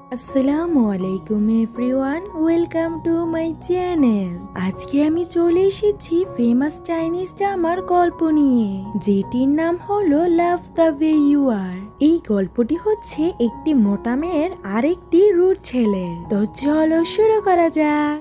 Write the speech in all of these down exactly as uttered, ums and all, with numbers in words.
আসসালামু আলাইকুম everyone, welcome to my channel. আজকে আমি চলে এসেছি ফেমাস চাইনিজ ড্রামার গল্প নিয়ে, যেটির নাম হলো love the way you are. এই গল্পটি হচ্ছে একটি মোটা মেয়ের আর একটি রুট ছেলের। তো চলো শুরু করা যাক।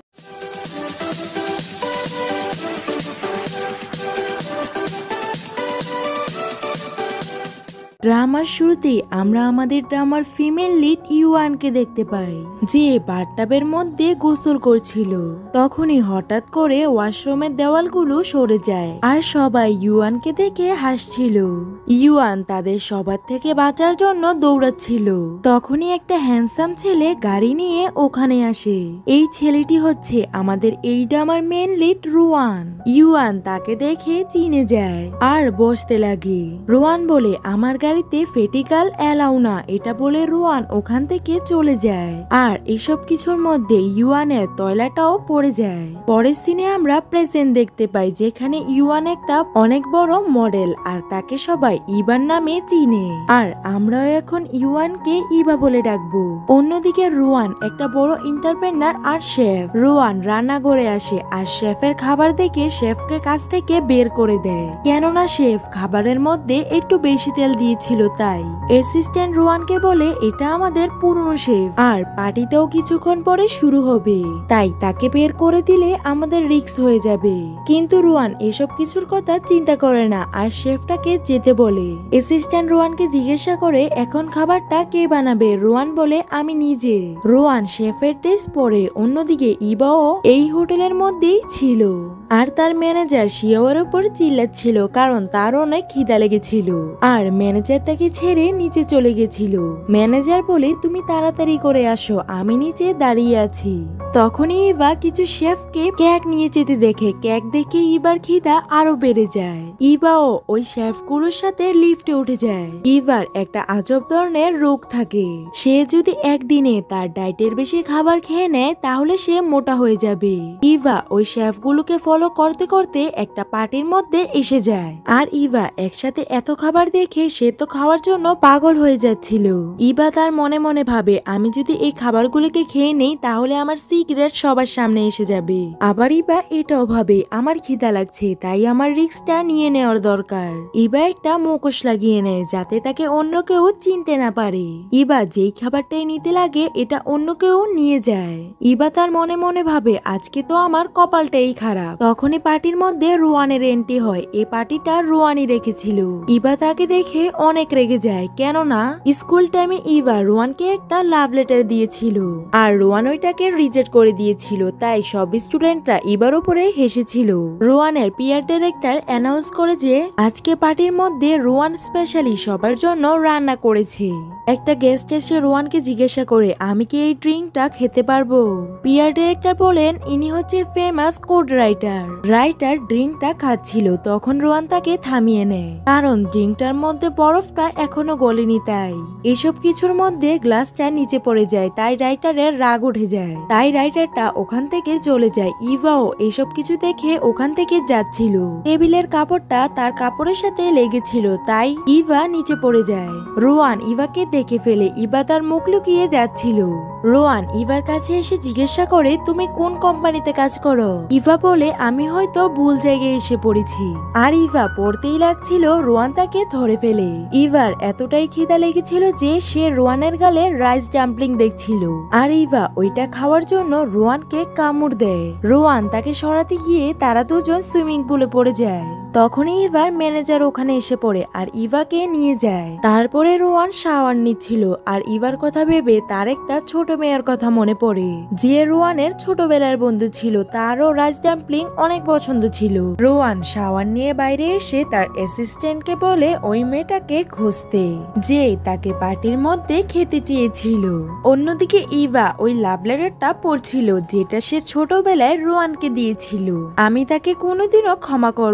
ড্রামার শুরুতে আমরা আমাদের ড্রামার ফিমেল লিড ইউয়ানকে দেখতে পাই, যে বাথটাবের মধ্যে গোসল করছিল। তখনই হঠাৎ করে ওয়াশরুমের দেওয়ালগুলো সরে যায় আর সবাই ইউয়ানকে দেখে হাসছিল। ইউয়ান তাদের সবার থেকে বাঁচার জন্য দৌড়াচ্ছিল। তখনই একটা হ্যান্ডসাম ছেলে গাড়ি নিয়ে ওখানে আসে। এই ছেলেটি হচ্ছে আমাদের এই ড্রামার মেন লিড রোয়ান। ইউয়ান তাকে দেখে চিনে যায় আর বসতে লাগে। রোয়ান বলে, আমার গাড়িতে ফেটিক্যাল অ্যালাউ না। এটা বলে রোয়ান ওখান থেকে চলে যায় আর এসব কিছুর মধ্যে ইউয়ানের তয়লাটাও পড়ে যায়। পরের সিনে আমরা প্রেজেন্ট দেখতে পাই, যেখানে ইউয়ান একটা অনেক বড় মডেল আর তাকে সবাই ইবার নামে চিনে। আর আমরাও এখন ইউয়ানকে ইবা বলে ডাকবো। অন্যদিকে রোয়ান একটা বড় এন্টারপ্রেনার আর শেফ। রোয়ান রান্নাঘরে আসে আর শেফের খাবার দেখে শেফকে কাছ থেকে বের করে দেয়, কেননা শেফ খাবারের মধ্যে একটু বেশি তেল দিয়ে ছিল। তাই অ্যাসিস্ট্যান্ট রোয়ানকে বলে, এটা আমাদের পুরনো শেফ আর পার্টিটাও কিছুক্ষণ পরে শুরু হবে, তাই তাকে বের করে দিলে আমাদের রিস্ক হয়ে যাবে। কিন্তু রোয়ান এসব কিছুর কথা চিন্তা করে না আর শেফটাকে যেতে বলে। অ্যাসিস্ট্যান্ট রোয়ানকে জিজ্ঞাসা করে, এখন খাবারটা কে বানাবে? রোয়ান বলে, আমি নিজে। রোয়ান শেফের ড্রেস পরে। অন্যদিকে ইবাও এই হোটেলের মধ্যেই ছিল আর তার ম্যানেজার শিয়াওয়ার উপর চিল্লাচ্ছিল, কারণ তার অনেক খিদা লেগেছিল আর ম্যানেজার তাকে ছেড়ে নিচে চলে গেছিল। ম্যানেজার বলে, তুমি তাড়াতাড়ি করে আসো, আমি নিচে দাঁড়িয়ে আছি। তখনই ইবা কিছু শেফকে কেক নিয়ে যেতে দেখে। কেক দেখে ইবার খিদা আরো বেড়ে যায়। ইবাও ওই শেফগুলোর সাথে লিফটে উঠে যায়। ইবার একটা আজব ধরনের রোগ থাকে। সে যদি একদিনে তার ডায়েটের বেশি খাবার খেয়ে নেয় তাহলে সে মোটা হয়ে যাবে। ইভা ওই শেফগুলোকে ফলো করতে করতে একটা পার্টির মধ্যে এসে যায় আর ইভা একসাথে এত খাবার দেখে সে তো খাওয়ার জন্য পাগল হয়ে যাচ্ছিল। ইভা তার মনে মনে ভাবে, আমি যদি এই খাবারগুলোকে খেয়ে নেই তাহলে আমার সিক্রেট সবার সামনে এসে যাবে। আবার ইভা এটাও ভাবে, আমার খিদা লাগছে, তাই আমার রিস্কটা নিয়ে নেওয়ার দরকার। ইভা একটা মুখোশ লাগিয়ে নেয় যাতে তাকে অন্য কেউ চিনতে না পারে। ইভা যেই খাবারটাই নিতে লাগে এটা অন্য কেউ নিয়ে যায়। ইভা তার মনে মনে ভাবে, আজকে তো আমার কপালটাই খারাপ। তখনই পার্টির মধ্যে রোয়ানের এন্ট্রি হয়। এই পার্টিটা রোয়ানই রেখেছিল। ইভা তাকে দেখে অনেক রেগে যায়, কেননা স্কুল টাইমে ইভা রোয়ানকে একটা লাভ লেটার দিয়েছিল আর রোয়ান ওইটাকে রিজেক্ট করে দিয়েছিল। তাই সব স্টুডেন্টরা ইবার উপরে হেসেছিল। রোয়ানের পিয়ার ডিরেক্টর অ্যানাউন্স করে যে আজকে পার্টির মধ্যে রোয়ান স্পেশালি সবার জন্য রান্না করেছে। একটা গেস্ট এসে রোয়ানকে জিজ্ঞাসা করে, আমি কি এই ড্রিঙ্কটা খেতে পারবো? পিয়ার ডিরেক্টর বলেন, ইনি হচ্ছে ফেমাস কোড রাইটার। রাইটার ড্রিঙ্কটা খাচ্ছিল, তখন রোয়ান তাকে থামিয়ে নেয়, কারণ ড্রিঙ্কটার মধ্যে বরফটা এখনো গলেনি। তাই এসব কিছুর মধ্যে গ্লাসটা নিচে পড়ে যায়, তাই রাইটারের রাগ উঠে যায়। তাই রাইটারটা ওখান থেকে চলে যায়। ইভাও এসব কিছু দেখে ওখান থেকে যাচ্ছিল। টেবিলের কাপড়টা তার কাপড়ের সাথে লেগেছিল, তাই ইভা নিচে পড়ে যায়। রোয়ান ইভাকে দেখে ফেলে। ইভা তার মুখ লুকিয়ে যাচ্ছিল। রোয়ান ইভার কাছে এসে জিজ্ঞাসা করে, তুমি কোন কোম্পানিতে কাজ করো? ইভা বলে, আমি হয়তো ভুল জায়গায় এসে পড়েছি। আর ইভা পড়তেই লাগছিল, রোয়ান তাকে ধরে ফেলে। ইভার এতটাই খিদা লেগেছিল যে সে রোয়ানের গালে রাইস ডাম্পলিং দেখছিল আর ইভা ওইটা খাওয়ার জন্য রোয়ানকে কামড় দেয়। রোয়ান তাকে সরাতে গিয়ে তারা দুজন সুইমিং পুলে পড়ে যায়। তখনই ইভার ম্যানেজার ওখানে এসে পড়ে আর ইভাকে নিয়ে যায়। তারপরে রোয়ান শাওয়ার নিচ্ছিল আর ইভার কথা ভেবে তার একটা ছোট মেয়ের কথা মনে পড়ে, যে রোয়ানের ছোটবেলার বন্ধু ছিল। তারও রাইস ডাম্পলিং অনেক পছন্দ ছিল। রোয়ান শাওয়ার নিয়ে বাইরে এসে তার অ্যাসিস্ট্যান্টকে বলে ওই মেয়েটাকে খুঁজতে, যে তাকে পার্টির মধ্যে খেতে চেয়েছিল। অন্যদিকে ইভা ওই লাভ লেটারটা পড়ছিল, যেটা সে ছোটবেলায় রোয়ানকে দিয়েছিল। আমি তাকে কোনোদিনও ক্ষমা করব না।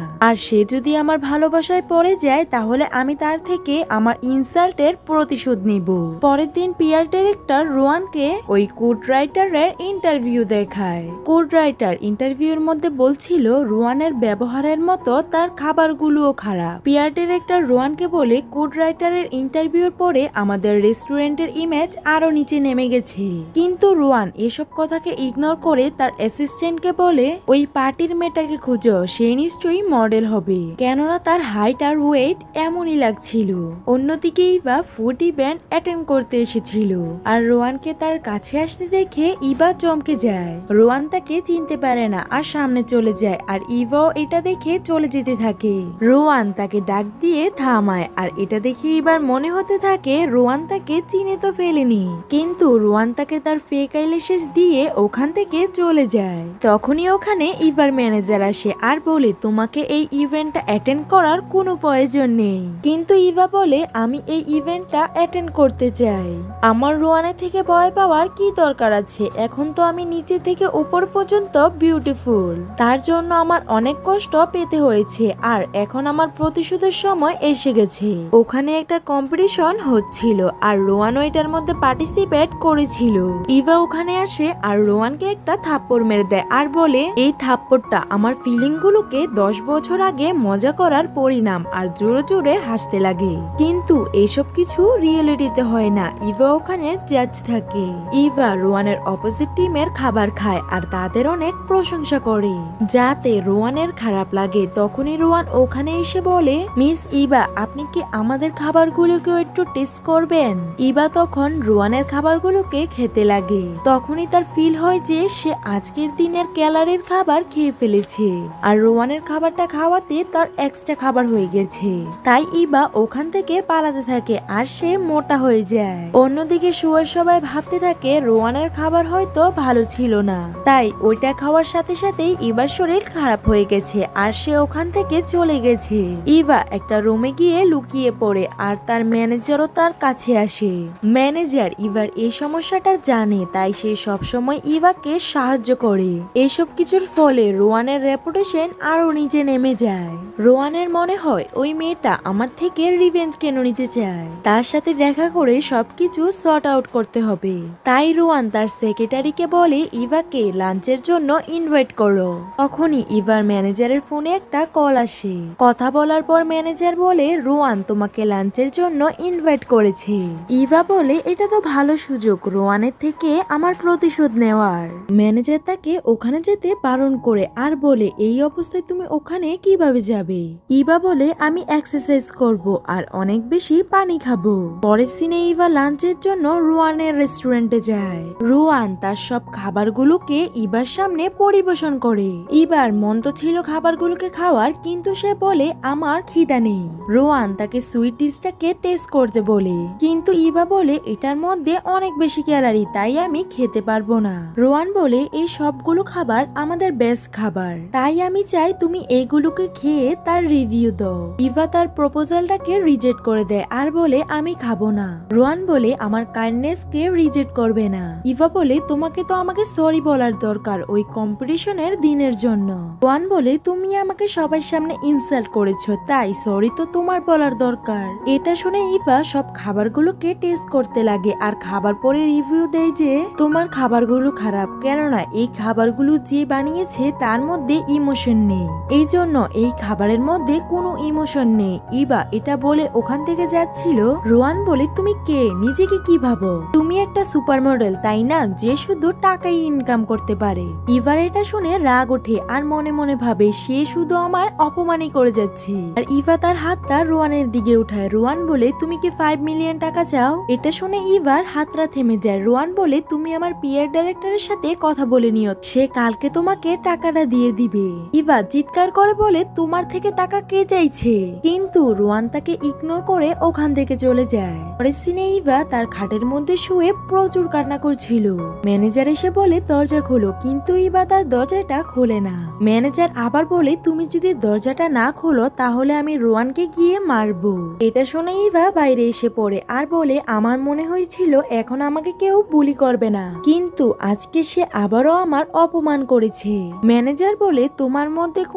আর সে যদি আমার ভালোবাসায় পড়ে যায় তাহলে আমি তার থেকে আমার ইনসাল্টের প্রতিশোধ নিব। পরের দিন পিয়ার ডিরেক্টর রোয়ানকে ওই কোড রাইটারের ইন্টারভিউ দেখায়। কোড রাইটার ইন্টারভিউর মধ্যে বলছিল রোয়ানের ব্যবহারের মতো তার খাবারগুলোও খারাপ। পিয়ার ডিরেক্টর রোয়ানকে বলে কোড রাইটারের ইন্টারভিউর পরে আমাদের রেস্টুরেন্টের ইমেজ আরো নিচে নেমে গেছে। কিন্তু রোয়ান এসব কথাকে ইগনোর করে তার অ্যাসিস্ট্যান্টকে বলে ওই পার্টির মেয়েটাকে খুঁজো, সে নিশ্চয়ই মডেল হবে, কেননা তার হাইট আর ওয়েট এমনই লাগছিল। অন্যদিকে ইভা ফুড ইভেন্ট অ্যাটেন্ড করতে এসেছিল আর রোয়ানকে তার কাছে আসতে দেখে ইভা চমকে যায়। রোয়ান তাকে চিনতে পারে না আর সামনে চলে যায় আর ইভাও এটা দেখে চলে যেতে থাকে। রোয়ান তাকে ডাক দিয়ে থামায় আর এটা দেখে এবার মনে হতে থাকে রোয়ান তাকে চিনে তো ফেলেনি, কিন্তু রোয়ান তাকে তার ফেক আইল্যাশেস দিয়ে ওখান থেকে চলে যায়। তখনই ওখানে ইভার ম্যানেজার আসে আর বলে তোমাকে এই ইভেন্টটা অ্যাটেন্ড করার কোনো প্রয়োজন নেই। কিন্তু ইভা বলে আমি এই ইভেন্টটা অ্যাটেন্ড করতে চাই, আমার রোয়ানের থেকে ভয় পাওয়ার কি দরকার আছে, এখন তো আমি নিচে থেকে উপর পর্যন্ত বিউটিফুল, তার জন্য আমার অনেক কষ্ট পেতে হয়েছে আর এখন আমার প্রতিশোধের সময় এসে গেছে। ওখানে একটা কম্পিটিশন হচ্ছিল আর রোয়ান ওইটার মধ্যে পার্টিসিপেট করেছিল। ইভা ওখানে আসে আর রোয়ানকে একটা থাপ্পড় মেরে দেয় আর বলে এই থাপ্পড়টা আমার ফিলিং গুলোকে দশ বছর আগে মজা করার পরিণাম, আর জোরে জোরে হাসতে লাগে। কিন্তু এসব কিছু রিয়েলিটিতে হয় না, ইভা ওখানে জাজ থাকে। ইভা রোয়ানের অপোজিট টিমের খাবার খায় আর তাদের অনেক প্রশংসা করে যাতে রোয়ানের খারাপ লাগে। তখনই রোয়ান ওখানে এসে বলে মিস ইভা আপনি কি আমাদের খাবারগুলোকে একটু টেস্ট করবেন। ইভা তখন রোয়ানের খাবারগুলোকে খেতে লাগে। তখনই তার ফিল হয় যে সে আজকের দিনের ক্যালারির খাবার খেয়ে ফেলেছে আর রোয়ানের খাবারটা খাওয়াতে তার এক্সট্রা খাবার হয়ে গেছে। তাই ইভা ওখান থেকে পালাতে থাকে আর সে মোটা হয়ে যায়। অন্যদিকে শুয়ার সবাই ভাবতে থাকে রোয়ানের খাবার হয়তো ভালো ছিল না, তাই ওইটা খাওয়ার সাথে সাথেই ইভার শরীর খারাপ হয়ে গেছে আর সে ওখান থেকে চলে গেছে। ইভা একটা রুমে গিয়ে লুকিয়ে পড়ে আর তার ম্যানেজারও তার কাছে আসে। ম্যানেজার ইভার এই সমস্যাটা জানে, তাই সে সবসময় ইভাকে সাহায্য করে। এসব কিছুর ফলে রোয়ানের রেপুটেশন আরো নিচে নেমে যায়। রোয়ানের মনে হয় ওই মেয়েটা আমার থেকে রিভেঞ্জ কেন নিতে চায়, তার সাথে দেখা করে সবকিছু সর্ট আউট করতে হবে। তাই রোয়ান তার সেক্রেটারিকে বলে ইভাকে লাঞ্চের জন্য ইনভাইট করো। তখনই ইভার ম্যানেজারের ফোনে একটা কল আসে। কথা বলার পর ম্যানেজার বলে রোয়ান তোমাকে লাঞ্চের জন্য ইনভাইট করেছে। ইভা বলে এটা তো ভালো সুযোগ রোয়ানের থেকে আমার প্রতিশোধ নেওয়ার। ম্যানেজার তাকে ওখানে যেতে বারণ করে আর বলে এই অবস্থায় তুমি ওখানে কিভাবে যাবে। ইভা বলে আমি এক্সারসাইজ করব আর অনেক বেশি পানি খাবো। পরের সিনে ইভা লাঞ্চের জন্য রোয়ানের রেস্টুরেন্টে যায়। রোয়ান তার সব খাবারগুলোকে ইভার সামনে পরিবেশন করে। ইভার মন তো ছিল খাবারগুলোকে খাওয়ার, কিন্তু সে বলে আমার খিদা নেই। রোয়ান তাকে সুইট ডিশটাকে টেস্ট করতে বলে, কিন্তু ইভা বলে এটার মধ্যে অনেক বেশি ক্যালারি, তাই আমি খেতে পারবো না। রোয়ান বলে এই সবগুলো খাবার আমাদের বেস্ট খাবার, তাই আমি চাই তুমি এগুলোকে খেয়ে তার রিভিউ দাও। ইভা তার প্রপোজালটাকে রিজেক্ট করে দেয় আর বলে আমি খাবো না। রোয়ান বলে আমার কাইন্ডনেস কে রিজেক্ট করবে না। ইভা বলে তোমাকে তো আমাকে সরি বলার দরকার ওই কম্পিটিশনের দিনের জন্য। রোয়ান বলে তুমি আমাকে সবার সামনে ইনসাল্ট করেছো, তাই সরি তো তোমার বলার দরকার। এটা শুনে ইভা সব খাবারগুলোকে টেস্ট করতে লাগে আর খাবার পরে রিভিউ দেয় যে তোমার খাবারগুলো খারাপ, কেননা এই খাবারগুলো যে বানিয়েছে তার মধ্যে ইমোশন নেই, এই জন্য এই খাবারের মধ্যে কোনো ইমোশন নেই। ইভা এটা বলে ওখান থেকে যাচ্ছিল। রোয়ান বলে তুমি কে, নিজেকে কি ভাবো, তুমি একটা সুপার মডেল তাই না, যে শুধু টাকাই ইনকাম করতে পারে। ইভার এটা শুনে রাগ ওঠে আর মনে মনে ভাবে সে শুধু আমার অপমানই করে যাচ্ছে। আর ইভা তার হাতটা রোয়ানের দিকে উঠায়। রোয়ান বলে তুমি কি ফাইভ মিলিয়ন টাকা চাও। এটা শুনে ইভার হাতটা থেমে যায়। রোয়ান বলে তুমি আমার পিয়ার ডাইরেক্টরের সাথে কথা বলে নিও, সে কালকে তোমাকে টাকাটা দিয়ে দিবে। ইভা চিৎকার করে বলে তোমার থেকে টাকা কে চাইছে, কিন্তু রোয়ান তাকে ইগনোর করে ওখান থেকে চলে যায়। পরের সিনে ইভা তার খাটের মধ্যে শুয়ে প্রচুর কান্না করছিল। ম্যানেজার এসে বলে দরজা খোলো, কিন্তু ইভা তার দরজাটা খোলে না। ম্যানেজার আবার বলে তুমি যদি দরজাটা না খোলো তাহলে আমি রোয়ানকে গিয়ে মারবো। এটা শুনে ইভা বাইরে এসে পড়ে আর বলে আমার মনে হয়েছিল এখন আমাকে কেউ বুলি করবে না, কিন্তু আজকে সে আবারও আমার অপমান করেছে। ম্যানেজার বলে তোমার মধ্যে কোনো কিছু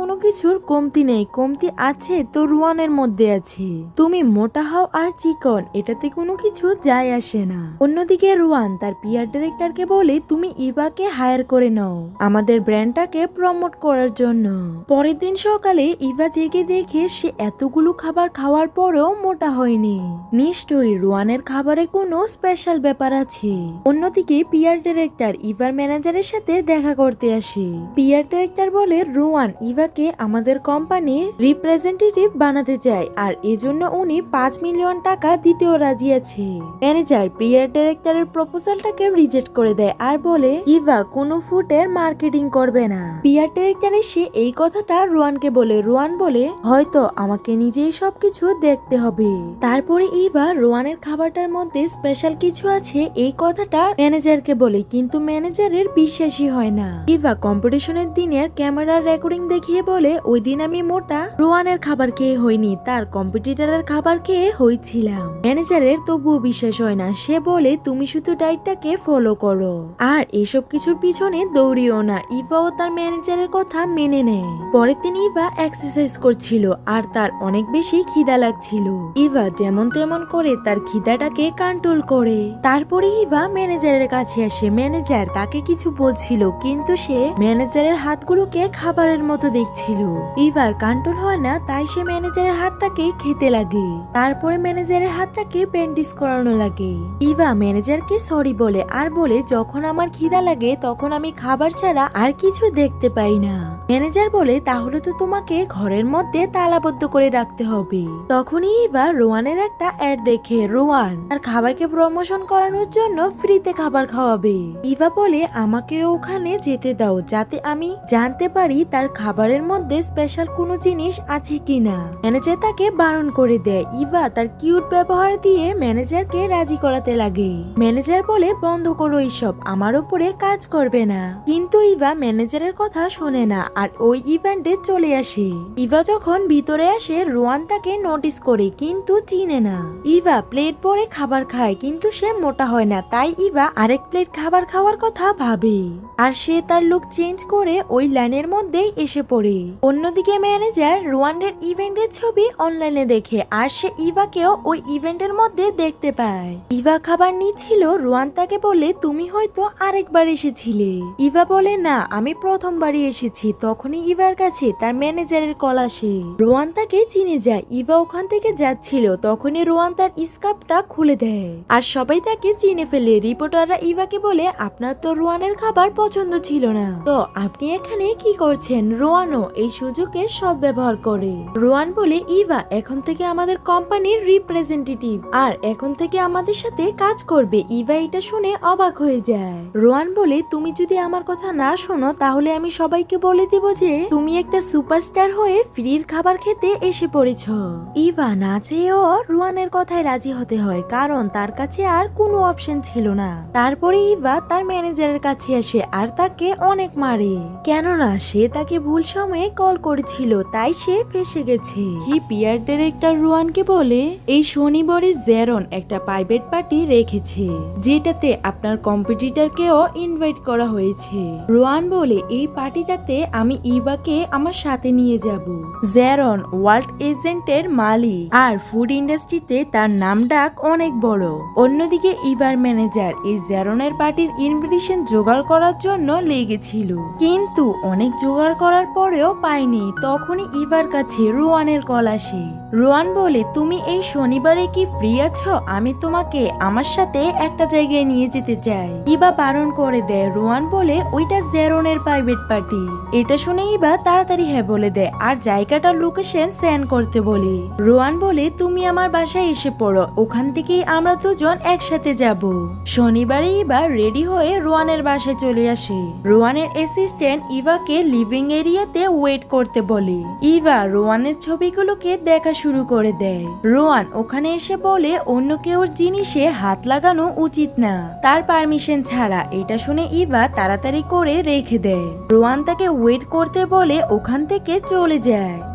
কিছুর কমতি নেই, কমতি আছে তো রুয়ানের মধ্যে আছে। তুমি মোটা হও আর চিকন, এটাতে কোনো কিছু যায় আসে না। অন্যদিকে রুয়ান তার পিআর ডিরেক্টরকে বলে তুমি ইভাকে হায়ার করে নাও আমাদের ব্র্যান্ডটাকে প্রমোট করার জন্য। পরের দিন সকালে ইভা জেগে দেখে সে এতগুলো খাবার খাওয়ার পরেও মোটা হয়নি। নিশ্চয়ই রুয়ানের খাবারে কোনো স্পেশাল ব্যাপার আছে। অন্যদিকে পিআর ডিরেক্টর ইভার ম্যানেজারের সাথে দেখা করতে আসে। পিআর ডিরেক্টর বলে রুয়ান ইভাকে আমাদের কোম্পানির রিপ্রেজেন্টেটিভ বানাতে চায় আর এজন্য উনি পাঁচ মিলিয়ন টাকা দিতেও রাজি আছে। ম্যানেজার পিআর ডিরেক্টরের প্রপোজালটাকে রিজেক্ট করে দেয় আর বলে ইভা কোনো ফুডের মার্কেটিং করবে না। পিআর ডিরেক্টর এসে এই কথাটা রুয়ানকে বলে। রুয়ান বলে হয়তো আমাকে নিজেই সবকিছু দেখতে হবে। তারপরে ইভা রুয়ানের খাবারটার মধ্যে স্পেশাল কিছু আছে এই কথাটা ম্যানেজারকে বলে, কিন্তু ম্যানেজারের বিশ্বাসই হয় না। ইভা কম্পিটিশনের দিনের ক্যামেরার রেকর্ডিং দেখিয়ে বলে ওই দিন আমি মোটা রুয়ানের খাবার খেয়ে হইনি, তার কম্পিটিটরের খাবার খেয়ে হয়েছিলাম। ম্যানেজারের তবুও বিশ্বাস হয় না। সে বলে তুমি শুধু ডায়েটটাকে ফলো করো আর এসব কিছুর পিছনে দৌড়িও না। ইভা ও তার ম্যানেজারের কথা মেনে নেয়। পরের দিন ইভা এক্সারসাইজ করছিল আর তার অনেক বেশি খিদা লাগছিল। ইভা যেমন তেমন করে তার খিদাটাকে কন্ট্রোল করে। তারপরে ইভা ম্যানেজারের কাছে আসে। ম্যানেজার তাকে কিছু বলছিল কিন্তু সে ম্যানেজারের হাতগুলোকে খাবারের মতো দেখছিল। ইভার কন্ট্রোল হয় না, তাই সে ম্যানেজারের হাতটাকে খেতে লাগে। তারপরে ম্যানেজারের হাতটাকে ব্যান্ডেজ করানো লাগে। ইভা ম্যানেজারকে সরি বলে আর বলে যখন আমার খিদা লাগে তখন আমি খাবার ছাড়া আর কিছু দেখতে পাই না। ম্যানেজার বলে তাহলে তো তোমাকে ঘরের মধ্যে তালাবদ্ধ করে রাখতে হবে। তখনই ইভা রোয়ানের একটা অ্যাড দেখে। রোয়ান তার খাবারকে প্রমোশন করানোর জন্য ফ্রিতে খাবার খাওয়াবে। ইভা বলে আমাকে ওখানে যেতে দাও যাতে আমি জানতে পারি তার খাবারের মধ্যে স্পেশাল কোনো জিনিস আছে কিনা। ম্যানেজার তাকে বারণ করে দেয়। ইভা তার কিউট ব্যবহার দিয়ে ম্যানেজারকে রাজি করাতে লাগে। ম্যানেজার বলে বন্ধ করো এইসব, আমার উপরে কাজ করবে না। কিন্তু ইভা ম্যানেজারের কথা শোনে না আর ওই ইভেন্টে চলে আসে। ইভা যখন ভিতরে আসে রোয়ান তাকে নোটিস করে কিন্তু চিনে না। ইভা প্লেট ভরে খাবার খায় কিন্তু সে মোটা হয় না, তাই ইভা আরেক প্লেট খাবার খাওয়ার কথা ভাবে আর সে তার লুক চেঞ্জ করে ওই লাইনের মধ্যেই এসে পড়ে। অন্যদিকে ম্যানেজার রোয়ানের ইভেন্টের ছবি অনলাইনে দেখে আর সে ইভাকেও ওই ইভেন্টের মধ্যে দেখতে পায়। ইভা খাবার নিচ্ছিল। রোয়ান তাকে বলে তুমি হয়তো আরেকবার এসেছিলে। ইভা বলে না আমি প্রথমবারই এসেছি। তখনই ইভার কাছে তার ম্যানেজারের কল আসে। রোয়ান তাকে চিনে যায়। ইভা ওখান থেকে যাচ্ছিল তখনই রোয়ান তার স্কার্ফটা খুলে দেয় আর সবাই তাকে চিনে ফেলে। রিপোর্টাররা ইভাকে বলে আপনার তো রোয়ানের খাবার পছন্দ ছিল না, তো আপনি এখানে কি করছেন? রোয়ানও এই সুযোগের সদ্ব্যবহার করে। রোয়ান বলে ইভা এখন থেকে আমাদের কোম্পানির রিপ্রেজেন্টেটিভ আর এখন থেকে আমাদের সাথে কাজ করবে। ইভা এটা শুনে অবাক হয়ে যায়। রোয়ান বলে তুমি যদি আমার কথা না শোনো তাহলে আমি সবাইকে বলে দিব যে তুমি একটা সুপারস্টার হয়ে ফ্রির খাবার খেতে এসে পড়েছ। ইভা না চেয়েও রোয়ানের কথায় রাজি হতে হয় কারণ তার কাছে আর কোনো অপশন ছিল না। তারপরে ইভা তার ম্যানেজারের কাছে আসে আর তাকে অনেক মারে, কেননা সে তাকে ভুল সময়ে কল করেছিল তাই সে ফেসে গেছে। হি পিআর ডিরেক্টর রোয়ানকে বলে এই শনিবারে জেরন একটা প্রাইভেট পার্টি রেখেছে যেটাতে আপনার কম্পিটিটরকেও ইনভাইট করা হয়েছে। রোয়ান বলে এই পার্টিটাতে আমি ইভাকে আমার সাথে নিয়ে যাব। জেরন ওয়ার্ল্ড এজেন্টের মালিক আর ফুড ইন্ডাস্ট্রিতে তার নাম ডাক অনেক বড়। অন্যদিকে ইভার ম্যানেজার এই জেরনের পার্টির ইনভিটেশন জোগাড় করার জন্য লেগেছিল কিন্তু অনেক জোগাড় করার পরেও পায়নি। তখনই ইভার কাছে রোয়ানের কল আসে। রোয়ান বলে তুমি এই শনিবারে কি ফ্রি আছো? আমি তোমাকে আমার সাথে একটা জায়গায় নিয়ে যেতে চাই। ইভা বারণ করে দেয়। রোয়ান বলে ওইটা জেরনের প্রাইভেট পার্টি। এটা শুনে ইভা তাড়াতাড়ি হ্যাঁ বলে দেয় আর জায়গাটার লোকেশন সেন্ড করতে বলে। রোয়ান বলে তুমি আমার বাসায় এসে পড়ো, ওখান থেকেই আমরা দুজন একসাথে যাব। শনিবারে ইভা রেডি হয়ে রোয়ানের বাসায় চলে আসে। রোয়ানের অ্যাসিস্ট্যান্ট ইভাকে লিভিং এরিয়াতে ওয়েট করতে বলে। ইভা রোয়ানের ছবিগুলোকে দেখা শুরু করে দেয়। রোয়ান ওখানে এসে বলে অন্য কেউর জিনিসে হাত লাগানো উচিত না তার পারমিশন ছাড়া। এটা শুনে ইভা তাড়াতাড়ি করে রেখে দেয়। রোয়ান তাকে ওয়েট করতে বলে ওখান থেকে চলে যায়।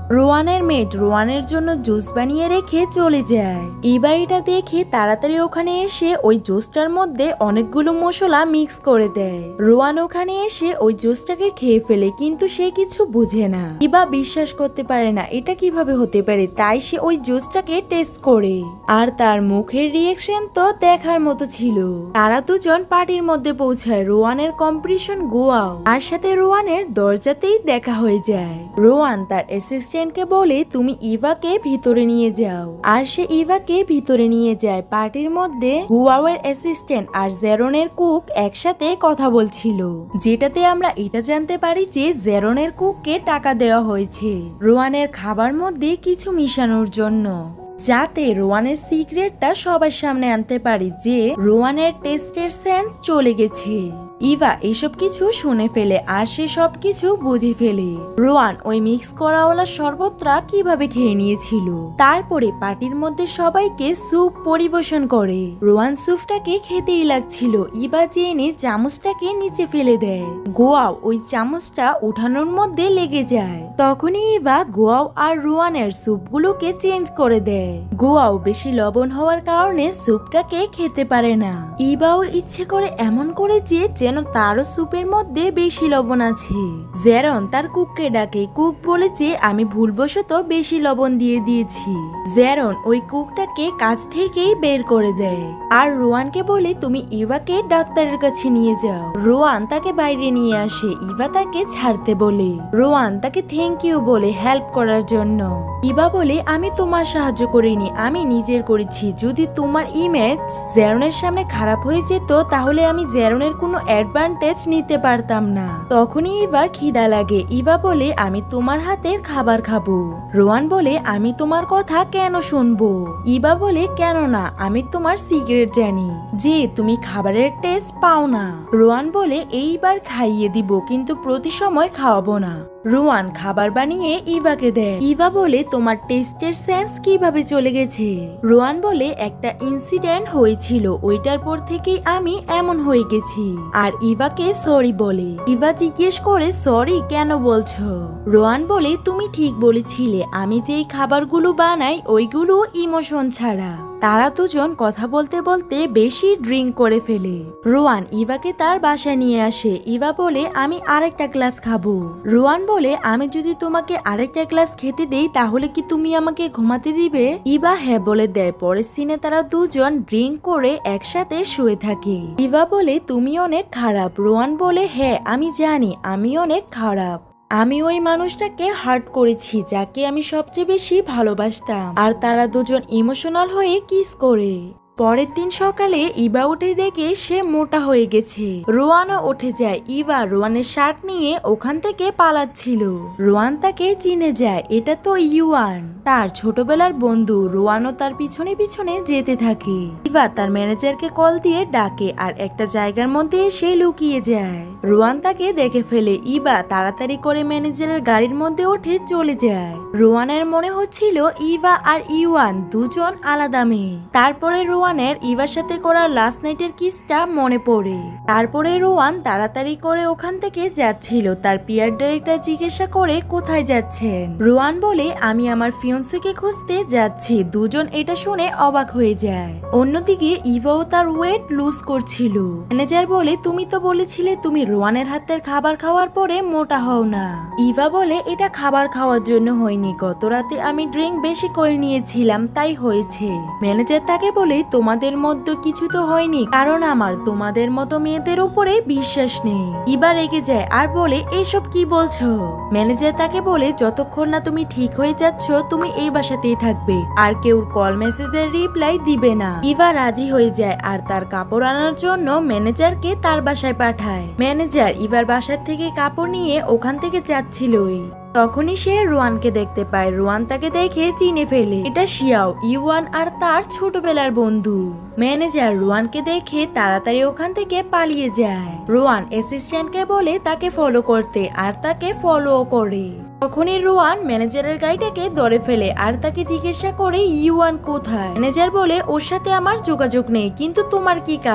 রোয়ানের মেড রোয়ানের জন্য জুস বানিয়ে রেখে চলে যায়। ইভা এটা দেখে তাড়াতাড়ি ওখানে এসে ওই জুসটার মধ্যে অনেকগুলো মশলা মিক্স করে দেয়। রোয়ান ওখানে এসে ওই জুসটাকে খেয়ে ফেলে, কিন্তু সে কিছু বুঝে না। ইভা বিশ্বাস করতে পারে না এটা কিভাবে হতে পারে, তাই সে ওই জুসটাকে টেস্ট করে, আর তার মুখের রিয়েকশন তো দেখার মতো ছিল। তারা দুজন পার্টির মধ্যে পৌঁছায়। রোয়ানের কম্পিটিশন গোয়াও, আর সাথে রোয়ানের দরজাতেই দেখা হয়ে যায়। রোয়ান তার অ্যাসিস্ট্যান্টকে বলে তুমি ইভাকে ভিতরে নিয়ে যাও, আর সে ইভাকে ভিতরে নিয়ে যায়। পার্টির মধ্যে গুয়াওয়ের অ্যাসিস্ট্যান্ট আর জেরনের কুক একসাথে কথা বলছিল, যেটাতে আমরা এটা জানতে পারি যে জেরনের কুককে টাকা দেওয়া হয়েছে রোয়ানের খাবার মধ্যে কিছু মিশানোর জন্য, যাতে রোয়ানের সিক্রেটটা সবার সামনে আনতে পারি যে রোয়ানের টেস্টের সেন্স চলে গেছে। ইভা এসব কিছু শুনে ফেলে আর সে সবকিছু বুঝে ফেলে রোয়ান ওই মিক্স করাওয়ালা শরবতটা কিভাবে খেয়ে নিয়েছিল। তারপরে পার্টির মধ্যে সবাইকে স্যুপ পরিবেশন করে। রোয়ান স্যুপটাকে খেতেই লাগছিল। ইভা জেনে চামচটাকে নিচে ফেলে দেয়। গোয়াও ওই চামচটা উঠানোর মধ্যে লেগে যায়। তখনই ইভা গোয়াও আর রোয়ানের স্যুপগুলোকে চেঞ্জ করে দেয়। গোয়াও বেশি লবণ হওয়ার কারণে স্যুপটাকে খেতে পারে না। ইভাও ইচ্ছে করে এমন করেছে যেন তারও স্যুপের মধ্যে বেশি লবণ আছে। জেরন তার কুককে ডাকে। কুক বলেছে আমি ভুলবশত বেশি লবণ দিয়ে দিয়েছি। জেরন ওই কুকটাকে কাছ থেকেই বের করে দেয় আর রোয়ানকে বলে তুমি ইভাকে ডাক্তারের কাছে নিয়ে যাও। রোয়ান তাকে বাইরে নিয়ে আসে। ইভা তাকে ছাড়তে বলে। রোয়ান তাকে থ্যাংক ইউ বলে হেল্প করার জন্য। ইভা বলে আমি তোমার সাহায্য করিনি, আমি নিজের করেছি। যদি তোমার ইমেজ জেরনের সামনে খারাপ হয়ে যেত তাহলে আমি জেরনের কোনো অ্যাডভান্টেজ নিতে পারতাম না। তখনই ইভার খিদা লাগে। ইভা বলে আমি তোমার হাতের খাবার খাবো। রোয়ান বলে আমি তোমার কথা কেন শুনবো। ইভা বলে কেন না, আমি তোমার সিক্রেট জানি যে তুমি খাবারের টেস্ট পাও না। রোয়ান বলে এইবার খাইয়ে দিব, কিন্তু প্রতি সময় খাওয়াবো না। রোয়ান খাবার বানিয়ে ইভাকে দেয়। ইভা বলে তোমার টেস্টের সেন্স কিভাবে চলে গেছে। রোয়ান বলে একটা ইনসিডেন্ট হয়েছিল, ওইটার পর থেকেই আমি এমন হয়ে গেছি। আর ইভাকে সরি বলে। ইভা জিজ্ঞেস করে সরি কেন বলছো। রোয়ান বলে তুমি ঠিক বলেছিলে, আমি যেই খাবারগুলো বানাই ওইগুলো ইমোশন ছাড়া। তারা দুজন কথা বলতে বলতে বেশি ড্রিঙ্ক করে ফেলে। রোয়ান ইভাকে তার বাসায় নিয়ে আসে। ইভা বলে আমি আরেকটা গ্লাস খাবো। রোয়ান বলে আমি যদি তোমাকে আরেকটা গ্লাস খেতে দেই তাহলে কি তুমি আমাকে ঘুমাতে দিবে। ইভা হ্যাঁ বলে দেয়। পরের সিনে তারা দুজন ড্রিঙ্ক করে একসাথে শুয়ে থাকে। ইভা বলে তুমি অনেক খারাপ। রোয়ান বলে হ্যাঁ আমি জানি আমি অনেক খারাপ, আমি ওই মানুষটাকে হার্ট করেছি যাকে আমি সবচেয়ে বেশি ভালোবাসতাম। আর তারা দুজন ইমোশনাল হয়ে কিস করে। পরের দিন সকালে ইভা উঠে দেখে সে মোটা হয়ে গেছে। রোয়ানও উঠে যায়। ইভা রোয়ানের শার্ট নিয়ে ওখান থেকে পালাচ্ছিল। রোয়ান তাকে চিনে যায়, এটা তো ইউয়ান, তার ছোটবেলার বন্ধু। রোয়ানও তার পিছনে পিছনে যেতে থাকে। ইভা তার ম্যানেজারকে কল দিয়ে ডাকে আর একটা জায়গার মধ্যে এসে লুকিয়ে যায়। রোয়ান তাকে দেখে ফেলে। ইভা তাড়াতাড়ি করে ম্যানেজারের গাড়ির মধ্যে উঠে চলে যায়। রোয়ানের মনে হচ্ছিল ইভা আর ইউয়ান দুজন আলাদা মেয়ে। তারপরে রোয়ান ইভার সাথে করা লাস্ট নাইটের কিসটা মনে পড়ে। তারপরে রোয়ান তাড়াতাড়ি করে ওখান থেকে যাচ্ছিল। তার পিয়ার ডাইরেক্টর জিজ্ঞাসা করে কোথায় যাচ্ছেন। রোয়ান বলে আমি আমার ফিয়ন্সকে খুঁজতে যাচ্ছি। দুজন এটা শুনে অবাক হয়ে যায়। অন্যদিকে ইভাও তার ওয়েট লুজ করছিল। ম্যানেজার বলে তুমি তো বলেছিলে তুমি রোয়ানের হাতের খাবার খাওয়ার পরে মোটা হও না। ইভা বলে এটা খাবার খাওয়ার জন্য হয়নি, গত রাতে আমি ড্রিঙ্ক বেশি করে নিয়েছিলাম তাই হয়েছে। ম্যানেজার তাকে বলে তোমাদের মধ্যে কিছু তো হয়নি, কারণ আমার তোমাদের মতো মেয়েদের উপরে বিশ্বাস নেই। ইভা রেগে যায় আর বলে এসব কি বলছো। ম্যানেজার তাকে বলে যতক্ষণ না তুমি ঠিক হয়ে যাচ্ছ তুমি এই বাসাতেই থাকবে আর কেউ কল মেসেজের রিপ্লাই দিবে না। ইভা রাজি হয়ে যায় আর তার কাপড় আনার জন্য ম্যানেজারকে তার বাসায় পাঠায়। ম্যানেজার ইভার বাসার থেকে কাপড় নিয়ে ওখান থেকে যাচ্ছিলই। তখনই সে রোয়ানকে দেখতে পায়। রোয়ান তাকে দেখে চিনে ফেলে, এটা শিয়াও, ইউয়ান আর তার ছোটবেলার বন্ধু। ম্যানেজার রোয়ানকে দেখে তাড়াতাড়ি ওখান থেকে পালিয়ে যায়। রোয়ান অ্যাসিস্ট্যান্টকে বলে তাকে ফলো করতে আর তাকে ফলো করে। তখনই রোয়ান ম্যানেজারের গাড়িটাকে ধরে ফেলে আর তাকে জিজ্ঞাসা করে ইউয়ান কোথায়। ম্যানেজার বলে ওর সাথে আমার যোগাযোগ নেই, কিন্তু তোমার কি কাজ।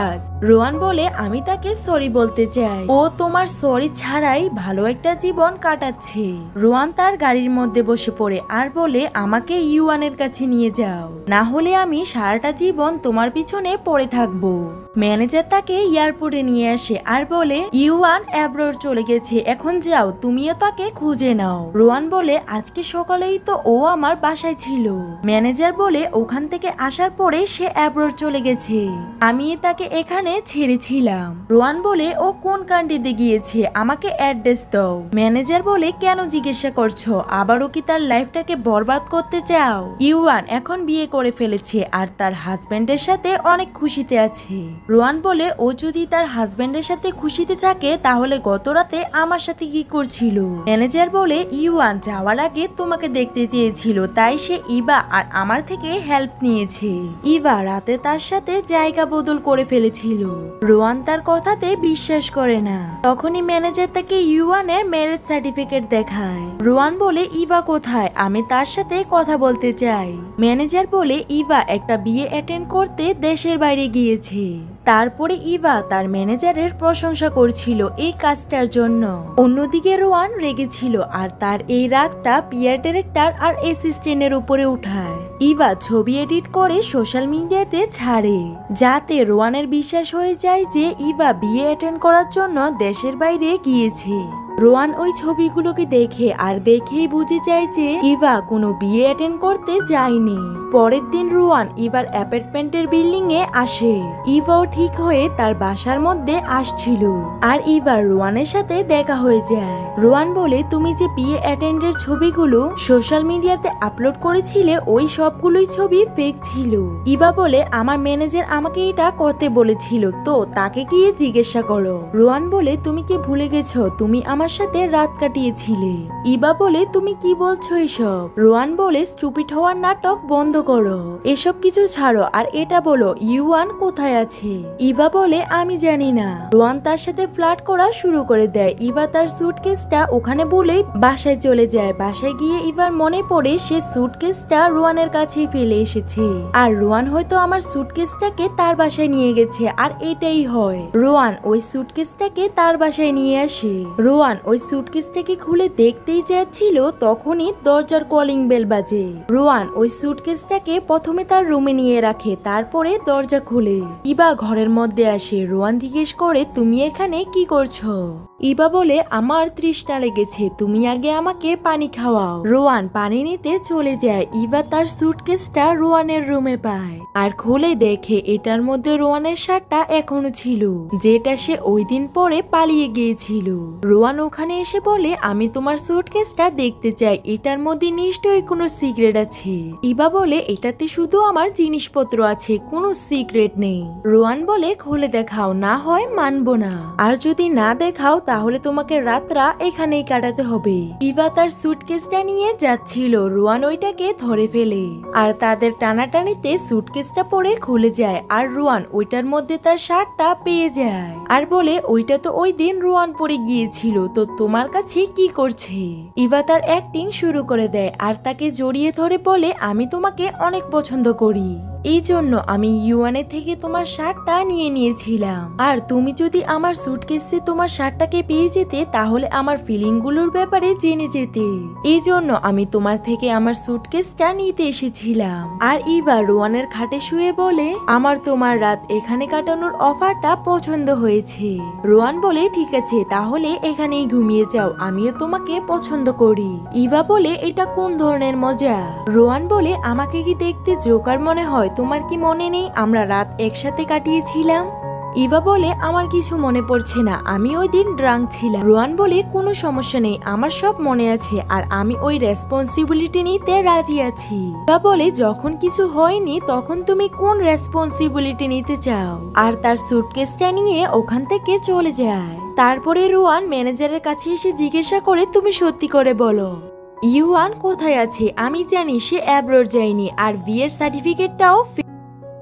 রোয়ান বলে আমি তাকে সরি বলতে চাই, ও তোমার সরি ছাড়াই ভালো একটা জীবন কাটাচ্ছে। রোয়ান তার গাড়ির মধ্যে বসে পড়ে আর বলে আমাকে ইউয়ানের কাছে নিয়ে যাও, না হলে আমি সারাটা জীবন তোমার পিছনে পড়ে থাকবো। ম্যানেজার তাকে এয়ারপোর্টে নিয়ে আসে আর বলে ইউয়ান অ্যাব্রোড চলে গেছে, এখন যাও তুমিও তাকে খুঁজে নাও। রোয়ান বলে আজকে সকালেই তো ও আমার বাসায় ছিল। ম্যানেজার বলে ওখান থেকে আসার পরে সে অ্যাব্রোড চলে গেছে, আমি তাকে এখানে ছেড়েছিলাম। রোয়ান বলে ও কোন কান্ট্রিতে গিয়েছে, আমাকে অ্যাড্রেস দাও। ম্যানেজার বলে কেন জিজ্ঞাসা করছো, আবারও কি তার লাইফটাকে বরবাদ করতে চাও? ইউয়ান এখন বিয়ে করে ফেলেছে আর তার হাজবেন্ডের সাথে অনেক খুশিতে আছে। রোয়ান বলে ও যদি তার হাজবেন্ডের সাথে খুশিতে থাকে তাহলে গত রাতে আমার সাথে কি করছিল? ম্যানেজার বলে ইউয়ান যাওয়ার আগে তোমাকে দেখতে চেয়েছিল, তাই সে ইভা আর আমার থেকে হেল্প নিয়েছে। ইভা রাতে তার সাথে জায়গা বদল করে ফেলেছিল। রোয়ান তার কথাতে বিশ্বাস করে না। তখনই ম্যানেজার তাকে ইউয়ানের ম্যারেজ সার্টিফিকেট দেখায়। রোয়ান বলে ইভা কোথায়, আমি তার সাথে কথা বলতে চাই। ম্যানেজার বলে ইভা একটা বিয়ে অ্যাটেন্ড করতে দেশের বাইরে গিয়েছে। তারপরে ইভা তার ম্যানেজারের প্রশংসা করছিল এই কাজটার জন্য। অন্যদিকে রোয়ান রেগেছিল আর তার এই রাগটা পিয়ার ডিরেক্টর আর অ্যাসিস্ট্যান্টের উপরে উঠায়। ইভা ছবি এডিট করে সোশ্যাল মিডিয়াতে ছাড়ে যাতে রোয়ানের বিশ্বাস হয়ে যায় যে ইভা বিয়ে অ্যাটেন্ড করার জন্য দেশের বাইরে গিয়েছে। রোয়ান ওই ছবিগুলোকে দেখে আর দেখেই বুঝে যায় যে ইভা কোনো বিয়ে অ্যাটেন্ড করতে যায়নি। পরের দিন রোয়ান ইভার অ্যাপার্টমেন্টের বিল্ডিং এ আসে। ইভাও ঠিক হয়ে তার বাসার মধ্যে আসছিল আর ইভার রোয়ানের সাথে দেখা হয়ে যায়। রোয়ান বলে তুমি যে বিয়ে অ্যাটেন্ডের ছবিগুলো সোশ্যাল মিডিয়াতে আপলোড করেছিলে ওই সবগুলোই ছবি ফেক ছিল। ইভা বলে আমার ম্যানেজার আমাকে এটা করতে বলেছিল, তো তাকে গিয়ে জিজ্ঞাসা করো। রোয়ান বলে তুমি কি ভুলে গেছো তুমি আমার আমার সাথে রাত কাটিয়েছিলে? ইভা বলে তুমি কি বলছো এসব? রোয়ান বলে স্টুপিড হওয়ার নাটক বন্ধ করো, এসব কিছু ছাড়ো আর এটা বলো ইউয়ান কোথায় আছে? ইভা বলে আমি জানি না। রোয়ান তার সাথে ফ্লার্ট করা শুরু করে দেয়। ইভা তার সুটকেসটা ওখানে বলেই বাসায় চলে যায়। বাসায় গিয়ে ইভার মনে পড়ে সে সুটকেসটা রোয়ানের কাছেই ফেলে এসেছে আর রোয়ান হয়তো আমার সুটকেসটাকে তার বাসায় নিয়ে গেছে আর এটাই হয়। রোয়ান ওই সুটকেসটাকে তার বাসায় নিয়ে আসে। রোয়ান ওই সুটকেসটাকে খুলে দেখতেই যাচ্ছিল তখনই দরজার কলিং বেল বাজে। রোয়ান ওই সুটকেসটাকে প্রথমে তার রুমে নিয়ে রাখে, তারপরে দরজা খুলে ইভা ঘরের মধ্যে আসে। রোয়ান জিজ্ঞেস করে তুমি এখানে কি করছো? ইভা বলে আমার তৃষ্ণা লেগেছে, তুমি আগে আমাকে পানি খাওয়াও। রোয়ান পানি নিতে চলে যায়। ইভা তার সুটকেসটা রোয়ানের রুমে পায় আর খুলে দেখে এটার মধ্যে রোয়ানের শার্টটা এখনো ছিল যেটা সে ওই দিন পরে পালিয়ে গিয়েছিল। রোয়ান ওখানে এসে বলে আমি তোমার সুটকেসটা দেখতে চাই, এটার মধ্যে নিশ্চয়ই কোনো সিক্রেট আছে। ইভা বলে এটাতে শুধু আমার জিনিসপত্র আছে, কোনো সিক্রেট নেই। রোয়ান বলে খুলে দেখাও, না হয় মানবো না, আর যদি না দেখাও তাহলে তোমাকে রাতরা এখানেই কাটাতে হবে। ইভা তার সুটকেসটা নিয়ে যাচ্ছিল, রোয়ান ওইটাকে ধরে ফেলে আর তাদের টানাটানিতে সুটকেসটা পরে খুলে যায় আর রোয়ান ওইটার মধ্যে তার শার্টটা পেয়ে যায় আর বলে ওইটা তো ওই দিন রোয়ান পরে গিয়েছিল, তো তোমার কাছে কি করছে? ইভা তার অ্যাক্টিং শুরু করে দেয় আর তাকে জড়িয়ে ধরে বলে আমি তোমাকে অনেক পছন্দ করি, এই জন্য আমি ইউয়ানের থেকে তোমার শার্টটা নিয়ে নিয়েছিলাম। আর তুমি যদি আমার সুটকেসে তোমার শার্টটাকে পেয়ে যেতে তাহলে আমার ফিলিং গুলোর ব্যাপারে জেনে যেতে, এই জন্য আমি তোমার থেকে আমার সুটকেসটা নিতে এসেছিলাম। আর ইভা রোয়ানের খাটে শুয়ে বলে আমার তোমার রাত এখানে কাটানোর অফারটা পছন্দ হয়েছে। রোয়ান বলে ঠিক আছে তাহলে এখানেই ঘুমিয়ে যাও, আমিও তোমাকে পছন্দ করি। ইভা বলে এটা কোন ধরনের মজা? রোয়ান বলে আমাকে কি দেখতে জোকার মনে হয়? তোমার কি মনে নেই আমরা রাত একসাথে কাটিয়েছিলাম? ইভা বলে আমার কিছু মনে পড়ছে না, আমি ওই দিন ড্রাঙ্ক ছিলাম। রোয়ান বলে কোনো সমস্যা নেই, আমার সব মনে আছে আর আমি ওই রেসপন্সিবিলিটি নিতে রাজি আছি। ইভা বলে যখন কিছু হয়নি তখন তুমি কোন রেসপন্সিবিলিটি নিতে চাও? আর তার সুটকেসটা নিয়ে ওখান থেকে চলে যায়। তারপরে রোয়ান ম্যানেজারের কাছে এসে জিজ্ঞাসা করে তুমি সত্যি করে বলো ইউয়ান কোথায় আছে? আমি জানি সে অ্যাব্রোড যায়নি আর বিয়ের সার্টিফিকেটটাও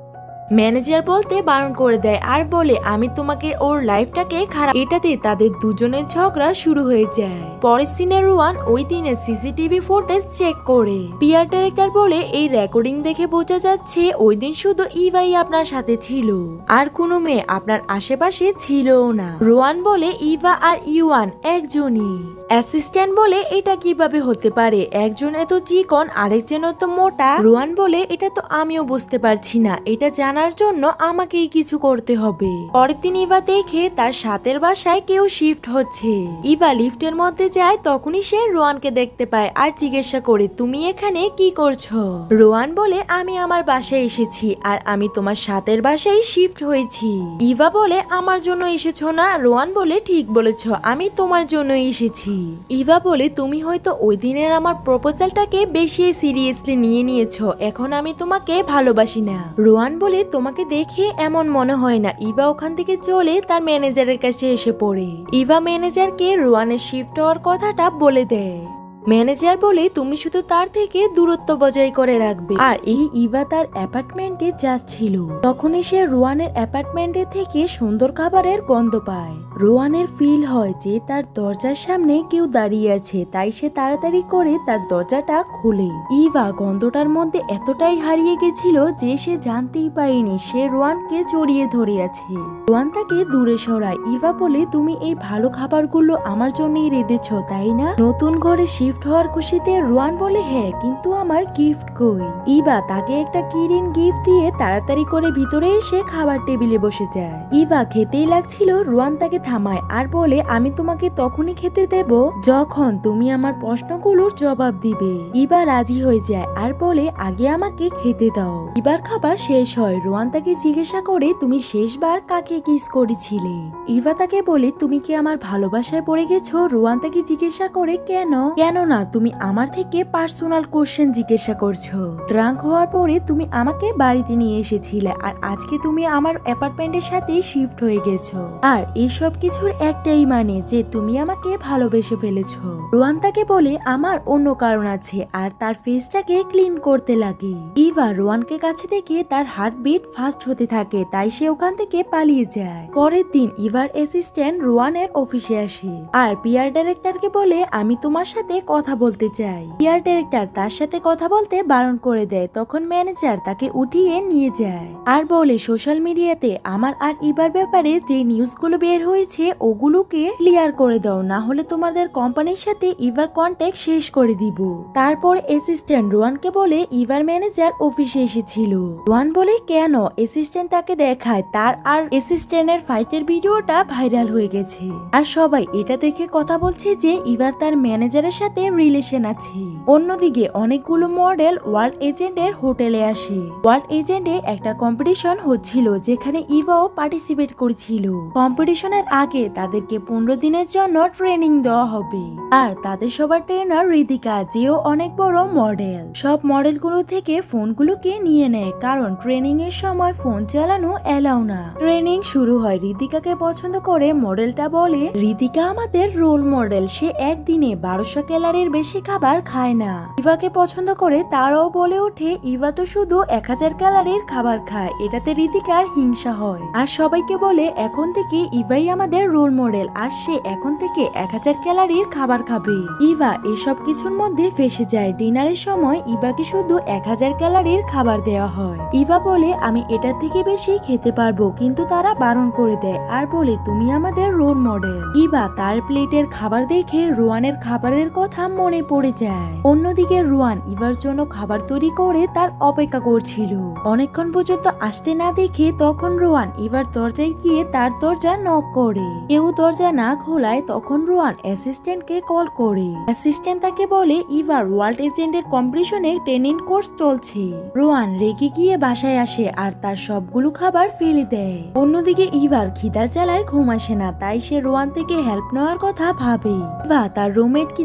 ম্যানেজার বলতে বারণ করে দেয় আর বলে আমি তোমাকে ওর লাইফটাকে খারাপ। এটাতে তাদের দুজনের ঝগড়া শুরু হয়ে যায়। পরের সিনে রোয়ান ওই দিনের সিসিটিভি ফুটেজ চেক করে পিআর ডাইরেক্টর বলে এই রেকর্ডিং দেখে বোঝা যাচ্ছে ওই দিন শুধু ইভাই আপনার সাথে ছিল, আর কোনো মেয়ে আপনার আশেপাশে ছিলও না। রোয়ান বলে ইভা আর ইউয়ান একজনই। অ্যাসিস্ট্যান্ট বলে এটা কিভাবে হতে পারে, একজন এত চিকন আরেকজন এত মোটা। রোয়ান বলে এটা তো আমিও বুঝতে পারছি না, এটা জানার জন্য আমাকেই কিছু করতে হবে। পরের দিন ইভা দেখে তার সাথের বাসায় কেউ শিফট হচ্ছে। ইভা লিফটের মধ্যে যায়, তখনই সে রোয়ানকে দেখতে পায় আর জিজ্ঞাসা করে তুমি এখানে কি করছো। রোয়ান বলে আমি আমার বাসায় এসেছি আর আমি তোমার সাথের বাসায় শিফট হয়েছি। ইভা বলে আমার জন্য এসেছো না। রোয়ান বলে ঠিক বলেছ, আমি তোমার জন্য এসেছি। ইভা বলে তুমি হয়তো ওই দিনের আমার প্রপোজালটাকে বেশি সিরিয়াসলি নিয়ে নিয়েছো, এখন আমি তোমাকে ভালোবাসি না। রোয়ান বলে তোমাকে দেখে এমন মনে হয় না। ইভা ওখান থেকে চলে তার ম্যানেজারের কাছে এসে পড়ে। ইভা ম্যানেজারকে রোয়ানের শিফট হওয়ার কথাটা বলে দেয়। ম্যানেজার বলে তুমি শুধু তার থেকে দূরত্ব বজায় করে রাখবে। আর এই ইভা তার অ্যাপার্টমেন্টে যাচ্ছিল, তখনই সে রোয়ানের অ্যাপার্টমেন্টে থেকে সুন্দর খাবারের গন্ধ পায়। রোয়ানের ফিল হয় যে তার দরজার সামনে কেউ দাঁড়িয়ে আছে, তাই সে তাড়াতাড়ি করে তার দরজাটা খুলে। ইভা গন্ধটার মধ্যে এতটাই হারিয়ে গেছিল যে সে জানতেই পারেনি সে রোয়ানকে জড়িয়ে ধরে আছে। রোয়ান তাকে দূরে সরায়। ইভা বলে তুমি এই ভালো খাবারগুলো আমার জন্যই রেঁধেছ তাই না? নতুন ঘরে শিফট হওয়ার খুশিতে রোয়ান বলে হ্যাঁ, কিন্তু আমার গিফট কই? ইভা তাকে একটা কিরিন গিফট দিয়ে তাড়াতাড়ি করে ভিতরে এসে খাবার টেবিলে বসে যায়। ইভা খেতেই লাগছিল, রোয়ান তাকে থামায় আর বলে আমি তোমাকে তখনই খেতে দেব যখন তুমি আমার প্রশ্নগুলোর জবাব দিবে। ইভা রাজি হয়ে যায় আর বলে আগে আমাকে খেতে দাও। ইভার খাবার শেষ হয়। রোয়ান তাকে জিজ্ঞাসা করে তুমি শেষবার কাকে কিস করেছিলে? ইভা তাকে বলে তুমি কি আমার ভালোবাসায় পড়ে গেছো? রোয়ান তাকে জিজ্ঞাসা করে কেন? কেন না তুমি আমার থেকে পার্সোনাল কোশ্চেন জিজ্ঞাসা করছো। ড্রাঙ্ক হওয়ার পরে তুমি আমাকে বাড়িতে নিয়ে এসেছিলে আর আজকে তুমি আমার অ্যাপার্টমেন্টের সাথে শিফট হয়ে গেছো, আর এইসব কিছুর একটাই মানে যে তুমি আমাকে ভালোবেসে ফেলেছো। রোয়ান তাকে বলে আমার অন্য কারণ আছে আর তার ফেসটাকে ক্লিন করতে লাগে। ইভা রোয়ানকে কাছে থেকে তার হার্টবিট ফাস্ট হতে থাকে, তাই সে ওখান থেকে পালিয়ে যায়। পরের দিন ইভার অ্যাসিস্ট্যান্ট রোয়ানের অফিসে আসে আর পিআর ডাইরেক্টরকে বলে আমি তোমার সাথে কথা বলতে চাই। পিআর ডাইরেক্টর তার সাথে কথা বলতে বারণ করে দেয়। তখন ম্যানেজার তাকে উঠিয়ে নিয়ে যায় আর বলে সোশ্যাল মিডিয়াতে আমার আর ইভার ব্যাপারে যে নিউজগুলো বের হয়েছে ওগুলোকে ক্লিয়ার করে দাও, না হলে তোমাদের কোম্পানির সাথে ইভার কন্ট্যাক্ট শেষ করে দিব। তারপর অ্যাসিস্ট্যান্ট রোয়ানকে বলে ইভার ম্যানেজার অফিসে এসেছিল। রোয়ান বলে কেন? অ্যাসিস্ট্যান্ট তাকে দেখায় তার আর অ্যাসিস্ট্যান্টের ফাইটের ভিডিওটা ভাইরাল হয়ে গেছে আর সবাই এটা দেখে কথা বলছে যে ইভার তার ম্যানেজারের সাথে রিলেশন আছে। অন্যদিকে অনেকগুলো মডেল ওয়ার্ল্ড এজেন্টের হোটেলে আসে। ওয়ার্ল্ড এজেন্টে একটা কম্পিটিশন হচ্ছিল যেখানে ইভাও পার্টিসিপেট করেছিল। কম্পিটিশনের আগে তাদেরকে পনেরো দিনের জন্য ট্রেনিং দেওয়া হবে আর তাদের সবার ট্রেনার রিদিকা, যেও অনেক বড় মডেল। সব মডেলগুলো থেকে ফোনগুলোকে নিয়ে নেয় কারণ ট্রেনিং এর সময় ফোন চালানো এলাও না। ট্রেনিং শুরু হয়। রিদিকাকে পছন্দ করে মডেলটা বলে রিদিকা আমাদের রোল মডেল, সে একদিনে বারোশো ক্যালোরির বেশি খাবার খায় না। ইভাকে পছন্দ করে তারাও বলে ওঠে ইভা তো শুধু এক হাজার ক্যালোরির খাবার খায়। এটাতে রিদিকার হিংসা হয় আর সবাইকে বলে এখন থেকে ইভাই আমাদের রোল মডেল আর সে এখন থেকে এক হাজার ক্যালোরির খাবার খাবে। ইভা এসব কিছুর মধ্যে ফেসে যায়। ডিনারের সময় ইভাকে শুধু এক হাজার ক্যালোরির খাবার দেওয়া হয়। ইভা বলে আমি এটার থেকে বেশি খেতে পারবো, কিন্তু তারা বারণ করে দেয় আর বলে তুমি আমাদের রোল মডেল। ইভা তার প্লেটের খাবার দেখে রোয়ানের খাবারের কথা মনে পড়ে যায়। অন্যদিকে রোয়ান ইভার জন্য খাবার তৈরি করে তার অপেক্ষা করছিল। অনেকক্ষণ পর্যন্ত আসতে না দেখে তখন রোয়ান ইভার দরজায় গিয়ে তার দরজা নক করে। কেউ দরজা না খোলায় তখন রোয়ান অ্যাসিস্ট্যান্টকে কল করে। অ্যাসিস্ট্যান্ট তাকে বলে ইভার ওয়ার্ল্ড এজেন্টের কম্পিটিশনে ট্রেনিং কোর্স চলছে। রোয়ান রেগে গিয়ে বাসায় আসে আর তার সবগুলো খাবার ফেলে দেয়। অন্যদিকে ইভার খিদার জ্বালায় ঘুম আসে না, তাই সে রোয়ান থেকে হেল্প নেওয়ার কথা ভাবে। ইভা তার রুমমেটকে জিজ্ঞাসা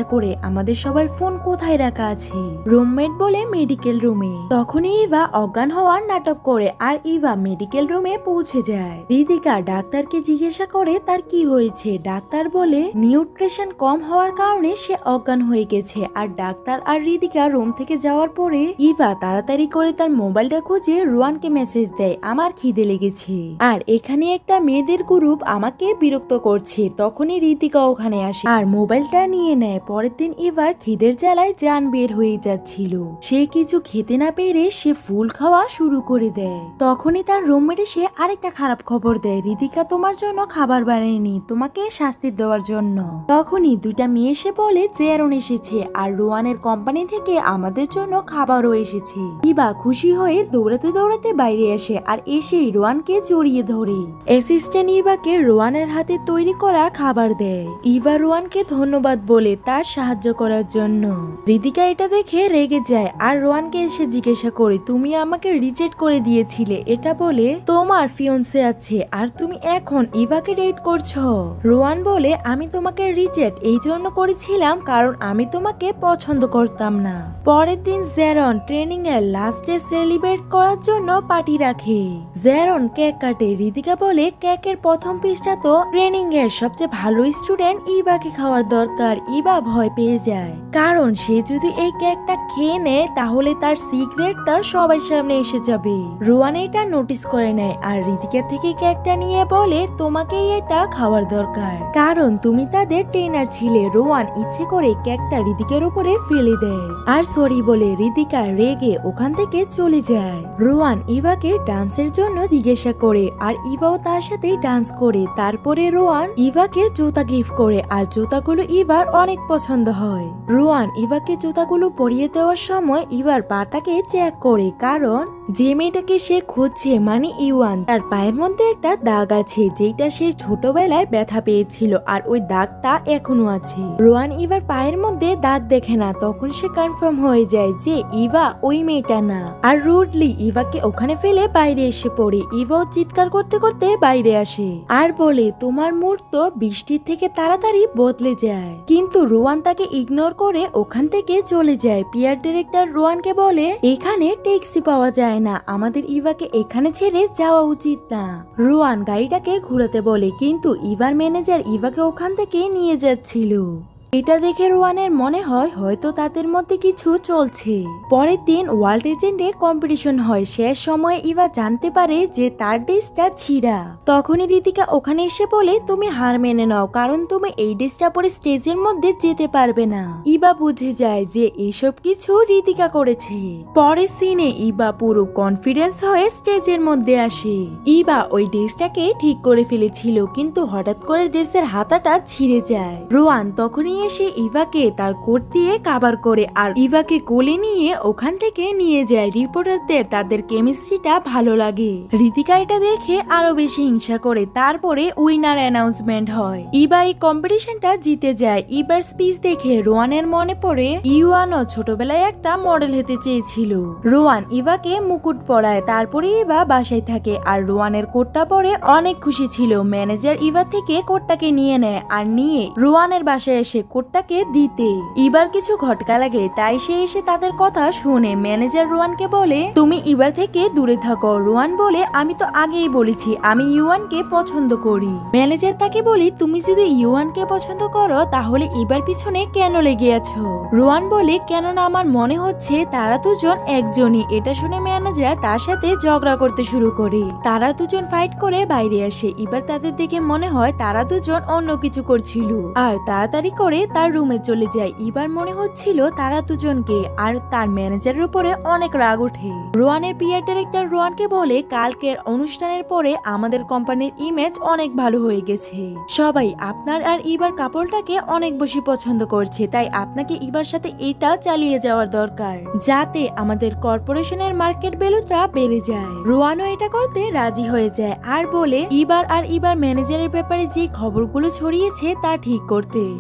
করে আমাদের সবার ফোন কোথায় রাখা আছে। রুমমেট বলে মেডিকেল রুমে। তখনই ইভা অজ্ঞান হওয়ার নাটক করে আর ইভা মেডিকেল রুমে পৌঁছে যায়। রিদিকা ডাক্তারকে জিজ্ঞাসা করে তার কি হয়েছে। ডাক্তার বলে নিউট্রিশন কম হওয়ার কারণে সে অজ্ঞান হয়ে গেছে। আর ডাক্তার আর রিদিকা রুম থেকে যাওয়ার পরে ইভা তাড়াতাড়ি করে তার মোবাইলটা খুঁজে রোয়ানকে মেসেজ দেয়, আমার খিদে লেগেছে আর এখানে একটা মেয়েদের গ্রুপ আমাকে বিরক্ত করছে। তখনই রিদিকা ওখানে আসে আর মোবাইলটা নিয়ে নেয়। পরের দিন ইভার খিদের জ্বালায় জান বের হয়ে যাচ্ছিল। সে কিছু খেতে না পেরে সে ফুল খাওয়া শুরু করে দেয়। তখনই তার রুমমেট এসে আরেকটা খারাপ খবর দেয়, রিদিকা তোমার জন্য খাবার বানায়নি, তোমাকে শাস্তি দেওয়ার জন্য। তখনই দুইটা মেয়ে এসে বলে জেরন এসেছে আর রোয়ানের কোম্পানি থেকে আমাদের জন্য খাবারও এসেছে। ইভা খুশি হয়ে দৌড়াতে দৌড়াতে বাইরে আসে আর এসেই রোয়ানকে জড়িয়ে ধরে। অ্যাসিস্ট্যান্ট ইভাকে রোয়ানের হাতে তৈরি করা খাবার দেয়। ইভা রোয়ানকে ধন্যবাদ বলে তার সাহায্য করার জন্য। রিদিকা এটা দেখে রেগে যায় আর রোয়ানকে এসে জিজ্ঞাসা করে তুমি আমাকে রিজেক্ট করে দিয়েছিলে, এটা বলে তোমার ফিয়ন্সে আছে আর তুমি এখন ইভাকে ডেট করছো। রোয়ান বলে আমি তোমাকে রিজেক্ট এই জন্য করেছিলাম কারণ আমি তোমাকে পছন্দ করতাম না। পরের দিন জেরন ট্রেনিং এর লাস্ট ডে সেলিব্রেট করার জন্য পার্টি রাখে। জেরন কেক কাটে। রিদিকা বলে কেকের প্রথম পিসটা তো ট্রেনিং এর সবচেয়ে ভালো স্টুডেন্ট ইভাকে খাওয়ার দরকার। ইভা ভয় পেয়ে যায় কারণ সে যদি এই কেকটা খেয়ে নেয় তাহলে তার সিক্রেটটা সবার সামনে এসে যাবে। রোয়ান এটা নোটিস করে নেয় আর রিদিকা থেকে কেকটা নিয়ে বলে তোমাকেই এটা খাওয়ার দরকার কারণ তুমি তাদের ট্রেনার ছিলে। রোয়ান ইচ্ছে করে কেকটা রিদিকার উপরে ফেলে দেয় আর সরি বলে রিদিকা রেগে ওখান থেকে চলে যায়। রোয়ান ইভাকে ডান্সের জন্য জিজ্ঞাসা করে আর ইভাও তার সাথে ডান্স করে। তারপরে রোয়ান ইভাকে জুতা গিফট করে আর জুতাগুলো ইভার অনেক পছন্দ হয়। রোয়ান ইভাকে জুতাগুলো পরিয়ে দেওয়ার সময় ইভার পাটাকে চেক করে কারণ যে মেয়েটাকে সে খুঁজছে মানে ইওয়ান তার পায়ের মধ্যে একটা দাগ আছে যেটা সে ছোটবেলায় ব্যথা পেয়েছিল আর ওই দাগটা এখনো আছে। রোয়ান ইভার পায়ের মধ্যে দাগ দেখে না, তখন সে কনফার্ম হয়ে যায় যে ইভা ওই মেয়েটা না আর রুডলি ইভাকে ওখানে ফেলে বাইরে এসে পড়ে। ইভাও চিৎকার করতে করতে বাইরে আসে আর বলে তোমার মুড তো বৃষ্টির থেকে তাড়াতাড়ি বদলে যায়, কিন্তু রোয়ান তাকে ইগনোর করে ওখান থেকে চলে যায়। পিয়ার ডিরেক্টর রোয়ানকে বলে এখানে ট্যাক্সি পাওয়া যায় না, আমাদের ইভাকে এখানে ছেড়ে যাওয়া উচিত না। রোয়ান গাড়িটাকে ঘুরাতে বলে কিন্তু ইভার ম্যানেজার ইভাকে ওখান থেকে নিয়ে যাচ্ছিল। এটা দেখে রোয়ানের মনে হয় হয়তো তাদের মধ্যে কিছু চলছে। পরের দিন ওয়ার্ল্ড এজেন্টে কম্পিটিশন হয়। শেষ সময়ে ইভা জানতে পারে যে তার ড্রেসটা ছিঁড়া। তখনই রিদিকা ওখানে এসে বলে তুমি হার মেনে নাও কারণ তুমি এই ড্রেসটা পরে স্টেজের মধ্যে যেতে পারবে না। ইভা বুঝে যায় যে এসব কিছু রিদিকা করেছে। পরের সিনে ইভা পুরো কনফিডেন্স হয়ে স্টেজের মধ্যে আসে। ইভা ওই ড্রেসটাকে ঠিক করে ফেলেছিল কিন্তু হঠাৎ করে ড্রেসের হাতাটা ছিঁড়ে যায়। রোয়ান তখনই এসে ইভাকে তার কোট দিয়ে কাভার করে আর ইভাকে কোলে নিয়ে ওখান থেকে নিয়ে যায়। রিপোর্টারদের তাদের কেমিস্ট্রিটা ভালো লাগে। রিদিকা এটা দেখে আরো বেশি হিংসা করে। তারপরে উইনার অ্যানাউন্সমেন্ট হয়। ইভা এই কম্পিটিশনটা জিতে যায়। ইভার স্পিচ দেখে রোয়ানের মনে পড়ে ইওয়ানও ছোটবেলায় একটা মডেল হতে চেয়েছিল। রোয়ান ইভাকে মুকুট পরায়। তারপরে ইভা বাসায় থাকে আর রোয়ানের কোটটা পরে অনেক খুশি ছিল। ম্যানেজার ইভা থেকে কোটটাকে নিয়ে নেয় আর নিয়ে রোয়ানের বাসায় এসে কোটটাকে দিতে ইবার কিছু ঘটকা লাগে তাই সে এসে তাদের কথা শুনে। ম্যানেজার রোয়ানকে বলে তুমি ইবার থেকে দূরে থাকো। রোয়ান বলে আমি তো আগেই বলেছি আমি ইউয়ানকে পছন্দ করি। ম্যানেজার তাকে বলি তুমি যদি ইউয়ানকে পছন্দ করো তাহলে ইবার পিছনে কেন লেগে আছো। রোয়ান বলে কেননা আমার মনে হচ্ছে তারা দুজন একজনই। এটা শুনে ম্যানেজার তার সাথে ঝগড়া করতে শুরু করে। তারা দুজন ফাইট করে বাইরে আসে। এবার তাদের দেখে মনে হয় তারা দুজন অন্য কিছু করছিল আর তাড়াতাড়ি করে তার রুমে চলে যায়। এবার মনে হচ্ছিল তারা দুজনকে আর তার ম্যানেজারের উপরে অনেক রাগ ওঠে। রোয়ানের পিয়ার ডিরেক্টর রোয়ানকে বলে কালকের অনুষ্ঠানের পরে আমাদের কোম্পানির ইমেজ অনেক ভালো হয়ে গেছে। সবাই আপনার আর ইবার কাপড়টাকে অনেক বেশি পছন্দ করছে তাই আপনাকে ইবার সাথে এটা চালিয়ে যাওয়ার দরকার যাতে আমাদের কর্পোরেশনের মার্কেট ভ্যালুটা বেড়ে যায়। রোয়ানও এটা করতে রাজি হয়ে যায় আর বলে ইবার আর ইবার ম্যানেজারের ব্যাপারে যে খবরগুলো ছড়িয়েছে তা ঠিক করতে। অন্যদিকে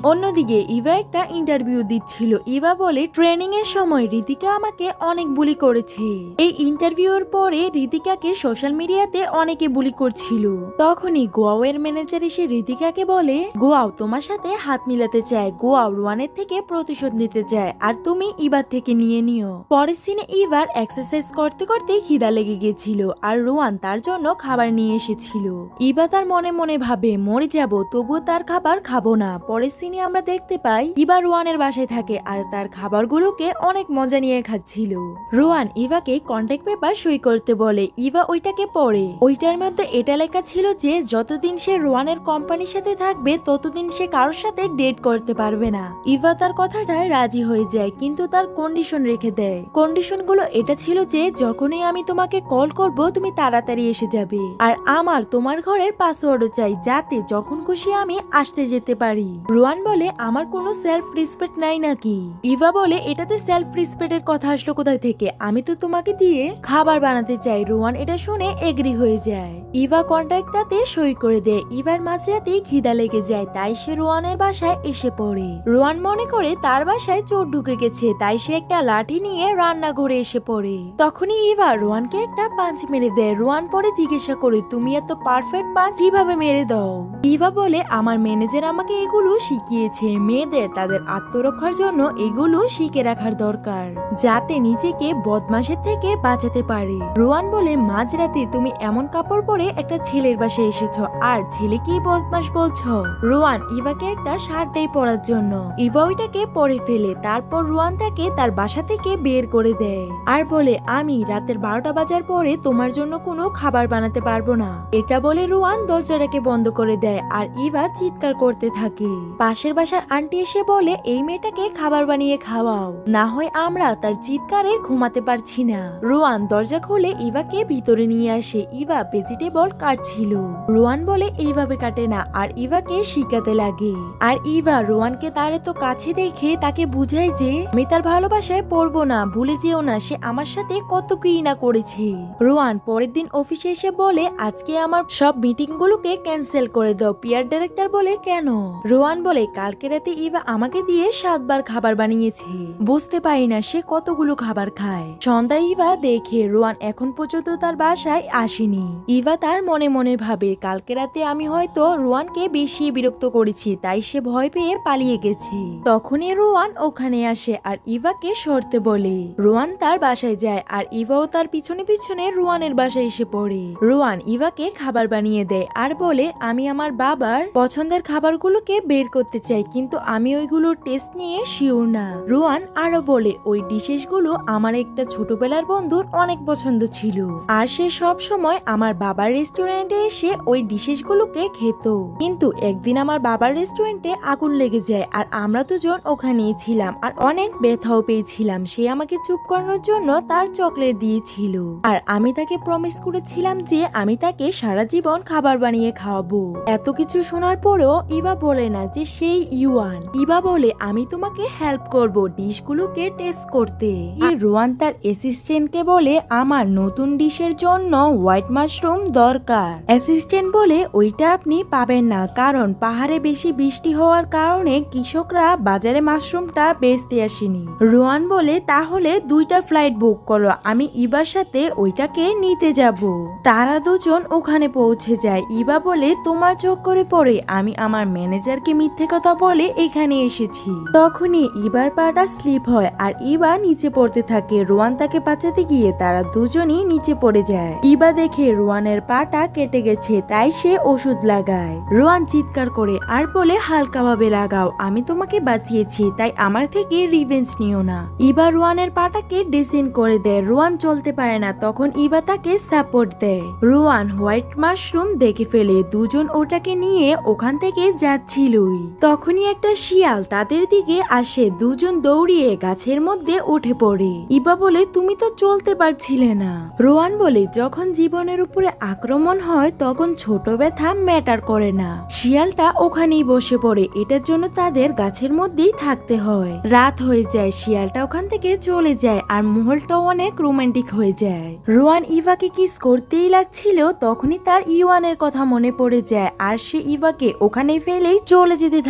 দিকে ইভা একটা ইন্টারভিউ দিচ্ছিল। ইভা বলে, ট্রেনিং এর সময় ঋতিকা আমাকে অনেক বুলি করেছে। এই ইন্টারভিউর পরে ঋতিকাকে সোশ্যাল মিডিয়াতে অনেকে বুলি করছিল। তখনই গোয়াও এর ম্যানেজার এসে ঋতিকাকে বলে, গোয়াও তোমার সাথে হাত মিলাতে চায়, গোয়াও রোয়ানের থেকে প্রতিশোধ নিতে চায়, আর তুমি ইভার থেকে নিয়ে নিও। পরের সিনে ইভার এক্সারসাইজ করতে করতে খিদা লেগে গেছিল আর রোয়ান তার জন্য খাবার নিয়ে এসেছিল। ইভা তার মনে মনে ভাবে, মরে যাব তবুও তার খাবার খাবো না। পরের সিনে আমরা দেখতে পাই ইভা রোয়ানের বাসায় থাকে আর তার খাবারগুলোকে অনেক মজা নিয়ে খাচ্ছিল। রোয়ান ইভাকে কন্ট্যাক্ট পেপার সই করতে বলে। ইভা ওইটাকে পড়ে। ওইটার মধ্যে এটা লেখা ছিল যে যতদিন সে রোয়ানের কোম্পানির সাথে থাকবে ততদিন সে কারোর সাথে ডেট করতে পারবে না। ইভা তার কথাটায় রাজি হয়ে যায়, কিন্তু তার কন্ডিশন রেখে দেয়। কন্ডিশন গুলো এটা ছিল যে যখনই আমি তোমাকে কল করব তুমি তাড়াতাড়ি এসে যাবে, আর আমার তোমার ঘরের পাসওয়ার্ডও চাই যাতে যখন খুশি আমি আসতে যেতে পারি। রোয়ান বলে, আমার কোনো সেলফ রেসপেক্ট নাই নাকি? ইভা বলে, এটাতে সেলফ রেসপেক্টের কথা আসলো কোথায় থেকে? আমি তো তোমাকে দিয়ে খাবার বানাতে চাই। রোয়ান এটা শুনে এগ্রি হয়ে যায়। ইভা কন্ট্রাক্টটাতে সই করে দেয়। ইভার মাঝরাতে খিদা লেগে যায়, তাই সে রোয়ানের বাসায় এসে পড়ে। রোয়ান মনে করে তার বাসায় চোর ঢুকে গেছে, তাই সে একটা লাঠি নিয়ে রান্নাঘরে এসে পড়ে। তখনই ইভা রোয়ানকে একটা পাঞ্চ মেরে দেয়। রোয়ান পরে জিজ্ঞাসা করে, তুমি এত পারফেক্ট পাঞ্চ কিভাবে মেরে দাও? ইভা বলে, আমার ম্যানেজার আমাকে এগুলো শিখিয়েছে। মেয়েদের তাদের আত্মরক্ষার জন্য এগুলো শিখে রাখার দরকার, যাতে নিজেকে বদমাশের থেকে বাঁচাতে পারে। রোয়ান বলে, মাঝরাতে তুমি এমন কাপড় পরে একটা ছেলের বাসায় এসেছো, আর ছেলে কি বদমাশ বলছো? রোয়ান ইভাকে একটা শার্ট দেয় পরার জন্য। ইভা ওইটাকে পরে ফেলে। তারপর রোয়ান তাকে তার বাসা থেকে বের করে দেয় আর বলে, আমি রাতের বারোটা বাজার পরে তোমার জন্য কোনো খাবার বানাতে পারবো না। এটা বলে রোয়ান দরজাটাকে বন্ধ করে দেয় আর ইভা চিৎকার করতে থাকে। পাশের বাসার আন্টি এসে বলে, এই মেয়েটাকে খাবার বানিয়ে খাওয়াও, না হয় আমরা তার চিৎকারে ঘুমাতে পারছি না। রোয়ান দরজা খুলে ইভাকে ভিতরে নিয়ে আসে। ইভা ভেজিটেবল কাটছিল। রোয়ান বলে, এইভাবে কাটে না, আর ইভাকে শিখাতে লাগে। আর ইভা রোয়ানকে তার এত কাছে দেখে তাকে বুঝায় যে আমি তার ভালোবাসায় পড়বো না, ভুলে যেও না সে আমার সাথে কত কি না করেছে। রোয়ান পরের দিন অফিসে এসে বলে, আজকে আমার সব মিটিং গুলোকে ক্যান্সেল করে দাও। পিআর ডাইরেক্টর বলে, কেন? রোয়ান বলে, কালকে রাতে ইভা আমাকে দিয়ে সাতবার খাবার বানিয়েছে, বুঝতে পারি না সে কতগুলো খাবার খায়। সন্ধ্যায় ইভা দেখে রোয়ান এখন পর্যন্ত তার বাসায় আসেনি। ইভা তার মনে মনে ভাবে, কালকে রাতে আমি হয়তো রোয়ানকে বেশি বিরক্ত করেছি, তাই সে ভয় পেয়ে পালিয়ে গেছে। তখনই রোয়ান ওখানে আসে আর ইভাকে সরতে বলে। রোয়ান তার বাসায় যায় আর ইভাও তার পিছনে পিছনে রোয়ানের বাসায় এসে পড়ে। রোয়ান ইভাকে খাবার বানিয়ে দেয় আর বলে, আমি আমার বাবার পছন্দের খাবারগুলোকে বের করতে চাই, কিন্তু আমি ওইগুলোর টেস্ট নিয়ে শিওর না। রোয়ান আরো বলে, ওই ডিশেস গুলো আমার একটা ছোটবেলার বন্ধুর অনেক পছন্দ ছিল, আর সে সব সময় আমার বাবার রেস্টুরেন্টে এসে ওই ডিশেস গুলোকে খেত। কিন্তু একদিন আমার বাবার রেস্টুরেন্টে আগুন লেগে যায় আর আমরা দুজন ওখানেই ছিলাম আর অনেক ব্যথাও পেয়েছিলাম। সে আমাকে চুপ করানোর জন্য তার চকলেট দিয়েছিল, আর আমি তাকে প্রমিস করেছিলাম যে আমি তাকে সারা জীবন খাবার বানিয়ে খাওয়াবো। এত কিছু শোনার পরেও ইভা বলে না যে সেই ইউয়ান। ইভা বলে, আমি তোমাকে হেল্প করব ডিশগুলোকে টেস্ট করতে। আর রোয়ান তার অ্যাসিস্ট্যান্টকে বলে, আমার নতুন ডিশের জন্য হোয়াইট মাশরুম দরকার। অ্যাসিস্ট্যান্ট বলে, ওইটা আপনি পাবেন না, কারণ পাহাড়ে বেশি বৃষ্টি হওয়ার কারণে কৃষকরা বাজারে মাশরুমটা বেচতে আসেনি। রোয়ান বলে, তাহলে দুইটা ফ্লাইট বুক করো, আমি ইবার সাথে ওইটাকে নিতে যাব। তারা দুজন ওখানে পৌঁছে যায়। ইবা বলে, তোমার চক্করে পড়ে আমি আমার ম্যানেজারকে মিথ্যে কথা বলে এখানে এসেছি। তখনই ইবার পাটা স্লিপ হয় আর ইবা নিচে পড়তে থাকে। রোয়ান তাকে বাঁচাতে গিয়ে তারা দুজনই নিচে পড়ে যায়। ইবা দেখে রোয়ানের পাটা কেটে গেছে, তাই সে ওষুধ লাগায়। রোয়ান চিৎকার করে আর বলে, হালকাভাবে লাগাও, আমি তোমাকে বাঁচিয়েছি, তাই আমার থেকে রিভেঞ্জ নিও না। ইবা রোয়ানের পাটাকে ড্রেসিং করে দেয়। রোয়ান চলতে পারে না, তখন ইবা তাকে সাপোর্ট দেয়। রোয়ান হোয়াইট মাশরুম দেখে ফেলে। দুজন ওটাকে নিয়ে ওখান থেকে যাচ্ছিলই। তখনই একটা শিয়াল তাদের দিকে আসে। দুজন দৌড়িয়ে গাছের মধ্যে উঠে পড়ে। ইবা বলে, তুমি তো চলতে পারছিলে না। রোয়ান বলে, যখন জীবনের উপরে আক্রমণ হয় তখন ছোট ব্যথা ম্যাটার করে না। শিয়ালটা ওখানেই বসে পড়ে। এটার জন্য তাদের গাছের মধ্যেই থাকতে হয়। রাত হয়ে যায়, শিয়ালটা ওখান থেকে চলে যায় আর মহলটা অনেক রোমান্টিক হয়ে যায়। রোয়ান ইভাকে কিস করতেই লাগছিল, তখনই তার ইওয়ানের কথা মনে পড়ে যায় আর সে ইভাকে ওখানে ফেলেই চলে যেতে থাকে। আর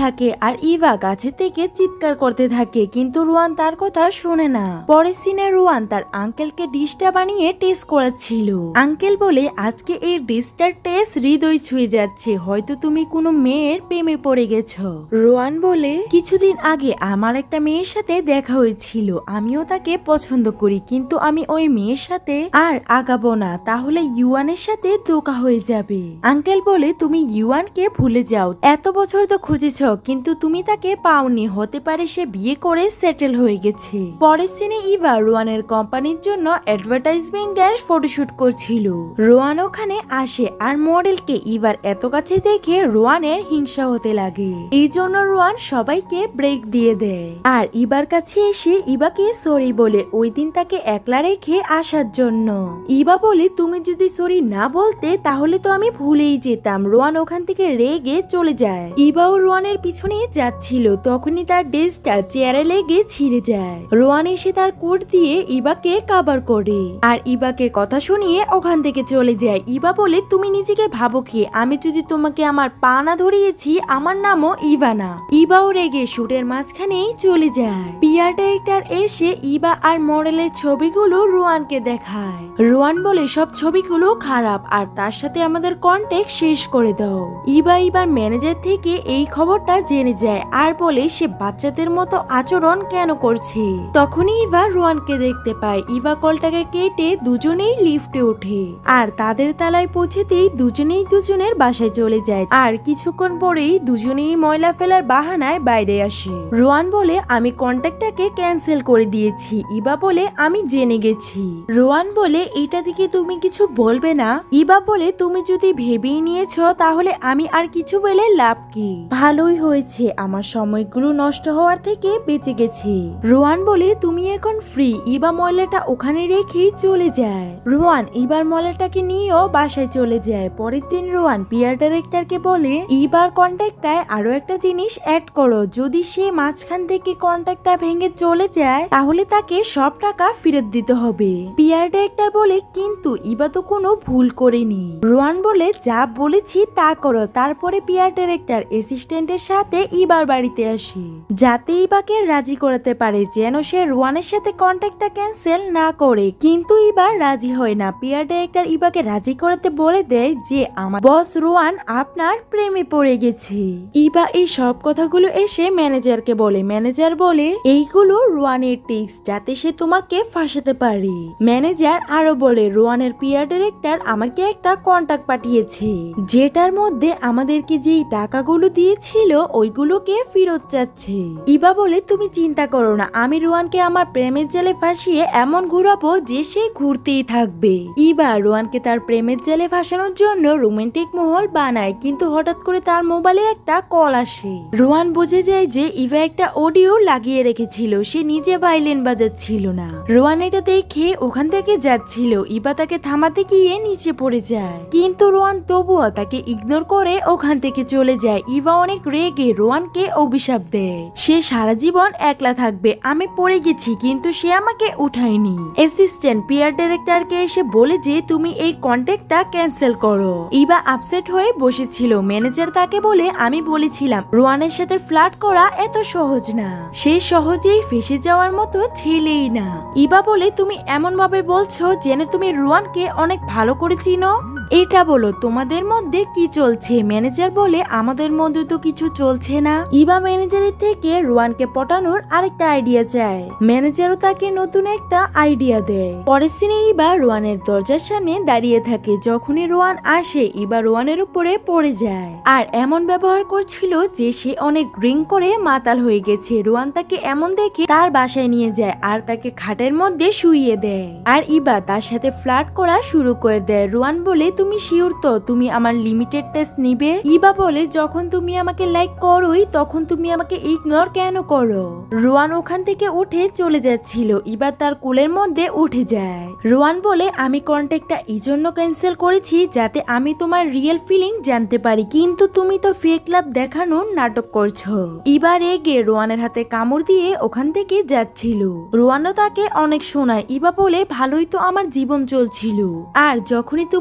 আর ইভা কাছে থেকে চিৎকার করতে থাকে, কিন্তু রোয়ান তার কথা শুনে না। পরের সিনে রোয়ান তার আঙ্কেলকে ডিশটা বানিয়ে টেস্ট করাচ্ছিল। আঙ্কেল বলে, আজকে এই ডিশটার টেস্ট হৃদয় ছুঁয়ে যাচ্ছে, হয়তো তুমি কোনো মেয়ের প্রেমে পড়ে গেছো। রোয়ান বলে, কিছুদিন আগে আমার একটা মেয়ের সাথে দেখা হয়েছিল, আমিও তাকে পছন্দ করি, কিন্তু আমি ওই মেয়ের সাথে আর আগাবো না, তাহলে ইউয়ানের সাথে ধোঁকা হয়ে যাবে। আঙ্কেল বলে, তুমি ইউয়ানকে ভুলে যাও, এত বছর তো খুঁজেছ কিন্তু তুমি তাকে পাওনি, হতে পারে সে বিয়ে করে সেটেল হয়ে গেছে। পরের সিনে ইভা রোয়ানের কোম্পানির জন্য অ্যাডভার্টাইজমেন্টের ফটোশুট করছিল। রোয়ান ওখানে আসে আর মডেলকে ইভার এত কাছে দেখে রোয়ানের হিংসা হতে লাগে। এই জন্য রোয়ান সবাইকে ব্রেক দিয়ে দেয় আর ইবার কাছে এসে ইবাকে সরি বলে ওই দিন তাকে একলা রেখে আসার জন্য। ইবা বলে, তুমি যদি সরি না বলতে তাহলে তো আমি ভুলেই যেতাম। রোয়ান ওখান থেকে রেগে চলে যায়। ইবাও রোয়ানের পিছনে যাচ্ছিল, তখনই তার ড্রেসটা চেয়ারে লেগে ছিঁড়ে যায়। রোয়ান এসে তার কোট দিয়ে ইবাকে কাভার করে আর ইবাকে কথা শুনিয়ে ওখান থেকে চলে যায়। ইবা বলে, তুমি নিজেকে ভাবো কি, আমি যদি তোমাকে আমার পা না ধরিয়েছি, আমার নামও ইভানা। ইবাও রেগে শুটের মাঝখানেই চলে যায়। পিয়ার ডাইরেক্টর এসে ইবা আর মডেলের ছবিগুলো রোয়ানকে দেখায়। রোয়ান বলে, সব ছবিগুলো খারাপ আর তার সাথে আমাদের কন্ট্যাক্ট শেষ করে দাও। ইবা ইবার ম্যানেজার থেকে এই খবরটা জেনে যায় আর বলে সে বাচ্চাদের মতো আচরণ কেন করছে। তখনই ইবা রোয়ানকে দেখতে পায়। ইবা কলটাকে কেটে দুজনেই লিফটে ওঠে আর তাদের তালায় পৌঁছেতেই দুজনেই দুজনের বাসায় চলে যায় আর কিছুক্ষণ পরেই দুজনেই ময়লা ফেলার বাহানায় বাইরে আসে। রোয়ান বলে, আমি কন্ট্যাক্টটাকে ক্যান্সেল করে দিয়েছি। ইবা বলে, আমি জেনে গেছি। রোয়ান বলে, এটা থেকে তুমি কিছু বলবে না? ইবা বলে, তুমি যদি ভেবেই নিয়েছো তাহলে আমি আর কিছু বলে লাভ কি? ভালোই হয়েছে, আমার সময়গুলো নষ্ট হওয়ার থেকে বেঁচে গেছে। রোয়ান বলে, তুমি এখন ফ্রি। ইবা ময়লাটা ওখানে রেখেই চলে যায়। রোয়ান ইবার ময়লাটাকে নিয়েও বাসায় চলে যায়। পরের দিন রোয়ান পিয়ার ডাইরেক্টরকে বলে, ইবার কন্ট্যাক্টটায় আরো একটা জিনিস অ্যাড করো, যদি সে মাঝখান থেকে কন্ট্যাক্টটা ভেঙে চলে যায় তাহলে তাকে সব টাকা ফেরত দিতে হবে। পিয়ার ডাইরেক্টর বলে, কিন্তু ইবা তো কোনো ভুল করেনি। রোয়ান বলে, যা বলেছি তা করো। তারপরে পিয়ার ডাইরেক্টর অ্যাসিস্ট্যান্টের সাথে ইবার বাড়িতে আসে যাতে ইবাকে রাজি করাতে পারে যেন সে রোয়ানের সাথে কন্ট্যাক্টটা ক্যান্সেল না করে, কিন্তু ইবার রাজি হয় না। পিয়ার ডাইরেক্টর ইবাকে রাজি করাতে বলে দেয় যে আমার বস রোয়ান আপনার প্রেমে পড়ে গেছে। ইবা এই সব কথাগুলো এসে ম্যানেজারকে বলে। ম্যানেজার বলে, এইগুলো রোয়ানের টিক্স যাতে সে তোমাকে ফাঁসাতে পারে। ম্যানেজার আরো বলে, রোয়ানের পিয়ার ডাইরেক্টর আমাকে একটা কন্ট্যাক্ট পাঠিয়েছে যেটার মধ্যে আমাদেরকে যেই টাকাগুলো দিয়েছিল ওইগুলোকে ফেরত চাচ্ছে। ইবা বলে, তুমি চিন্তা করো না, আমি রোয়ানকে আমার প্রেমের জালে ফাঁসিয়ে এমন ঘুরাবো যে সে ঘুরতেই থাকবে। ইবা রোয়ানকে তার প্রেমের জালে ফাঁসানোর জন্য রোমান্টিক মহল বানায়, কিন্তু হঠাৎ করে তার মোবাইলে একটা কল আসে। রোয়ান বুঝে যায় যে ইভা একটা অডিও লাগিয়ে রেখেছিল, সে নিজে ভাইলিন বাজাচ্ছিল না। রোয়ান এটা দেখে ওখান থেকে যাচ্ছিল। ইবা তাকে থামাতে গিয়ে নিচে পড়ে যায়, কিন্তু রোয়ান তবুও তাকে ইগনোর করে ওখান থেকে চলে যায়। ইভা অনেক রেগে রোয়ানকে অভিশাপ দেয়, সে সারা জীবন একলা থাকবে। আমি পড়ে গেছি কিন্তু সে আমাকে উঠায়নি। অ্যাসিস্ট্যান্ট পিয়ার ডাইরেক্টরকে এসে বলে যে তুমি এই কন্ট্যাক্টটা ক্যান্সেল করো। ইভা আপসেট হয়ে বসেছিল। ম্যানেজার তাকে বলে, আমি বলেছিলাম রোয়ানের সাথে ফ্লার্ট করা এত সহজ না, সে সহজেই ফেসে যাওয়ার মতো ছেলেই না। ইভা বলে, তুমি এমন ভাবে বলছো যেন তুমি রোয়ানকে অনেক ভালো করে চিনো। এটা বলো তোমাদের মধ্যে কি চলছে? ম্যানেজার বলে, আমাদের মধ্যে তো কিছু চলছে না। ইভা ম্যানেজারের থেকে রোয়ানকে পটানোর আরেকটা আইডিয়া চায়। ম্যানেজারও তাকে নতুন একটা আইডিয়া দেয়। পরের সিনে ইভা রোয়ানের দরজার সামনে দাঁড়িয়ে থাকে। যখনই রোয়ান আসে ইভা রোয়ানের উপরে পড়ে যায় আর এমন ব্যবহার করছিল যে সে অনেক ড্রিঙ্ক করে মাতাল হয়ে গেছে। রোয়ান তাকে এমন দেখে তার বাসায় নিয়ে যায় আর তাকে খাটের মধ্যে শুইয়ে দেয় আর ইভা তার সাথে ফ্লার্ট করা শুরু করে দেয়। রোয়ান বলে, তুমি শিওর তো তুমি আমার লিমিটেড টেস্ট নিবে? ইভা বলে, যখন তুমি আমাকে লাইক করোই তখন তুমি আমাকে ইগনোর কেন করো? রোয়ান ওখান থেকে উঠে চলে যাচ্ছিল। ইভা তার কোলের মধ্যে উঠে যায়। রোয়ান বলে, আমি কন্ট্যাক্টটা এই জন্য ক্যান্সেল করেছি যাতে আমি তোমার রিয়েল ফিলিং জানতে পারি, কিন্তু তুমি তো ফেক লাভ দেখানোর নাটক করছো। ইভা রেগে রোয়ানের হাতে কামড় দিয়ে ওখান থেকে যাচ্ছিল। রোয়ানও তাকে অনেক শোনায়। ইভা বলে, ভালোই তো আমার জীবন চলছিল, আর যখনই তুমি আমার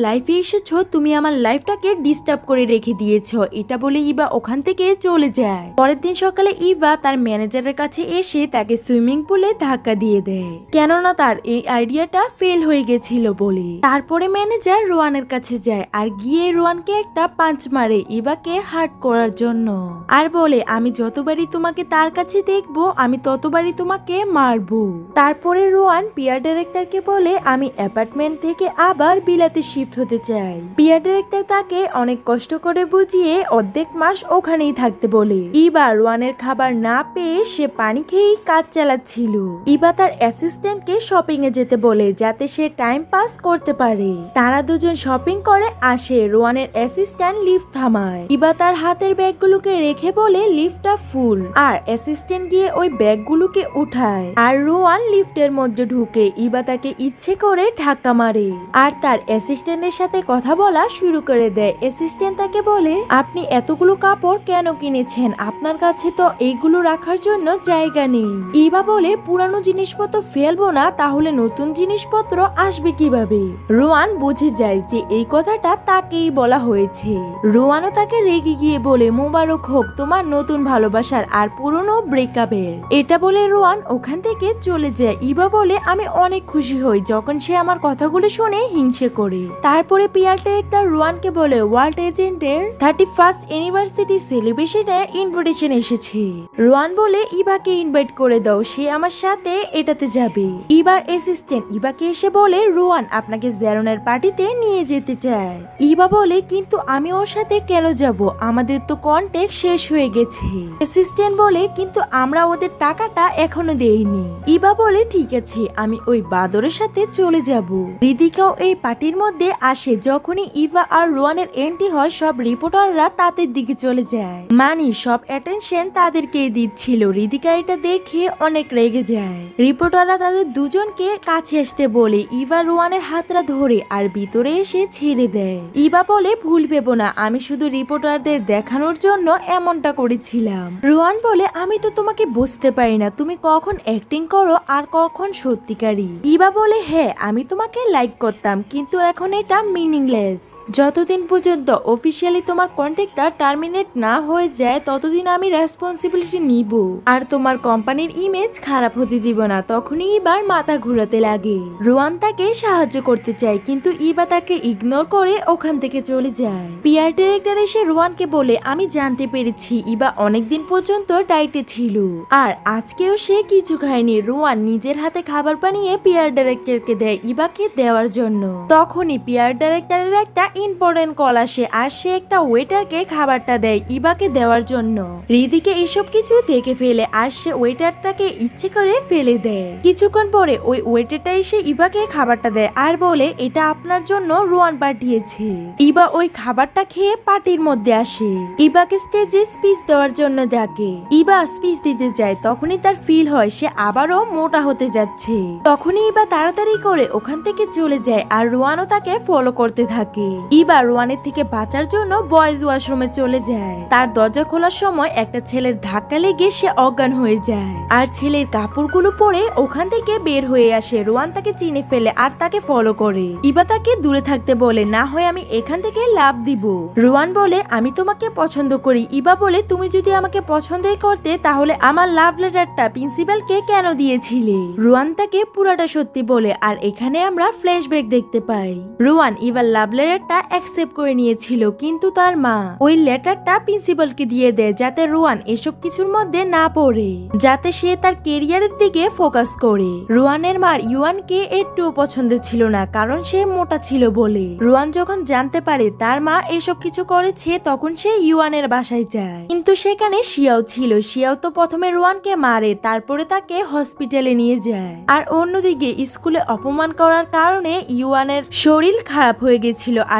লাইফে এসেছো, তুমি আমার লাইফটাকে ডিস্টার্ব করে রেখে দিয়েছো, এটা বলে ইভা ওখান থেকে চলে যায়। পরের দিন সকালে ইভা তার ম্যানেজারের কাছে এসে তাকে সুইমিং পুলে ধাক্কা দিয়ে দেয়, কেননা তার এই আইডিয়াটা ফেল হয়ে গেছিল বলে। তারপরে ম্যানেজার রোয়ানের কাছে যায় আর গিয়ে রোয়ানকে একটা পাঞ্চ মারে ইভাকে হার্ট করার জন্য, আর বলে আমি যতবারই তোমাকে তার কাছে দেখবো আমি ততবারই তোমাকে মারবো। তারপরে রোয়ান পিয়ার ডাইরেক্টরকে বলে আমি অ্যাপার্টমেন্ট থেকে আবার বিলাতে শিফট হতে চাই। পিয়ার ডাইরেক্টর তাকে অনেক কষ্ট করে বুঝিয়ে অর্ধেক মাস ওখানেই থাকতে বলে। ইভা রোয়ানের খাবার না পেয়ে সে পানি খেয়েই কাজ চালাচ্ছিল। ইভা তার অ্যাসিস্ট্যান্টকে শপিং এ যেতে বলে যাতে সে টাইম পাস করতে পারে। তারা দুজন শপিং করে আসে। রোয়ানের অ্যাসিস্ট্যান্ট লিফট থামায়। ইভা তার হাতের ব্যাগগুলোকে রেখে বলে লিফটটা ফুল, আর অ্যাসিস্ট্যান্ট গিয়ে ওই ব্যাগগুলোকে উঠায়। আর রোয়ান লিফটের মধ্যে ঢুকে ইভা তাকে ইচ্ছে করে ধাক্কা মারে আর তার অ্যাসিস্ট্যান্টের সাথে কথা বলা শুরু করে দেয়। অ্যাসিস্ট্যান্ট তাকে বলে আপনি এতগুলো কাপড় কেন কিনেছেন, আপনার কাছে তো এইগুলো রাখার জন্য জায়গা নেই। ইভা বলে পুরানো জিনিসপত্র ফেলবো না, তাহলে নতুন জিনিসপত্র আসবে কিভাবে। রোয়ান বুঝে যায় যে এই কথাটা তাকেই বলা হয়েছে। রোয়ানও তাকে রেগে গিয়ে বলে মোবারক হোক তোমার নতুন ভালোবাসার আর পুরনো ব্রেকআপের। এটা বলে রোয়ান ওখান থেকে চলে যায়। ইভা বলে আমি অনেক খুশি হই যখন সে আমার কথাগুলো শুনে হিংসে করে। তারপরে পিয়ার ডাইরেক্টর রোয়ানকে বলে ওয়ার্ল্ড এজেন্টের থার্টি ফার্স্ট ইউনিভার্সিটি সেলিব্রেশনে ইনভিটেশন এসেছে। রোয়ান বলে ইভাকে ইনভাইট করে দাও, সে আমার সাথে এটাতে যাবে। ইভার অ্যাসিস্ট্যান্ট ইভাকে এসে বলে রোয়ান আপনাকে জেরনের পার্টিতে নিয়ে যেতে চায়। ইভা বলে কিন্তু আমি ওর সাথে কেন যাব, আমাদের তো কন্ট্যাক্ট শেষ হয়ে গেছে। অ্যাসিস্ট্যান্ট বলে কিন্তু আমরা ওদের টাকাটা এখনো দেইনি। ইভা বলে ঠিক আছে আমি ওই বাদরের সাথে চলে যাব। রিদিকাও এই পার্টির মধ্যে আসে। যখনই ইভা আর রোয়ানের এন্ট্রি হয় সব রিপোর্টাররা তাদের দিকে চলে যায়, মানে সব অ্যাটেনশন তাদেরকে দিচ্ছিল। রিদিকা এটা দেখে অনেক রেগে যায়। রিপোর্টাররা তাদের দুজনকে কাছে আসতে বলে ইভা রোয়ানের হাতটা ধরে আর ভিতরে এসে ছেড়ে দেয়। ইভা বলে ভুল ভেবো না, আমি শুধু রিপোর্টারদের দেখানোর জন্য এমনটা করেছিলাম। রোয়ান বলে আমি তো তোমাকে বুঝতে পারি না, তুমি কখন অ্যাক্টিং করো আর কখন সত্যিকারী। ইভা বলে হ্যাঁ আমি তোমাকে লাইক করতাম কিন্তু এখন এটা মিনিংলেস। যতদিন পর্যন্ত অফিসিয়ালি তোমার কন্ট্রাক্টটা টার্মিনেট না হয়ে যায় ততদিন আমি রেসপন্সিবিলিটি নিব আর তোমার কোম্পানির ইমেজ খারাপ হতে দিব না। তখনই এবার মাথা ঘুরাতে লাগে। রোয়ান তাকে সাহায্য করতে চায় কিন্তু ইভা তাকে ইগনোর করে ওখান থেকে চলে যায়। পিয়ার ডাইরেক্টর এসে রোয়ানকে বলে আমি জানতে পেরেছি ইভা অনেকদিন পর্যন্ত ডায়েটে ছিল আর আজকেও সে কিছু খায়নি। রোয়ান নিজের হাতে খাবার বানিয়ে পিয়ার ডাইরেক্টরকে দেয় ইভাকে দেওয়ার জন্য। তখনই পিয়ার ডাইরেক্টরের একটা ইম্পর্টেন্ট কল আসে আর সে একটা ওয়েটারকে খাবারটা দেয় ইভাকে দেওয়ার জন্য। রিদিকে এসব কিছু দেখে ফেলে আর সে ওয়েটারটাকে ইচ্ছে করে ফেলে দেয়। কিছুক্ষণ পরে ওই ওয়েটারটা এসে ইভাকে খাবারটা দেয় আর বলে এটা আপনার জন্য রোয়ান পাঠিয়েছে। ইভা ওই খাবারটা খেয়ে পার্টির মধ্যে আসে। ইভাকে স্টেজে স্পিচ দেওয়ার জন্য ডাকে। ইভা স্পিচ দিতে যায় তখনই তার ফিল হয় সে আবারও মোটা হতে যাচ্ছে। তখনই ইভা তাড়াতাড়ি করে ওখান থেকে চলে যায় আর রোয়ানও তাকে ফলো করতে থাকে। ইভা রোয়ানের থেকে বাঁচার জন্য বয়েজ ওয়াশরুমে চলে যায়। তার দরজা খোলার সময় একটা ছেলের ধাক্কা লেগে সে অজ্ঞান হয়ে যায় আর ছেলের কাপড়গুলো পরে ওখান থেকে বের হয়ে আসে। রোয়ান তাকে চিনে ফেলে আর তাকে ফলো করে। ইভা তাকে দূরে থাকতে বলে না হয় আমি এখান থেকে লাভ দিব। রোয়ান বলে আমি তোমাকে পছন্দ করি। ইভা বলে তুমি যদি আমাকে পছন্দই করতে তাহলে আমার লাভ লেটারটা প্রিন্সিপালকে কেন দিয়েছিলে। রোয়ান তাকে পুরাটা সত্যি বলে আর এখানে আমরা ফ্ল্যাশব্যাক দেখতে পাই। রোয়ান ইভার লাভ লেটারটা অ্যাকসেপ্ট করে নিয়েছিল কিন্তু তার মা ওই লেটারটা প্রিন্সিপালকে দিয়ে দেয় যাতে রোয়ান এসব কিছুর মধ্যে না পড়ে, যাতে সে তার কেরিয়ারের দিকে ফোকাস করে। রোয়ানের মার ইউয়ানকে একটু পছন্দ ছিল না কারণ সে মোটা ছিল বলে। রোয়ান যখন জানতে পারে তার মা এসব কিছু করেছে তখন সে ইউয়ানের বাসায় যায় কিন্তু সেখানে শিয়াও ছিল। শিয়াও তো প্রথমে রোয়ানকে মারে তারপরে তাকে হসপিটালে নিয়ে যায়। আর অন্যদিকে স্কুলে অপমান করার কারণে ইউয়ানের শরীর খারাপ হয়ে গেছিল আর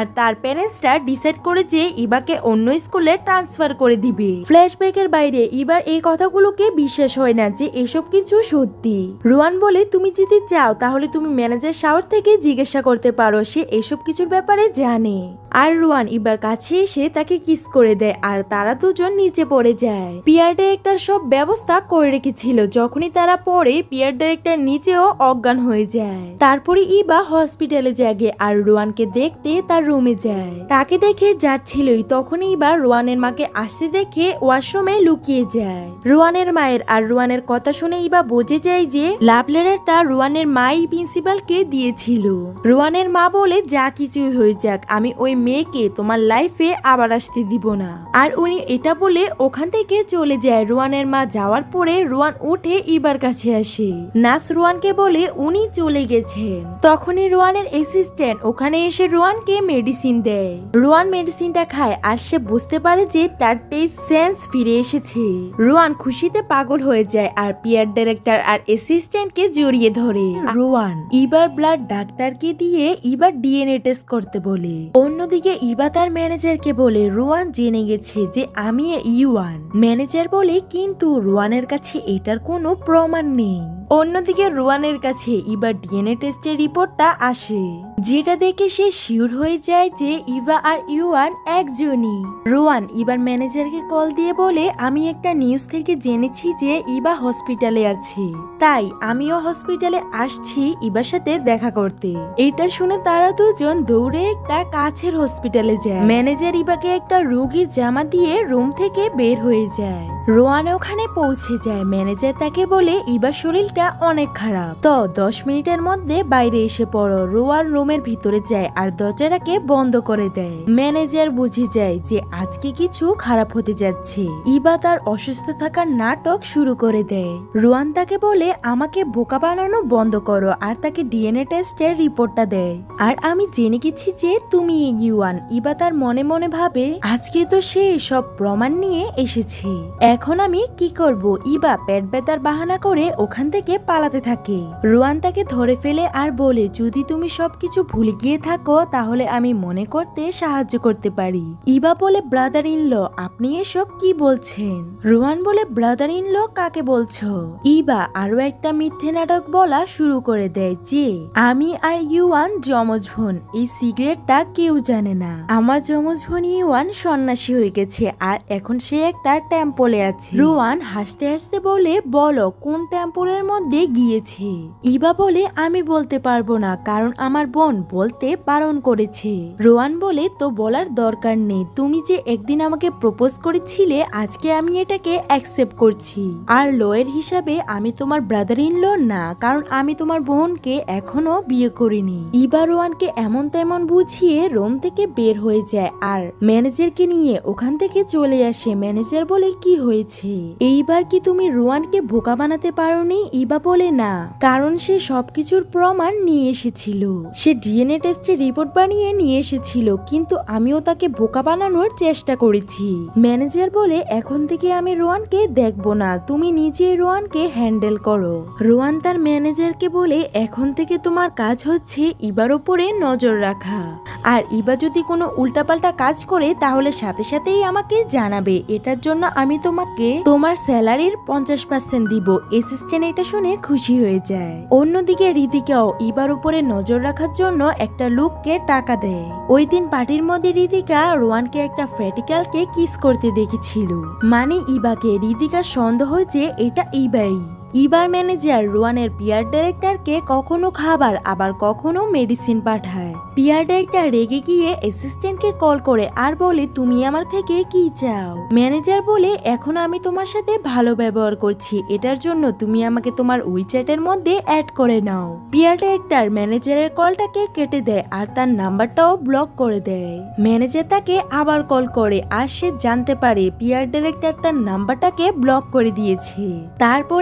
আর তার প্যারেন্টসরা ডিসাইড করে যে ইবাকে অন্য স্কুলে ট্রান্সফার করে দিবে। ফ্ল্যাশব্যাকের বাইরে ইবার এই কথাগুলোকে বিশ্বাস হয় না যে এসব কিছু সত্যি। রোয়ান বলে তুমি যদি চাও তাহলে তুমি ম্যানেজার শাওর থেকে জিজ্ঞাসা করতে পারো, সে এসব কিছুর ব্যাপারে জানে। আর রোয়ান ইবার কাছে এসে তাকে কিস করে দেয় আর তারা দুজন নিচে পড়ে যায়। পিয়ার ডাইরেক্টর সব ব্যবস্থা করে রেখেছিল। যখনই তারা পড়ে পিয়ার ডাইরেক্টর নিচেও অজ্ঞান হয়ে যায়। তারপরে ইবা হসপিটালে জাগে আর রোয়ানকে দেখতে তার রুমে যায়। তাকে দেখে যাচ্ছিলই তখনই ইবা রোয়ানের মাকে আসতে দেখে ওয়াশরুমে লুকিয়ে যায়। রোয়ানের মায়ের আর রোয়ানের কথা শুনে ইবা বুঝে যায় যে লাভ লেটারটা রোয়ানের মাই প্রিন্সিপালকে দিয়েছিল। রোয়ানের মা বলে যা কিছুই হয়ে যাক আমি ওই মেয়েকে তোমার লাইফে আবার আসতে দিব না। আর উনি এটা বলে ওখান থেকে চলে যায়। রোয়ানের মা যাওয়ার পরে রোয়ান উঠে ইবার কাছে আসে। নাস রোয়ানকে বলে উনি চলে গেছেন। তখনই রোয়ানের অ্যাসিস্ট্যান্ট ওখানে এসে রোয়ানকে মেডিসিন দেয়। রোয়ান মেডিসিনটা খায় আর সে বুঝতে পারে যে তার টেস্ট সেন্স ফিরে এসেছে। রোয়ান খুশিতে পাগল হয়ে যায় আর পিয়ার ডাইরেক্টর আর অ্যাসিস্ট্যান্টকে জড়িয়ে ধরে। রোয়ান ইবার ব্লাড ডাক্তারকে দিয়ে ইবার ডিএনএ টেস্ট করতে বলে। অন্যদিকে ইবা তার ম্যানেজারকে বলে রোয়ান জেনে গেছে যে আমি ইউয়ান। ম্যানেজার বলে কিন্তু রোয়ানের কাছে এটার কোনো প্রমাণ নেই। অন্যদিকে রোয়ানের কাছে ইবার ডিএনএ টেস্টের রিপোর্টটা আসে, যেটা দেখে সে শিওর হয়ে যায় যে ইভা আর ইউয়ান একজনই। রোয়ান ইবার ম্যানেজারকে কল দিয়ে বলে আমি একটা নিউজ থেকে জেনেছি যে ইবা হসপিটালে আছে, তাই আমিও হসপিটালে আসছি ইবার সাথে দেখা করতে। এটা শুনে তারা দুজন দৌড়ে একটা কাছের হসপিটালে যায়। ম্যানেজার ইবাকে একটা রোগীর জামা দিয়ে রুম থেকে বের হয়ে যায়। রোয়ান ওখানে পৌঁছে যায়। ম্যানেজার তাকে বলে ইবার শরীরটা অনেক খারাপ, তো দশ মিনিটের মধ্যে বাইরে এসে পড়ো। রোয়ান রুমের ভিতরে যায় আর দরজাটাকে বন্ধ করে দেয়। ম্যানেজার বুঝে যায় যে আজকে কিছু খারাপ হতে যাচ্ছে। ইবা তার অসুস্থ থাকার নাটক শুরু করে দেয়। রোয়ান তাকে বলে আমাকে বোকা বানানো বন্ধ করো আর তাকে ডিএনএ টেস্টের রিপোর্টটা দেয়। আর আমি জেনে গেছি যে তুমি ইউয়ান। ইবা তার মনে মনে ভাবে আজকে তো সে সব প্রমাণ নিয়ে এসেছে, এখন আমি কি করব। ইবা পেট ব্যথার বাহানা করে ওখান থেকে পালাতে থাকে। রোয়ান তাকে ধরে ফেলে আর বলে যদি তুমি সবকিছু ভুলে গিয়ে থাকো তাহলে আমি মনে করতে সাহায্য করতে পারি। ইবা বলে ব্রাদার ইন ল আপনি এসব কি বলছেন? রোয়ান বলে ব্রাদার ইন ল কাকে বলছো? ইবা আরো একটা মিথ্যে নাটক বলা শুরু করে দেয় যে আমি আর ইউয়ান যমজ বোন। এই সিগারেটটা কেউ জানে না। আমার যমজ বোন ইউয়ান সন্ন্যাসী হয়ে গেছে আর এখন সে একটা টেম্পলে আছে। রোয়ান হাসতে হাসতে বলে বলো কোন টেম্পলের মধ্যে গিয়েছে? ইবা বলে আমি বলতে পারবো না কারণ আমার বোন বলতে বারণ করেছে। রোয়ান বলে তো বলার দরকার নেই, তুমি যে একদিন আমাকে প্রপোজ করেছিলে আজকে আমি এটাকে অ্যাকসেপ্ট করছি। আর লয়ের হিসাবে আমি তোমার ব্রাদার ইন ল না, কারণ আমি তোমার বোনকে এখনো বিয়ে করিনি। ইবা রোয়ানকে এমন তেমন বুঝিয়ে রুম থেকে বের হয়ে যায় আর ম্যানেজারকে নিয়ে ওখান থেকে চলে আসে। ম্যানেজার বলে কি হয়েছে? এইবার কি তুমি রোয়ানকে বোকা বানাতে পারোনি? ইবা বলে না, কারণ সে সবকিছুর প্রমাণ নিয়ে এসেছিল। সে ডিএনএ টেস্টের রিপোর্ট বানিয়ে নিয়ে এসেছিল, কিন্তু আমিও তাকে বোকা বানানোর চেষ্টা করেছি। ম্যানেজার বলে এখন থেকে আমি রোয়ানকে দেখবো না, তুমি নিজে রোয়ানকে হ্যান্ডেল করো। রোয়ান তার ম্যানেজারকে বলে এখন থেকে তোমার কাজ হচ্ছে ইবার উপরে নজর রাখা, আর ইবা যদি কোনো উল্টাপাল্টা কাজ করে তাহলে সাথে সাথেই আমাকে জানাবে। এটার জন্য আমি তোমাকে তোমার স্যালারির পঞ্চাশ পার্সেন্ট দিব। অ্যাসিস্ট্যান্ট এটা শুনে খুশি হয়ে যায়। অন্যদিকে রিতিকাও ইবার উপরে নজর রাখার জন্য একটা লোককে টাকা দেয়। ওই দিন পার্টির মধ্যে রিতিকা রোয়ানকে একটা ফ্যাটিক্যালকে কিস করতে দেখেছিল, মানে ইবাকে। রিতিকার সন্দেহ যে এটা ইবাই। ইবার ম্যানেজার রোয়ানের পিয়ার ডাইরেক্টরকে কখনো খাবার আবার কখনো মেডিসিন পাঠায়। পিয়ার ডাইরেক্টর রেগে গিয়ে অ্যাসিস্ট্যান্টকে কল করে আর বলে তুমি আমার থেকে কি চাও? ম্যানেজার বলে এখন আমি তোমার সাথে ভালো ব্যবহার করছি, এটার জন্য তুমি আমাকে তোমার উইচ্যাটের মধ্যে অ্যাড করে নাও। পিয়ার ডাইরেক্টর ম্যানেজারের কলটাকে কেটে দেয় আর তার নাম্বারটাও ব্লক করে দেয়। ম্যানেজার তাকে আবার কল করে আর সে জানতে পারে পিয়ার ডাইরেক্টর তার নাম্বারটাকে ব্লক করে দিয়েছে। তারপরে ম্যানেজার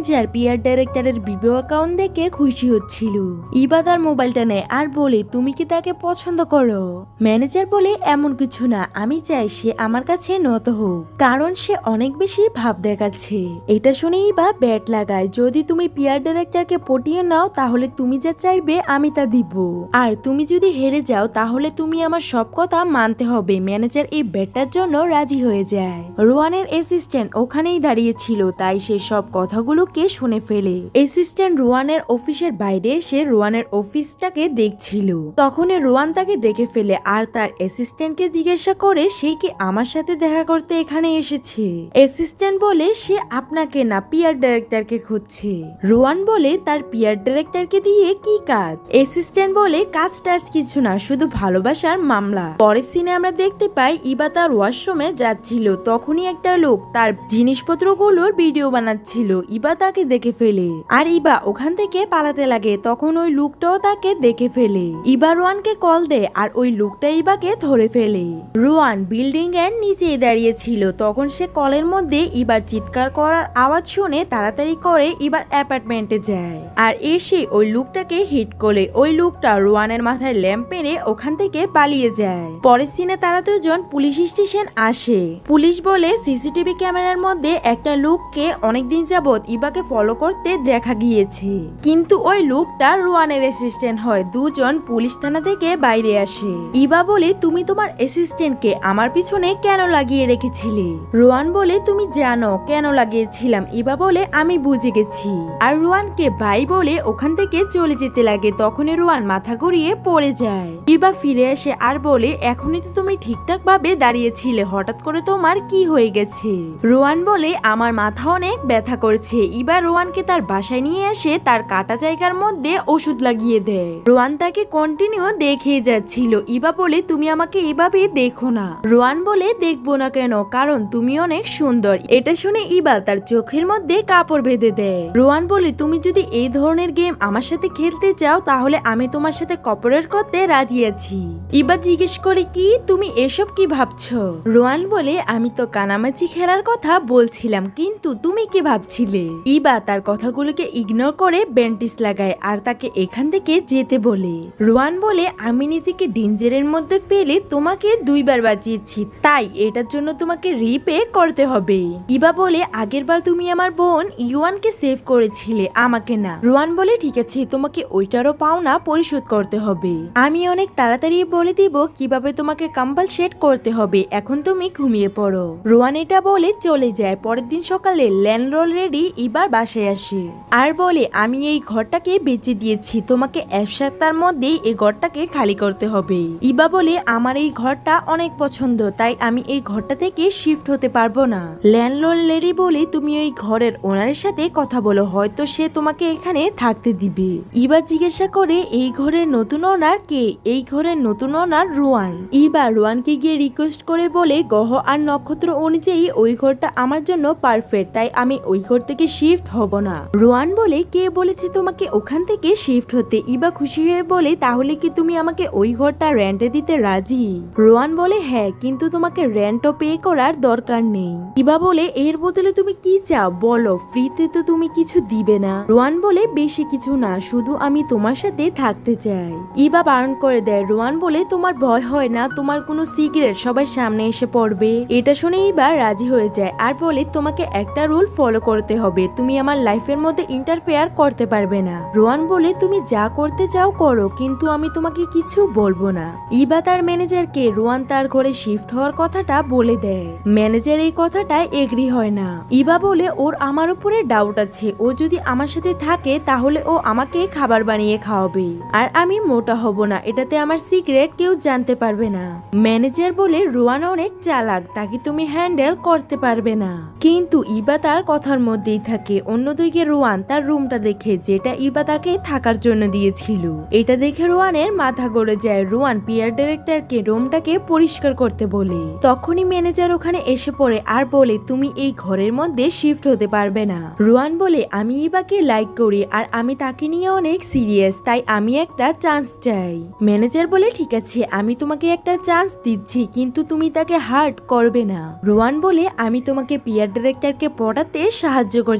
ম্যানেজার পিআর ডাইরেক্টরের ভিডিও অ্যাকাউন্ট দেখে খুশি হচ্ছিল। ইবা তার মোবাইলটা নেয় আর বলে তুমি কি তাকে পছন্দ করো? ম্যানেজার বলে এমন কিছু না, আমি চাই সে আমার কাছে নত হোক, কারণ সে অনেক বেশি ভাব দেখাচ্ছে। এটা শুনে ইবা ব্যাট লাগায়, যদি তুমি পিআর ডাইরেক্টরকে পটিয়ে নাও তাহলে তুমি যা চাইবে আমি তা দিব, আর তুমি যদি হেরে যাও তাহলে তুমি আমার সব কথা মানতে হবে। ম্যানেজার এই ব্যাটটার জন্য রাজি হয়ে যায়। রোয়ানের অ্যাসিস্ট্যান্ট ওখানেই দাঁড়িয়ে ছিল, তাই সে সব কথাগুলোকে শুনে ফেলে। অ্যাসিস্ট্যান্ট রোয়ানের অফিসের বাইরে এসে রোয়ানের অফিসটাকে দেখছিল। তখনই রোয়ান তাকে দেখে ফেলে আর তার অ্যাসিস্ট্যান্টকে জিজ্ঞাসা করে সে কি আমার সাথে দেখা করতে এখানে এসেছে। অ্যাসিস্ট্যান্ট বলে সে আপনাকে না পিআর ডাইরেক্টরকে খুঁজছে। রোয়ান বলে তার পিআর ডাইরেক্টরকে দিয়ে কি কাজ? অ্যাসিস্ট্যান্ট বলে কাজ টাজ কিছু না, শুধু ভালোবাসার মামলা। পরের সিনে আমরা দেখতে পাই ইবা তার ওয়াশরুমে যাচ্ছিল, তখনই একটা লোক তার জিনিসপত্রগুলোর ভিডিও বানাচ্ছিল। ইবা তাকে দেখে ফেলে আর ইবা ওখান থেকে পালাতে লাগে। তখন ওই লোকটাও তাকে দেখে ফেলে। ইবা রোয়ানকে কল দেয় আর ওই লোকটা ইবাকে ধরে ফেলে। রোয়ান বিল্ডিং এর নিচে দাঁড়িয়ে ছিল, তখন সে কলের মধ্যে ইবার চিৎকার করার আওয়াজ শুনে তাড়াতাড়ি করে ইবার অ্যাপার্টমেন্টে যায় আর এসে ওই লোকটাকে হিট করে ওই লোকটা রোয়ানের মাথায় ল্যাম্প মেরে ওখান থেকে পালিয়ে যায়। পরের সিনে তারা দুজন পুলিশ স্টেশন আসে। পুলিশ বলে সিসিটিভি ক্যামেরার মধ্যে একটা লোককে অনেকদিন যাবত ইবাকে ফলো করতে দেখা গিয়েছে, কিন্তু ওই লোকটা রোয়ানের অ্যাসিস্ট্যান্ট হয়। দুজন পুলিশ থানা থেকে বাইরে আসে। ইবা বলে তুমি তোমার অ্যাসিস্ট্যান্টকে আমার পিছনে কেন লাগিয়ে রেখেছিলে? রোয়ান বলে তুমি জানো কেন লাগিয়েছিলাম। ইবা বলে আমি বুঝে গেছি, আর রোয়ানকে ভাই বলে ওখান থেকে চলে যেতে লাগে। তখনই রোয়ান মাথা ঘুরিয়ে পড়ে যায়। ইবা ফিরে আসে আর বলে এখনই তো তুমি ঠিকঠাক ভাবে দাঁড়িয়েছিলে, হঠাৎ করে তোমার কি হয়ে গেছে? রোয়ান বলে আমার মাথা অনেক ব্যথা করছে। ইবা রোয়ানকে তার বাসায় নিয়ে আসে, তার কাটা জায়গার মধ্যে ওষুধ লাগিয়ে দেয়। রোয়ান তাকে কন্টিনিউ দেখে যাচ্ছিল। ইবা বলে তুমি আমাকে এভাবে দেখো না। রোয়ান বলে দেখবো না কেন, কারণ তুমি অনেক সুন্দর। এটা শুনে ইবা তার চোখের মধ্যে কাপড় বেঁধে দেয়। রোয়ান বলে তুমি যদি এই ধরনের গেম আমার সাথে খেলতে চাও তাহলে আমি তোমার সাথে কপারেট করতে রাজি আছি। ইবা জিজ্ঞেস করে কি তুমি এসব কি ভাবছো? রোয়ান বলে আমি তো কানামাছি খেলার কথা বলছিলাম, কিন্তু তুমি কি ভাবছিলে? ইবা তার কথাগুলোকে ইগনোর করে ব্যান্ডেজ লাগায় আর তাকে এখান থেকে যেতে বলে। রোয়ান বলে আমি নিজেকে ডেঞ্জারের মধ্যে ফেলে তোমাকে দুইবার বাঁচিয়েছি, তাই এটার জন্য তোমাকে রিপে করতে হবে। ইবা বলে আগের বার তুমি আমার বোন ইউয়ানকে সেভ করেছিলে, আমাকে না। রোয়ান বলে ঠিক আছে, তোমাকে ওইটারও পাওনা পরিশোধ করতে হবে। আমি অনেক তাড়াতাড়ি বলে দিব কিভাবে তোমাকে কম্পালসেট করতে হবে, এখন তুমি ঘুমিয়ে পড়ো। রোয়ান এটা বলে চলে যায়। পরের দিন সকালে ল্যান্ডলর্ড রেডি এবার বাসায় আসে আর বলে আমি এই ঘরটাকে বেচে দিয়েছি, তোমাকে এক সপ্তাহের মধ্যেই এই ঘরটাকে খালি করতে হবে। ইবা বলে আমার এই ঘরটা অনেক পছন্দ, তাই আমি এই ঘরটা থেকে শিফট হতে পারবো না। ল্যান্ডলর্ড লেডি বলে তুমি ওই ঘরের ওনারের সাথে কথা বলো, হয়তো সে তোমাকে এখানে থাকতে দিবে। ইবা জিজ্ঞাসা করে এই ঘরের নতুন ওনার কে? এই ঘরের নতুন ওনার রোয়ান। ইবা রোয়ানকে গিয়ে রিকোয়েস্ট করে বলে গ্রহ আর নক্ষত্র অনুযায়ী ওই ঘরটা আমার জন্য পারফেক্ট, তাই আমি ওই ঘর থেকে শিফট হব না। রোয়ান বলে কে বলেছে তোমাকে ওখান থেকে শিফট হতে? ইবা খুশি হয়ে বলে তাহলে কি তুমি আমাকে ওই ঘরটা রেন্টে দিতে রাজি? রোয়ান বলে হ্যাঁ, কিন্তু তোমাকে রেন্টও পে করার দরকার নেই। ইবা বলে এর বদলে তুমি কি চাও বলো, ফ্রিতে তো তুমি কিছু দিবে না। রোয়ান বলে বেশি কিছু না, শুধু আমি তোমার সাথে থাকতে চাই। ইবা বারণ করে দেয়। রোয়ান বলে তোমার ভয় হয় না তোমার কোনো সিগারেট সবাই সামনে এসে পড়বে? এটা শুনে ইবা রাজি হয়ে যায় আর বলে তোমাকে একটা রুল ফলো করতে হবে, তুমি আমার লাইফের মধ্যে ইন্টারফেয়ার করতে পারবে না। রোয়ান বলে তুমি যা করতে চাও করো, কিন্তু আমি তোমাকে কিছু বলবো না। ইবা তার ম্যানেজারকে রোয়ান তার ঘরে শিফট হওয়ার কথাটা বলে দেয়। ম্যানেজার এই কথাটায় এগ্রি হয় না। ইবা বলে ওর আমার উপরে ডাউট আছে, ও যদি আমার সাথে থাকে তাহলে ও আমাকে খাবার বানিয়ে খাওয়াবে আর আমি মোটা হব না, এটাতে আমার সিক্রেট কেউ জানতে পারবে না। ম্যানেজার বলে রোয়ান অনেক চালাক, তাকে তুমি হ্যান্ডেল করতে পারবে না। কিন্তু ইবা তার কথার মধ্যেই থাকে। অন্যদিকে রোয়ান তার রুমটা দেখে, যেটা ইবা তাকে থাকার জন্য দিয়েছিল। এটা দেখে রোয়ানের মাথা গড়ে যায়। রোয়ান পিআর ডাইরেক্টরকে রুমটাকে পরিষ্কার করতে বলে। তখনই ম্যানেজার ওখানে এসে পড়ে আর বলে তুমি এই ঘরের মধ্যে শিফট হতে পারবে না। রোয়ান বলে আমি ইবাকে লাইক করি আর আমি তাকে নিয়ে অনেক সিরিয়াস, তাই আমি একটা চান্স চাই। ম্যানেজার বলে ঠিক আছে, আমি তোমাকে একটা চান্স দিচ্ছি, কিন্তু তুমি তাকে হার্ট করবে না। রোয়ান বলে আমি তোমাকে পিআর ডাইরেক্টরকে পটাতে সাহায্য করতে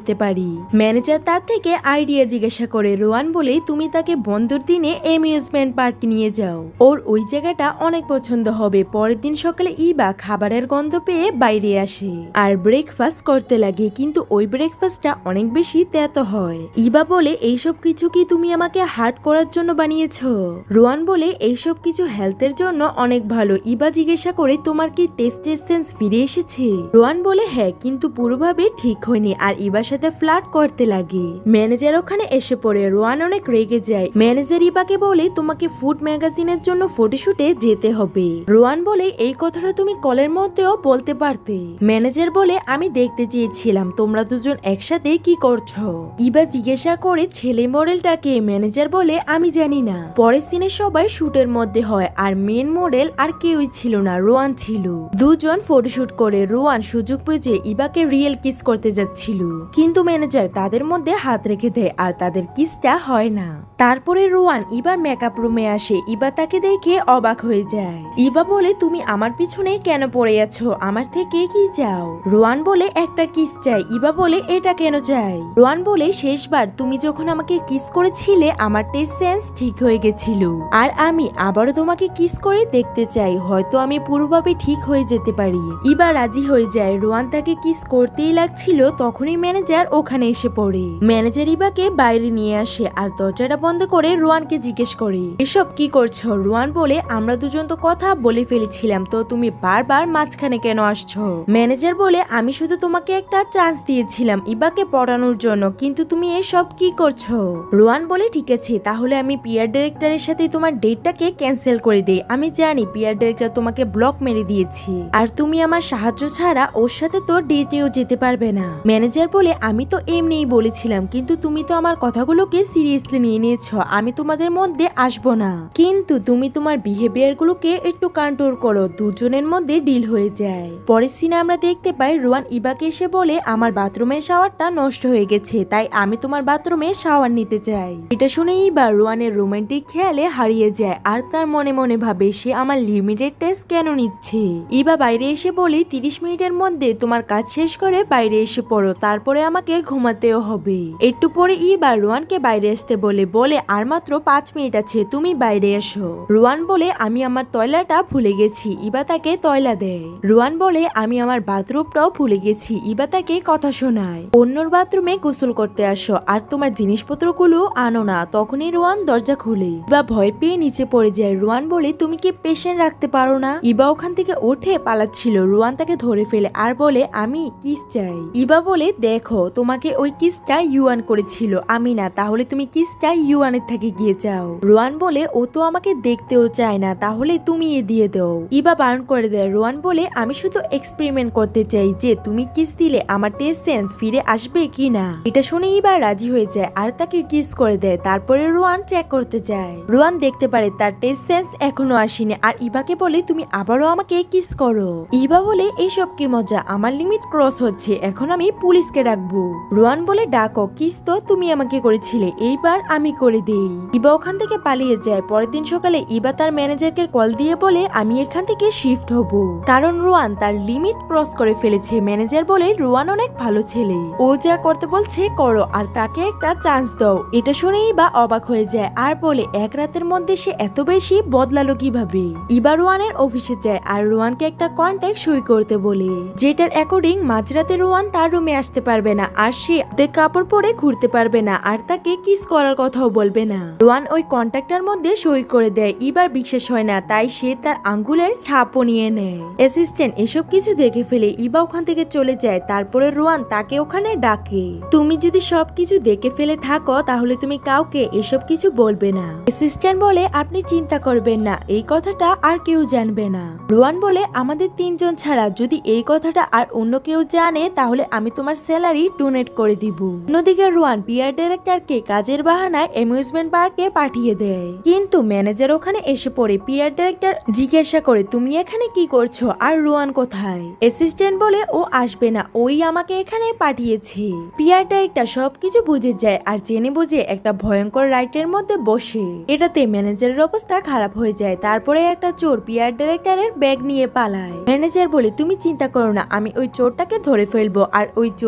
করতে পারি। ম্যানেজার তার থেকে আইডিয়া জিজ্ঞাসা করে। রোয়ান বলে তুমি তাকে বন্ধর দিনে অ্যামিউজমেন্ট পার্কে নিয়ে যাও, ওর ওই জায়গাটা অনেক পছন্দ হবে। পরের দিন সকালে ইবা খাবারের গন্ধ পেয়ে বাইরে আসে আর ব্রেকফাস্ট করতে লাগে, কিন্তু ওই ব্রেকফাস্টটা অনেক বেশি তেতো হয়। ইবা বলে এইসব কিছু কি তুমি আমাকে হার্ট করার জন্য বানিয়েছো? রোয়ান বলে এইসব কিছু হেলথের জন্য অনেক ভালো। ইবা জিজ্ঞাসা করে তোমার কি টেস্ট সেন্স ফিরে এসেছে? রোয়ান বলে হ্যাঁ, কিন্তু পুরোভাবে ঠিক হয়নি আর ইবার সাথে ফ্লার্ট করতে লাগে। ম্যানেজার ওখানে এসে পড়ে। রোয়ান অনেক রেগে যায়। ম্যানেজার ইবাকে বলে তোমাকে ফুড ম্যাগাজিনের জন্য ফটোশুটে যেতে হবে। রোয়ান বলে এই কথাটা তুমি কলের মধ্যেও বলতে পারতে। ম্যানেজার বলে আমি দেখতে চেয়েছিলাম তোমরা দুজন একসাথে কি করছো। ইবা জিজ্ঞাসা করে ছেলে মডেলটাকে? ম্যানেজার বলে আমি জানি না। পরের সিনে সবাই শুটের মধ্যে হয় আর মেন মডেল আর কেউই ছিল না, রোয়ান ছিল। দুজন ফটোশুট করে রোয়ান সুযোগ বুঝে ইবাকে রিয়েল কিস করতে যাচ্ছিল, কিন্তু ম্যানেজার তাদের মধ্যে হাত রেখে দেয় আর তাদের কিসটা হয় না। তারপরে রোয়ান ইবার মেকআপ রুমে আসে। ইবা তাকে দেখে অবাক হয়ে যায়। ইবা বলে তুমি আমার পিছনে কেন পড়ে আছো, আমার থেকে কি চাও? রোয়ান বলে একটা কিস চাই। ইবা বলে এটা কেন চাই? রোয়ান বলে শেষবার তুমি যখন আমাকে কিস করেছিলে আমার টেস্ট সেন্স ঠিক হয়ে গেছিল আর আমি আবারও তোমাকে কিস করে দেখতে চাই, হয়তো আমি পুরোভাবে ঠিক হয়ে যেতে পারি। ইবা রাজি হয়ে যায়। রোয়ান তাকে কিস করতেই লাগছিল, তখনই ম্যানেজার ওখানে এসে পড়ে। ম্যানেজার ইবাকে বাইরে নিয়ে আসে আর দরজাটা বন্ধ করে রোয়ানকে জিজ্ঞেস করে এসব কি করছো? রোয়ান বলে আমরা দুজন তো কথা বলে ফেলেছিলাম, তো তুমি বারবার মাঝখানে কেন আসছো? ম্যানেজার বলে আমি শুধু তোমাকে একটা চান্স দিয়েছিলাম ইবাকে পড়ানোর জন্য, কিন্তু তুমি এসব কি করছো? রোয়ান বলে ঠিক আছে, তাহলে আমি পিআর ডাইরেক্টরের সাথে তোমার ডেটটাকে ক্যান্সেল করে দেই। আমি জানি পিআর ডাইরেক্টর তোমাকে ব্লক মেরে দিয়েছি আর তুমি আমার সাহায্য ছাড়া ওর সাথে তো ডেটেও যেতে পারবে না। ম্যানেজার বলে আমি তো এমনিই বলেছিলাম, কিন্তু তুমি তো আমার কথাগুলোকে সিরিয়াসলি নিয়ে নিয়েছো। আমি তোমাদের মধ্যে আসবো না, কিন্তু তুমি তোমার বিহেভিয়ার গুলোকে একটু কন্ট্রোল করো। দুজনের মধ্যে ডিল হয়ে যায়। পরের সিনে আমরা দেখতে পাই রোয়ান ইবাকে এসে বলে আমার বাথরুমের শাওয়ারটা নষ্ট হয়ে গেছে, তাই আমি তোমার বাথরুমে শাওয়ার নিতে চাই। এটা শুনে ইবা রোয়ানের রোমান্টিক খেয়ালে হারিয়ে যায় আর তার মনে মনে ভাবে সে আমার লিমিটেড টেস্ট কেন নিচ্ছে। ইবা বাইরে এসে বলে তিরিশ মিনিটের মধ্যে তোমার কাজ শেষ করে বাইরে এসে পড়ো, তারপরে আমাকে ঘুমাতেও হবে। একটু পরে ইবা রোয়ানকে বাইরে আসতে বলে বলে আর মাত্র পাঁচ মিনিট আছে, তুমি বাইরে এসো। রোয়ান বলে আমি আমার তয়লাটা ভুলে গেছি। ইবা তাকে তয়লা দেয়। রোয়ান বলে আমি আমার বাথরুমটাও ভুলে গেছি। ইবা তাকে কথা শোনায় অন্যর বাথরুমে গোসল করতে আসো আর তোমার জিনিসপত্রগুলো আনো না। তখনই রোয়ান দরজা খুলে। ইবা ভয় পেয়ে নিচে পড়ে যায়। রোয়ান বলে তুমি কি পেশেন্ট রাখতে পারো না? ইবা ওখান থেকে উঠে পালাচ্ছিল। রোয়ান তাকে ধরে ফেলে আর বলে আমি কিস চাই। ইবা বলে দেখো তোমাকে ওই কিসটা ইউয়ান করেছিল, আমি না, তাহলে তুমি কিসটা ইউয়ানের থেকে গিয়ে চাও। রোয়ান বলে ও তো আমাকে দেখতেও চায় না, তাহলে তুমি এ দিয়ে দাও। ইবা বারণ করে দেয়। রোয়ান বলে আমি শুধু এক্সপেরিমেন্ট করতে চাই যে তুমি কিস দিলে আমার টেস্ট সেন্স ফিরে আসবে কি না। এটা শুনে ইবা রাজি হয়ে যায় আর তাকে কিস করে দেয়। তারপরে রোয়ান চেক করতে যায়। রোয়ান দেখতে পারে তার টেস্ট সেন্স এখনো আসেনি আর ইবাকে বলে তুমি আবারও আমাকে কিস করো। ইবা বলে এইসব কি মজা, আমার লিমিট ক্রস হচ্ছে, এখন আমি পুলিশকে ডাকবো। রোয়ান বলে ডাকো, কিস তো তুমি আমাকে করেছিলে, এইবার আমি করে দেই। ইবা ওখান থেকে পালিয়ে যায়। পরের দিন সকালে ইবা তার ম্যানেজারকে কল দিয়ে বলে আমি এখান থেকে শিফট হব, কারণ রোয়ান তার লিমিট ক্রস করে ফেলেছে। ম্যানেজার বলে রোয়ান অনেক ভালো ছেলে, ও যা করতে বলছে করো আর তাকে একটা চান্স দাও। এটা শুনে ইবা অবাক হয়ে যায় আর বলে এক রাতের মধ্যে সে এত বেশি বদলালো কিভাবে। ইবা রোয়ানের অফিসে যায় আর রোয়ানকে একটা কন্ট্যাক্ট সই করতে বলে, যেটার অ্যাকর্ডিং মাঝরাতে রোয়ান তার রুমে আসতে পারবে না আর সে কাপড় পরে ঘুরতে পারবে না আর তাকে কিস করার কথাও বলবে না। রোয়ান ওই কন্ট্যাক্টটার মধ্যে সই করে দেয়। ইবার বিশ্বাস হয় না, তাই সে তার আঙ্গুলের ছাপও নিয়ে নেয়। অ্যাসিস্ট্যান্ট এসব কিছু দেখে ফেলে ইবা ওখান থেকে চলে যায়। তারপরে রোয়ান তাকে ওখানে ডাকে, তুমি যদি সবকিছু দেখে ফেলে থাকো তাহলে তুমি কাউকে এসব কিছু বলবে না। অ্যাসিস্ট্যান্ট বলে আপনি চিন্তা করবেন না, এই কথাটা আর কেউ জানবে না। রোয়ান বলে আমাদের তিনজন ছাড়া যদি এই কথাটা আর অন্য কেউ জানে তাহলে আমি তোমার স্যালারি ডোনেট করে দিব। অন্যদিকে রোয়ান পিআর ডাইরেক্টরকে কাজের বাহানায় অ্যামিউজমেন্ট পার্কে পাঠিয়ে দেয়, কিন্তু ম্যানেজার ওখানে এসে পড়ে। পিআর ডাইরেক্টর জিজ্ঞাসা করে তুমি এখানে কি করছো আর রোয়ান কোথায়? অ্যাসিস্ট্যান্ট বলে ও আসবে না, ওই আমাকে এখানে পাঠিয়েছে। পিআর ডাইরেক্টর সবকিছু বুঝে যায় আর জেনে বুঝে একটা ভয়ঙ্কর রাইটের মধ্যে বসে। এটাতে ম্যানেজারের অবস্থা খারাপ হয়ে যায়। তারপরে একটা চোর পিআর ডাইরেক্টরের ব্যাগ নিয়ে পালায়। ম্যানেজার বলে তুমি চিন্তা করো না, আমি ওই চোরটাকে ধরে ফেলবো আর ওই চোরের পিছনে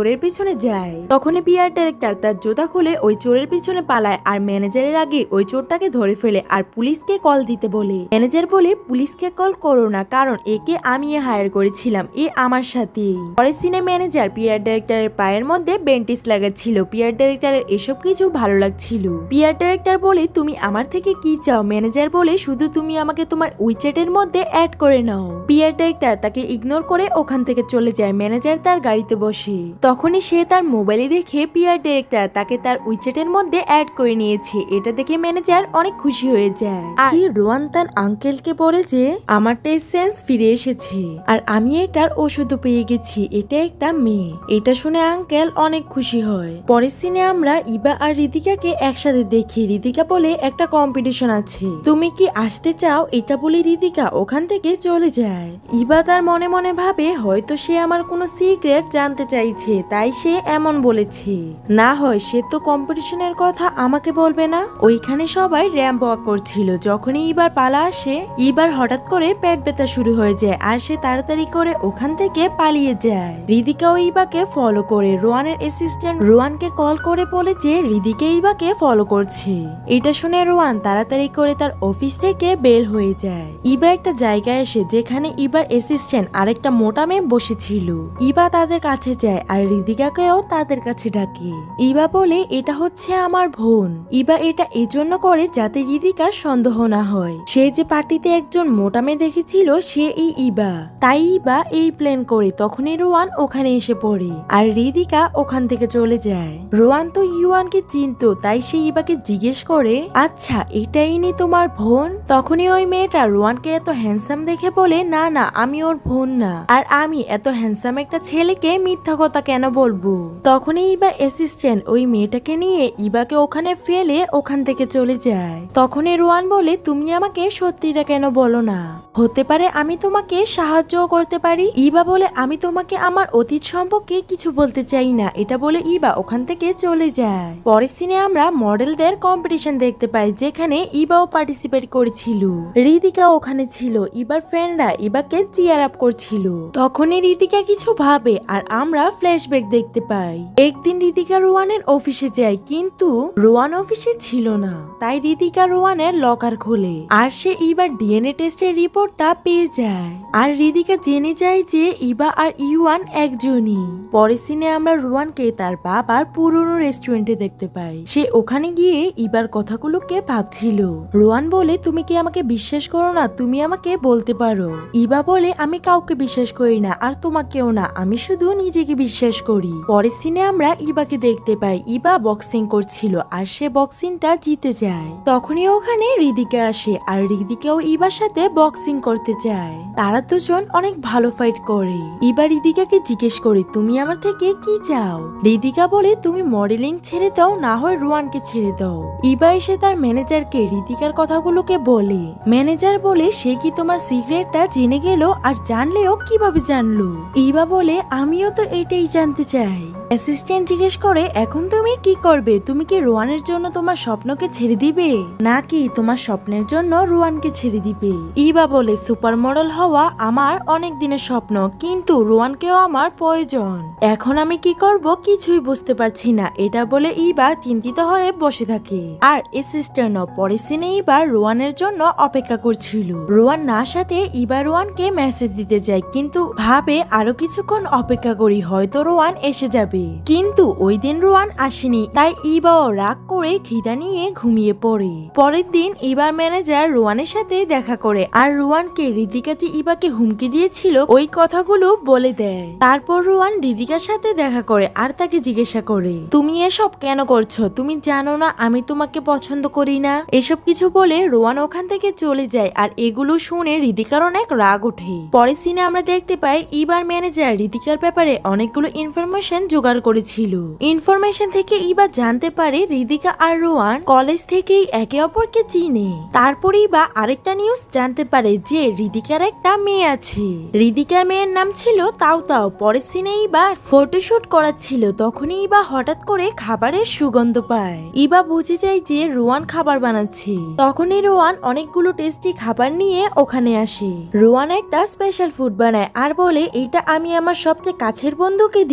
চলে যায়। তখনই পিআর ডাইরেক্টর তার জুতা খুলে ওই চোরের পিছনে পালায় আর ম্যানেজারের আগে ওই চোরটাকে ধরে ফেলে আর পুলিশকে কল দিতে বলে। ম্যানেজার বলে পুলিশকে কল করো না, কারণ একে আমি হায়ার করেছিলাম, এ আমার সাথে। পরের সিনে ম্যানেজার পিআর ডাইরেক্টরের পায়ের মধ্যে বেন্টিস লাগাচ্ছিল। পিআর ডাইরেক্টরের এসব কিছু ভালো লাগছিল। পিআর ডাইরেক্টর বলে তুমি আমার থেকে কি চাও? ম্যানেজার বলে শুধু তুমি আমাকে তোমার উইচ্যাটের মধ্যে অ্যাড করে নাও। পিআর ডাইরেক্টর তাকে ইগনোর করে ওখান থেকে চলে যায়। ম্যানেজার তার গাড়িতে বসে। তখনই সে তার মোবাইলে দেখে পিআর ডাইরেক্টর তাকে তার উইচ্যাটের মধ্যে অ্যাড করে নিয়েছে। এটা দেখে ম্যানেজার অনেক খুশি হয়ে যায়। আর রোয়ান তার আঙ্কেলকে বলে যে আমার টেস্ট সেন্স ফিরে এসেছে আর আমি এটার ওষুধ পেয়ে গেছি, এটা একটা মেয়ে। এটা শুনে আঙ্কেল অনেক খুশি হয়। পরের সিনে আমরা ইবা আর রিদিকাকে একসাথে দেখি। রিদিকা বলে একটা কম্পিটিশন আছে, তুমি কি আসতে চাও? এটা বলে রিদিকা ওখান থেকে চলে যায়। ইবা তার মনে মনে ভাবে হয়তো সে আমার কোনো সিক্রেট জানতে চাইছে, তাই সে এমন বলেছে। না হয় সে তো কম্পিটিশনের কথা আমাকে বলবে না। ওইখানে সবাই র্যাম্প ওয়াক করছিল। যখনই ইবার পালা আসে, ইবার হঠাৎ করে পেট ব্যথা শুরু হয়ে যায় আর সে তাড়াতাড়ি করে ওখান থেকে পালিয়ে যায়। রিদিকা ও ইবাকে ফলো করে। রোয়ানের অ্যাসিস্ট্যান্ট রোয়ানকে কল করে বলে যে রিদিকা ইবাকে ফলো করছে। এটা শুনে রোয়ান তাড়াতাড়ি করে তার অফিস থেকে বের হয়ে যায়। ইবা একটা জায়গায় এসে যেখানে ইবার অ্যাসিস্ট্যান্ট আরেকটা মোটা মেয়ে বসেছিল। ইবা তাদের কাছে যায় আর রিদিকাকেও তাদের কাছে ডাকে। ইবা বলে এটা হচ্ছে আমার বোন। ইবা এটা এজন্য করে যাতে রিদিকার সন্দেহ না হয়। সে যে পার্টিতে একজন মোটা মেয়ে দেখেছিল সে এই ইবা, তাই ইবা এই প্ল্যান করে। তখনই রোয়ান ওখানে এসে পড়ে আর রিদিকা ওখান থেকে চলে যায়। রোয়ান তো ইউয়ানকে চিনতো, তাই সে ইবাকে জিজ্ঞেস করে আচ্ছা এটাই নি তোমার বোন? তখনই ওই মেয়েটা রোয়ানকে এত হ্যান্ডসাম দেখে বলে না না আমি ওর বোন না, আর আমি এত হ্যান্ডসাম একটা ছেলেকে মিথ্যা কথা কেন বলবো। তখনই ইবার অ্যাসিস্ট্যান্ট ওই মেয়েটাকে নিয়ে ইবাকে ওখানে ফেলে ওখান থেকে চলে যায়। তখনই রোয়ান বলে তুমি আমাকে সত্যিটা কেন বলো না? হতে পারে আমি তোমাকে সাহায্য করতে পারি। ইবা বলে আমি তোমাকে আমার অতীত সম্পর্কে কিছু বলতে চাই না। এটা বলে ইবা ওখান থেকে চলে যায়। পরের সিনে আমরা মডেলদের কম্পিটিশন দেখতে পাই, যেখানে ইবাও পার্টিসিপেট করেছিল। রিদিকা ওখানে ছিল। ইবার ফ্রেন্ডরা ইবাকে চিয়ার আপ করছিল। তখনই রিদিকা কিছু ভাবে আর আমরা ফ্ল্যাশব্যাক দেখতে পাই। একদিন রিদিকা রোয়ানের অফিসে যায়, কিন্তু রোয়ান অফিসে ছিল না। তাই রিদিকা রোয়ানের লকার খোলে আর সে ইবার ডিএনএ টেস্টের রিপোর্টটা পেয়ে যায়। আর রিদিকা জেনে যায় যে ইবা আর ইউয়ান একজনই। পরের সিনে আমরা রোয়ানকে তার বাবার পুরনো রেস্টুরেন্টে দেখতে পাই। সে ওখানে গিয়ে ইবার কথাগুলোকে ভাবছিল। রোয়ান বলে তুমি কি আমাকে বিশ্বাস করো না? তুমি আমাকে বলতে পারো। ইবা বলে আমি কাউকে বিশ্বাস করি না আর তোমাকেও না, আমি শুধু নিজেকে বিশ্বাস করি। পরের সিনে আমরা ইবাকে দেখতে পাই। ইবা বক্সিং করছিল আর সে বক্সিংটা জিতে যায়। তখনই ওখানে রিদিকা আসে আর রিদিকাও ইবার সাথে বক্সিং করতে চায়। তারা দুজন অনেক ভালো ফাইট করে। ইবা রিদিকাকে জিজ্ঞেস করে তুমি আমার থেকে কি চাও? রিদিকা বলে তুমি মডেলিং ছেড়ে দাও, না হয় রোয়ানকে ছেড়ে দাও। ইবা এসে তার ম্যানেজারকে রিদিকার কথাগুলোকে বলে। ম্যানেজার বলে সে কি তোমার সিক্রেটটা জেনে গেল? আর জানলেও কিভাবে জানলো? ইবা বলে আমিও তো এটাই জানতে চাই। অ্যাসিস্ট্যান্ট জিজ্ঞেস করে এখন তুমি কি করবে? তুমি কি রোয়ানের জন্য তোমার স্বপ্নকে ছেড়ে দিবে, নাকি তোমার স্বপ্নের জন্য রোয়ানকে ছেড়ে দিবে? ইবা বলে সুপার মডেল হওয়া আমার অনেক দিনের স্বপ্ন, কিন্তু রোয়ানকেও আমার প্রয়োজন। এখন আমি কি করব কিছুই বুঝতে পারছি না। এটা বলে ইবা চিন্তিত হয়ে বসে থাকে। আর অ্যাসিস্ট্যান্টও পরের সিনে ইবা রোয়ানের জন্য অপেক্ষা করছিল। রোয়ান না সাথে ইবা রোয়ানকে মেসেজ দিতে যায়, কিন্তু ভাবে আরো কিছুক্ষণ অপেক্ষা করি, হয়তো রোয়ান এসে যাবে। কিন্তু ওই দিন রোয়ান আসেনি। তাই ইবাও রাগ করে খিদা নিয়ে ঘুমিয়ে পড়ে। পরের দিন ইবার ম্যানেজার রোয়ানের সাথে দেখা করে আর রোয়ানকে রিদিকা যে ইবাকে হুমকি দিয়েছিল ওই কথাগুলো বলে দেয়। তারপর রোয়ান রিদিকার সাথে দেখা করে আর তাকে জিজ্ঞাসা করে তুমি এসব কেন করছো? তুমি জানো না আমি তোমাকে পছন্দ করি না? এসব কিছু বলে রোয়ান ওখান থেকে চলে যায়। আর এগুলো শুনে রিদিকার অনেক রাগ ওঠে। পরের সিনে আমরা দেখতে পাই ইবার ম্যানেজার রিদিকার ব্যাপারে অনেকগুলো ইনফরমেশন জোগাড় করেছিল। ইনফরমেশন থেকে ইবা জানতে পারে রিদিকা আর রোয়ান কলেজ থেকেই একে অপরকে চিনে। তারপর ইবা আরেকটা নিউজ জানতে পারে যে রিদিকার একটা মেয়ে আছে। রিদিকার মেয়ের নাম ছিল তাও তাও। পরের সিনে ইবা ফটোশুট করাচ্ছিল। তখনই ইবা হঠাৎ করে খাবারের সুগন্ধ পায়। ইবা বুঝে যায় যে রোয়ান খাবার বানাচ্ছে। তখনই রোয়ান অনেকগুলো টেস্টি খাবার নিয়ে ওখানে আসে। রোয়ান একটা স্পেশাল ফুড বানায় আর বলে এটা আমি আমার সবচেয়ে কাছের বন্ধুকে দিব।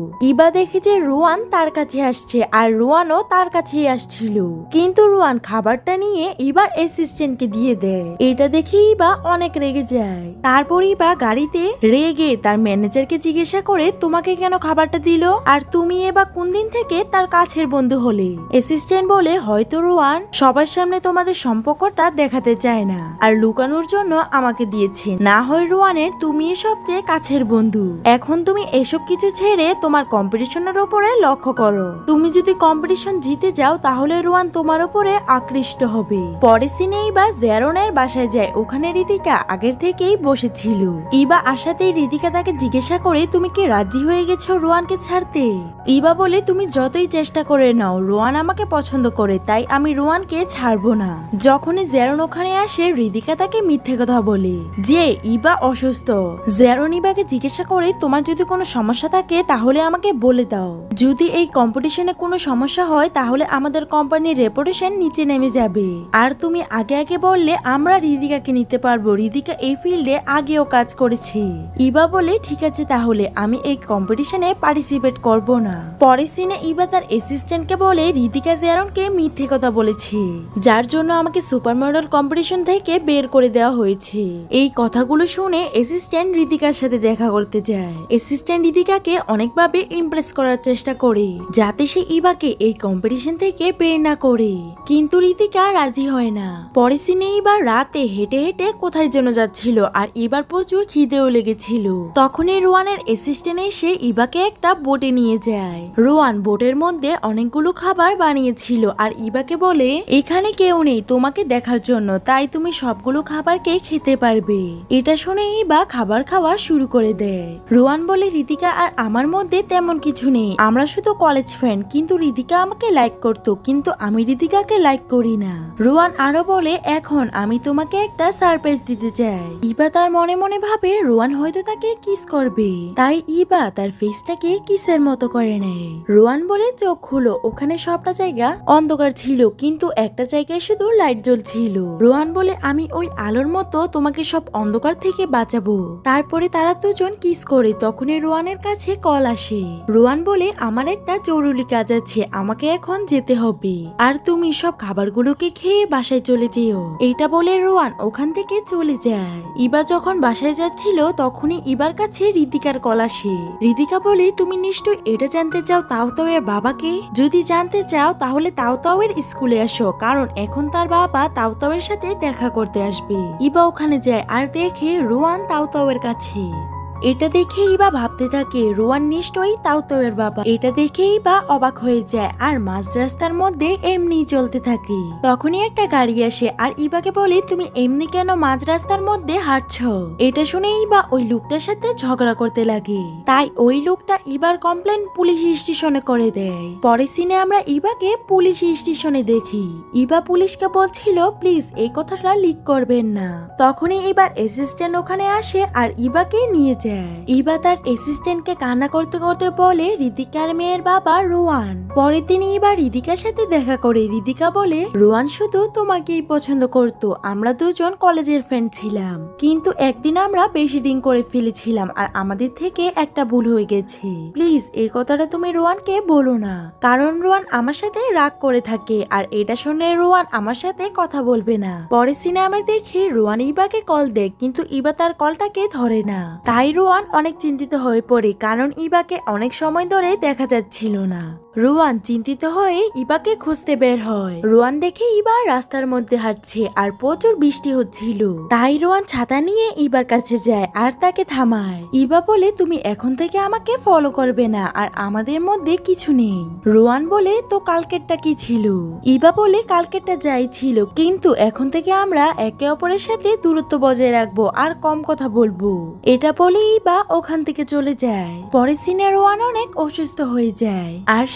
ইবা দেখে যে রোয়ান তার কাছে আসছে আর রোয়ানও তার কাছেই আসছিল, কিন্তু রোয়ান খাবারটা নিয়ে ইবার অ্যাসিস্ট্যান্টকে দিয়ে দেয়। এটা দেখে ইবা অনেক রেগে যায়। তারপর ইবা গাড়িতে রেগে তার ম্যানেজারকে জিজ্ঞাসা করে তোমাকে কেন খাবারটা দিল, আর তুমি এবার কোন দিন থেকে তার কাছের বন্ধু হলে। অ্যাসিস্ট্যান্ট বলে হয়তো রোয়ান সবার সামনে তোমাদের সম্পর্কটা দেখাতে চায় না আর লুকানোর জন্য আমাকে দিয়েছে, না হয় রোয়ানের তুমি সবচেয়ে কাছের বন্ধু। এখন তুমি এসব কিছু ছেড়ে তোমার কম্পিটিশনের উপরে লক্ষ্য করো। তুমি যদি কম্পিটিশন জিতে যাও তাহলে রোয়ান তোমার উপরে আকৃষ্ট হবে। পরে সিনে ইবা জেরনের বাসায় যায়। ওখানে রিদিকা আগের থেকেই বসেছিল। ইবা আসাতেই রিদিকা তাকে জিজ্ঞাসা করে তুমি কি রাজি হয়ে গেছো রোয়ানকে ছাড়তে। ইবা বলে তুমি যতই চেষ্টা করে নাও, রোয়ান আমাকে পছন্দ করে, তাই আমি রোয়ানকে ছাড়বো না। যখনই জেরন ওখানে আসে রিদিকা তাকে মিথ্যে কথা বলে যে ইবা অসুস্থ। জেরন ইবাকে জিজ্ঞাসা করে তোমার যদি কোনো সমস্যা থাকে তাহলে আমাকে বলে দাও। যদি এই কম্পিটিশনে কোনো সমস্যা হয় তাহলে আমাদের কোম্পানির রেপুটেশন নিচে নেমে যাবে। আর তুমি আগে আগে বললে আমরা রিদিকাকে নিতে পারবো, রিদিকা এই ফিল্ডে আগেও কাজ করেছে। ইবা বলে ঠিক আছে তাহলে আমি এই কম্পিটিশনে পার্টিসিপেট করব না। পরে সিনে ইবা তার অ্যাসিস্ট্যান্টকে বলে রিদিকা জেরনকে মিথ্যে কথা বলেছে, যার জন্য আমাকে সুপার মডেল কম্পিটিশন থেকে বের করে দেওয়া হয়েছে। এই কথাগুলো শুনে অ্যাসিস্ট্যান্ট রিদিকার সাথে দেখা করতে যায়। অ্যাসিস্ট্যান্ট রিদিকাকে অনেকভাবে ইমপ্রেস করার চেষ্টা করে যাতে সে ইবাকে এই কম্পিটিশন থেকে বের না করে, কিন্তু রিদিকা রাজি হয় না। পরে সিনে ইবা রাতে হেঁটে হেঁটে কোথায় যেন যাচ্ছিল আর ইবার প্রচুর খিদেও লেগেছিল। তখনই রোয়ানের অ্যাসিস্ট্যান্ট এসে ইবাকে একটা বোটে নিয়ে যায়। রোয়ান বোটের মধ্যে অনেকগুলো খাবার বানিয়েছিল আর ইবাকে বলে এখানে কেউ নেই তোমাকে দেখার জন্য, তাই তুমি সবগুলো খাবারকে খেতে পারবে। এটা শুনে ইবা খাবার খাওয়া শুরু করে দেয়। রোয়ান বলে রিদিকা আর আমার মধ্যে তেমন কিছু নেই, আমরা শুধু কলেজ ফ্রেন্ড, কিন্তু রিদিকা আমাকে লাইক করতো কিন্তু আমি রিদিকাকে লাইক করি না। রোয়ান আরো বলে এখন আমি তোমাকে একটা সারপ্রাইজ দিতে চাই। ইবা তার মনে মনে ভাবে রোয়ান হয়তো তাকে কিস করবে, তাই ইবা তার ফেসটাকে কিসের মতো করে নেয়। রোয়ান বলে চোখ খুলো। ওখানে সবটা জায়গা অন্ধকার ছিল কিন্তু একটা জায়গায় শুধু লাইট জ্বলছিল। রোয়ান বলে আমি ওই আলোর মতো তোমাকে সব অন্ধকার থেকে বাঁচাবো। তারপরে তারা দুজন কিস করে। তখনই রোয়ানের কাছে কল আসে। রোয়ান বলে আমার একটা জরুরি কাজ আছে, আমাকে এখন যেতে হবে, আর তুমি সব খাবারগুলোকে খেয়ে বাসায় চলে যেও। এইটা বলে রোয়ান ওখান থেকে চলে যায়। ইবা যখন বাসায় যাচ্ছিল তখনই ইবার কাছে রিদিকার কল আসে। রিদিকা বলে তুমি নিশ্চয়ই এটা জানতে চাও তাওতাও এর বাবাকে। যদি জানতে চাও তাহলে তাওতাও এর স্কুলে আসো, কারণ এখন তার বাবা তাওতাও এর সাথে দেখা করতে আসবে। ইবা ওখানে যায় আর দেখে রোয়ান তাওতাও এর কাছে। এটা দেখে ইবা ভাবতে থাকে রোয়ান নিশ্চয়ই তাওতাও এর বাবা। এটা দেখে ইবা অবাক হয়ে যায় আর মাঝ রাস্তার মধ্যে এমনি চলতে থাকে। তখনই একটা গাড়ি আসে আর ইবাকে বলে তুমি এমনি কেন মাঝ রাস্তার মধ্যে হাঁটছো। এটা শুনে ইবা ওই লোকটার সাথে ঝগড়া করতে লাগে, তাই ওই লোকটা ইবার কমপ্লেন পুলিশ স্টেশনে করে দেয়। পরে সিনে আমরা ইবাকে পুলিশ স্টেশনে দেখি। ইবা পুলিশকে বলছিল প্লিজ এই কথাটা লিক করবেন না। তখনই ইবার অ্যাসিস্ট্যান্ট ওখানে আসে আর ইবাকে নিয়ে যায়। ইবা তার অ্যাসিস্ট্যান্টকে কান্না করতে করতে বলে রিদিকার মেয়ের বাবা রোয়ান। পরে তিনি এবার রিদিকার সাথে দেখা করে। রিদিকা বলে রোয়ান শুধু তোমাকেই পছন্দ করতো, আমরা দুজন কলেজের ফ্রেন্ড ছিলাম, কিন্তু একদিন আমরা বেশি ড্রিঙ্ক করে ফেলেছিলাম আর আমাদের থেকে একটা ভুল হয়ে গেছে। প্লিজ এই কথাটা তুমি রোয়ানকে বলো না, কারণ রোয়ান আমার সাথে রাগ করে থাকে আর এটা শুনে রোয়ান আমার সাথে কথা বলবে না। পরে সিনেমায় দেখি রোয়ান ইবাকে কল দেয় কিন্তু ইবা তার কলটাকে ধরে না। তাই রোয়ান অনেক চিন্তিত হয়ে পড়ে, কারণ ইবাকে অনেক সময় ধরে দেখা যাচ্ছিল না। রোয়ান চিন্তিত হয়ে ইবাকে খুঁজতে বের হয়। রোয়ান দেখে ইবা রাস্তার মধ্যে হাঁটছে আর প্রচুর বৃষ্টি হচ্ছিল, তাই রোয়ান ছাতা নিয়ে ইবার কাছে যায় আর তাকে থামায়। ইবা বলে তুমি এখন থেকে আমাকে ফলো করবে না আর আমাদের মধ্যে কিছু নেই। রোয়ান বলে তো কালকেরটা কি ছিল? ইবা বলে কালকেরটা যাই ছিল, কিন্তু এখন থেকে আমরা একে অপরের সাথে দূরত্ব বজায় রাখবো আর কম কথা বলবো। এটা বলে ইবা ওখান থেকে চলে যায়। পরে সিনে রোয়ান অনেক অসুস্থ হয়ে যায় আর সে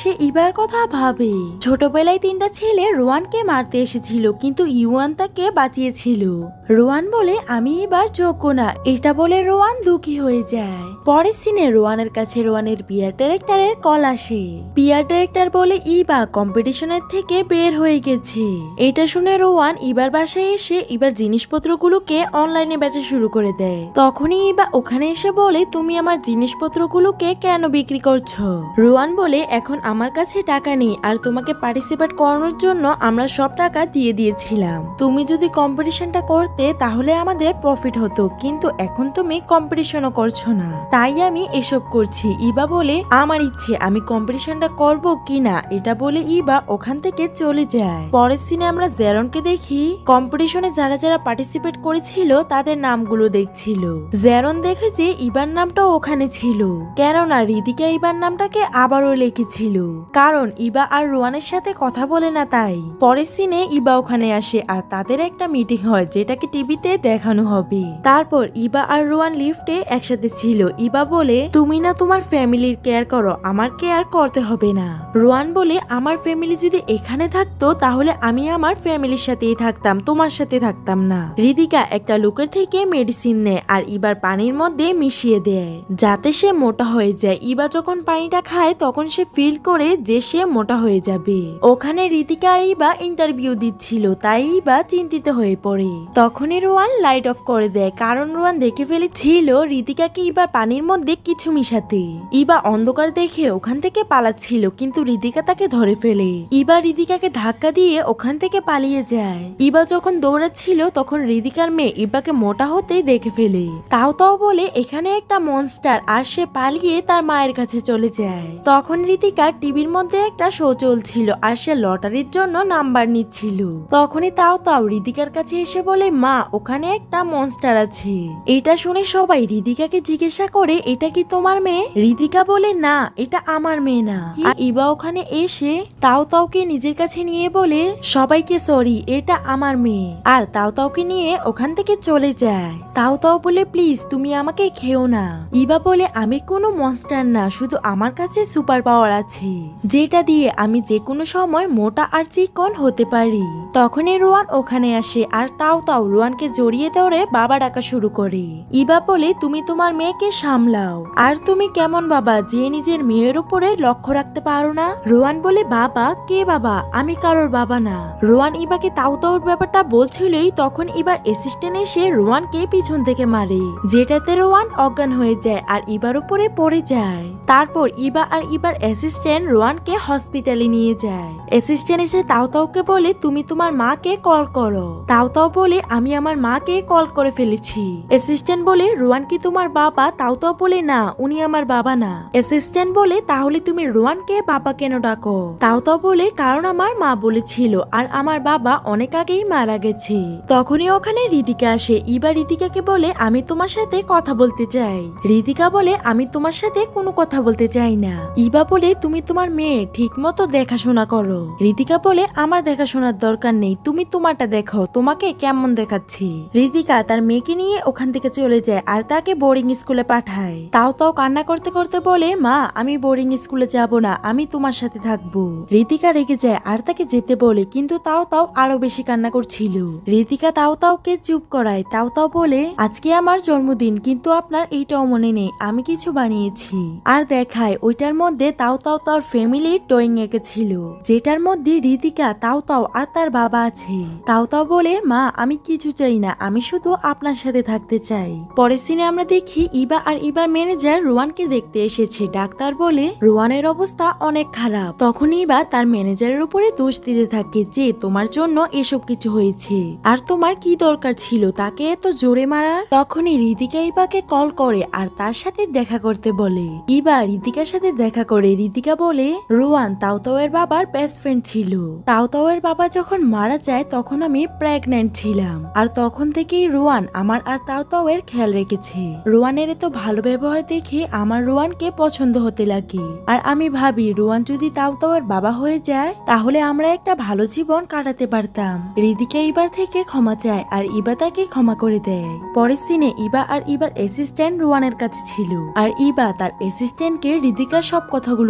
সে ইবার কথা ভাবে। ছোটবেলায় তিনটা ছেলে রোয়ানকে মারতে এসেছিল, কিন্তু ইউয়ান তাকে বাঁচিয়েছিল। রোয়ান বলে আমি এবার যোগ্য না, এটা বলে রোয়ান দুঃখী হয়ে যায়। পরের সিনে রোয়ানের কাছে রোয়ানের পিয়ার ডাইরেক্টরের কল আসে। পিয়ার ডাইরেক্টর বলে ইবা কম্পিটিশনের থেকে বের হয়ে গেছে। এটা শুনে রোয়ান ইবার বাসায় এসে ইবার জিনিসপত্রগুলোকে অনলাইনে বেচা শুরু করে দেয়। তখনই ইবা ওখানে এসে বলে তুমি আমার জিনিসপত্রগুলোকে কেন বিক্রি করছো? রোয়ান বলে এখন আমার কাছে টাকা নেই, আর তোমাকে পার্টিসিপেট করানোর জন্য আমরা সব টাকা দিয়ে দিয়েছিলাম। তুমি যদি কম্পিটিশনটা করতে তাহলে আমাদের প্রফিট হতো, কিন্তু এখন তুমি কম্পিটিশনও করছো না, তাই আমি এসব করছি। ইবা বলে আমার ইচ্ছে আমি কম্পিটিশনটা করব কিনা, এটা বলে ইবা ওখান থেকে চলে যায়। পরের সিনে আমরা জেরনকে দেখি কম্পিটিশনে যারা যারা পার্টিসিপেট করেছিল তাদের নামগুলো দেখছিল। জেরন দেখে যে ইবার নামটাও ওখানে ছিল, কেননা রিদিকা ইবার নামটাকে আবারও লিখেছিল, কারণ ইবা আর রোয়ানের সাথে কথা বলে না তাই। পরের সিনে ইবা ওখানে আসে আর তাদের একটা মিটিং হয় যেটাকে টিভিতে দেখানো হবে। তারপর ইবা আর রোয়ান লিফটে একসাথে ছিল। ইবা বলে তুমি না তোমার ফ্যামিলির কেয়ার করো, আমার কেয়ার করতে হবে না। রোয়ান বলে আমার ফ্যামিলি যদি এখানে থাকতো তাহলে আমি আমার ফ্যামিলির সাথেই থাকতাম, তোমার সাথে থাকতাম না। রিদিকা একটা লোকের থেকে মেডিসিন নেয় আর ইবার পানির মধ্যে মিশিয়ে দেয় যাতে সে মোটা হয়ে যায়। ইবা যখন পানিটা খায় তখন সে ফিল করে যে সে মোটা হয়ে যাবে। ওখানে রিদিকা আর ইবা ইন্টারভিউ দিচ্ছিল, তাই ইবা চিন্তিত হয়ে পড়ে। তখনই রোয়ান লাইট অফ করে দেয়, কারণ রোয়ান দেখে ফেলেছিল রিদিকাকে ইবার পানির মধ্যে কিছু মিশাতে। ইবা অন্ধকার দেখে ওখান থেকে পালাচ্ছিল, কিন্তু রিদিকা তাকে ধরে ফেলে। ইবা রিদিকাকে ধাক্কা দিয়ে ওখান থেকে পালিয়ে যায়। ইবা যখন দৌড়াচ্ছিল তখন রিদিকার মেয়ে ইবাকে মোটা হতেই দেখে ফেলে। তাও তাও বলে এখানে একটা মনস্টার, আর সে পালিয়ে তার মায়ের কাছে চলে যায়। তখন রিদিকার টিভির মধ্যে একটা শো চলছিল আর সে লটারির জন্য নাম্বার নিচ্ছিল। তখনই তাও তাও রিদিকার কাছে এসে বলে মা ওখানে একটা মনস্টার আছে। এটা শুনে সবাই রিদিকাকে জিজ্ঞাসা করে এটা কি তোমার মেয়ে? রিদিকা বলে না, এটা আমার মেয়ে না। আর ইবা ওখানে এসে তাও তাওকে নিজের কাছে নিয়ে বলে সবাইকে সরি, এটা আমার মেয়ে। আর তাও তাওকে নিয়ে ওখান থেকে চলে যায়। তাও তাও বলে প্লিজ তুমি আমাকে খেও না। ইবা বলে আমি কোনো মনস্টার না, শুধু আমার কাছে সুপার পাওয়ার আছে যেটা দিয়ে আমি যে কোনো সময় মোটা আর চিকন হতে পারি। তখনই রোয়ান ওখানে আসে আর তাও তাও রোয়ানকে জড়িয়ে ধরে বাবা ডাকা শুরু করে। ইবা বলে তুমি তোমার মেয়েকে সামলাও, আর তুমি কেমন বাবা যে নিজের মেয়ের উপরে লক্ষ্য রাখতে পারো না? রোয়ান বলে বাবা কে বাবা? আমি কারোর বাবা না। রোয়ান ইবাকে তাও তাওর ব্যাপারটা বলছিলই তখন ইবার অ্যাসিস্ট্যান্ট এসে রোয়ানকে পিছন থেকে মারে, যেটাতে রোয়ান অজ্ঞান হয়ে যায় আর ইবার উপরে পড়ে যায়। তারপর ইবা আর ইবার অ্যাসিস্ট্যান্ট রোয়ানকে হসপিটালে নিয়ে যায়। অ্যাসিস্ট্যান্ট এসে তাও তাওকে বলে তুমি তোমার মাকে কল করো। তাও তাও বলে আমি আমার মাকে কল করে ফেলেছি। অ্যাসিস্ট্যান্ট বলে রোয়ান কি তোমার বাবা? তাও তাও বলে না, উনি আমার বাবা না। অ্যাসিস্ট্যান্ট বলে তাহলে তুমি রোয়ানকে বাবা কেন ডাকো? তাও তাও বলে কারণ আমার মা বলেছিল, আর আমার বাবা অনেক আগেই মারা গেছে। তখনই ওখানে রিদিকা আসে। ইবা রিদিকাকে বলে আমি তোমার সাথে কথা বলতে চাই। রিদিকা বলে আমি তোমার সাথে কোনো কথা বলতে চাই না। ইবা বলে তুমি তোমার মেয়ে ঠিক মতো দেখাশোনা করো। রিদিকা বলে আমার দেখাশোনার দরকার নেই, তুমি তোমারটা দেখো তোমাকে কেমন দেখাচ্ছি। রিদিকা তার মেয়েকে নিয়ে ওখান থেকে চলে যায় আর তাকে বোর্ডিং স্কুলে পাঠায়। তাও তাও কান্না করতে করতে বলে মা আমি বোর্ডিং স্কুলে যাব না, আমি তোমার সাথে থাকবো। রিদিকা রেগে যায় আর তাকে যেতে বলে, কিন্তু তাও তাও আরো বেশি কান্না করছিল। রিদিকা তাও তাওকে চুপ করায়। তাও তাও বলে আজকে আমার জন্মদিন, কিন্তু আপনার এইটাও মনে নেই আমি কিছু বানিয়েছি। আর দেখায় ওইটার মধ্যে তাও তাও তার ফ্যামিলির ড্রয়িং এঁকেছিল, যেটার মধ্যে রিদিকা তাও তাও আর তার বাবা আছে। তাও তাও বলে মা আমি কিছু চাই না, আমি শুধু আপনার সাথে থাকতে চাই। পরের সিনে আমরা দেখি ইবা আর ইবার ম্যানেজার রোয়ানকে দেখতে এসেছে। ডাক্তার বলে রোয়ানের অবস্থা অনেক খারাপ। তখন ইবা তার ম্যানেজারের উপরে দোষ দিতে থাকে যে তোমার জন্য এসব কিছু হয়েছে, আর তোমার কি দরকার ছিল তাকে এত জোরে মারার। তখনই রিদিকা ইবাকে কল করে আর তার সাথে দেখা করতে বলে। ইবা রিদিকার সাথে দেখা করে। রিদিকা বলে রোয়ান তাও তাও এর বাবার বেস্ট ফ্রেন্ড ছিল। তাও তাও এর বাবা যখন মারা যায় তখন আমি প্রেগন্যান্ট ছিলাম, আর তখন থেকেই রোয়ান আমার আর তাও তাও এর খেয়াল রেখেছে। রোয়ানের এত ভালো ব্যবহার দেখে আমার রোয়ানকে পছন্দ হতে লাগে, আর আমি ভাবি রোয়ান যদি তাও তাও এর বাবা হয়ে যায় তাহলে আমরা একটা ভালো জীবন কাটাতে পারতাম। রিদিকা ইবার থেকে ক্ষমা চায় আর ইবা তাকে ক্ষমা করে দেয়। পরের সিনে ইবা আর ইবার অ্যাসিস্ট্যান্ট রোয়ানের কাছে ছিল, আর ইবা তার অ্যাসিস্ট্যান্টকে রিদিকার সব কথাগুলোকে বলে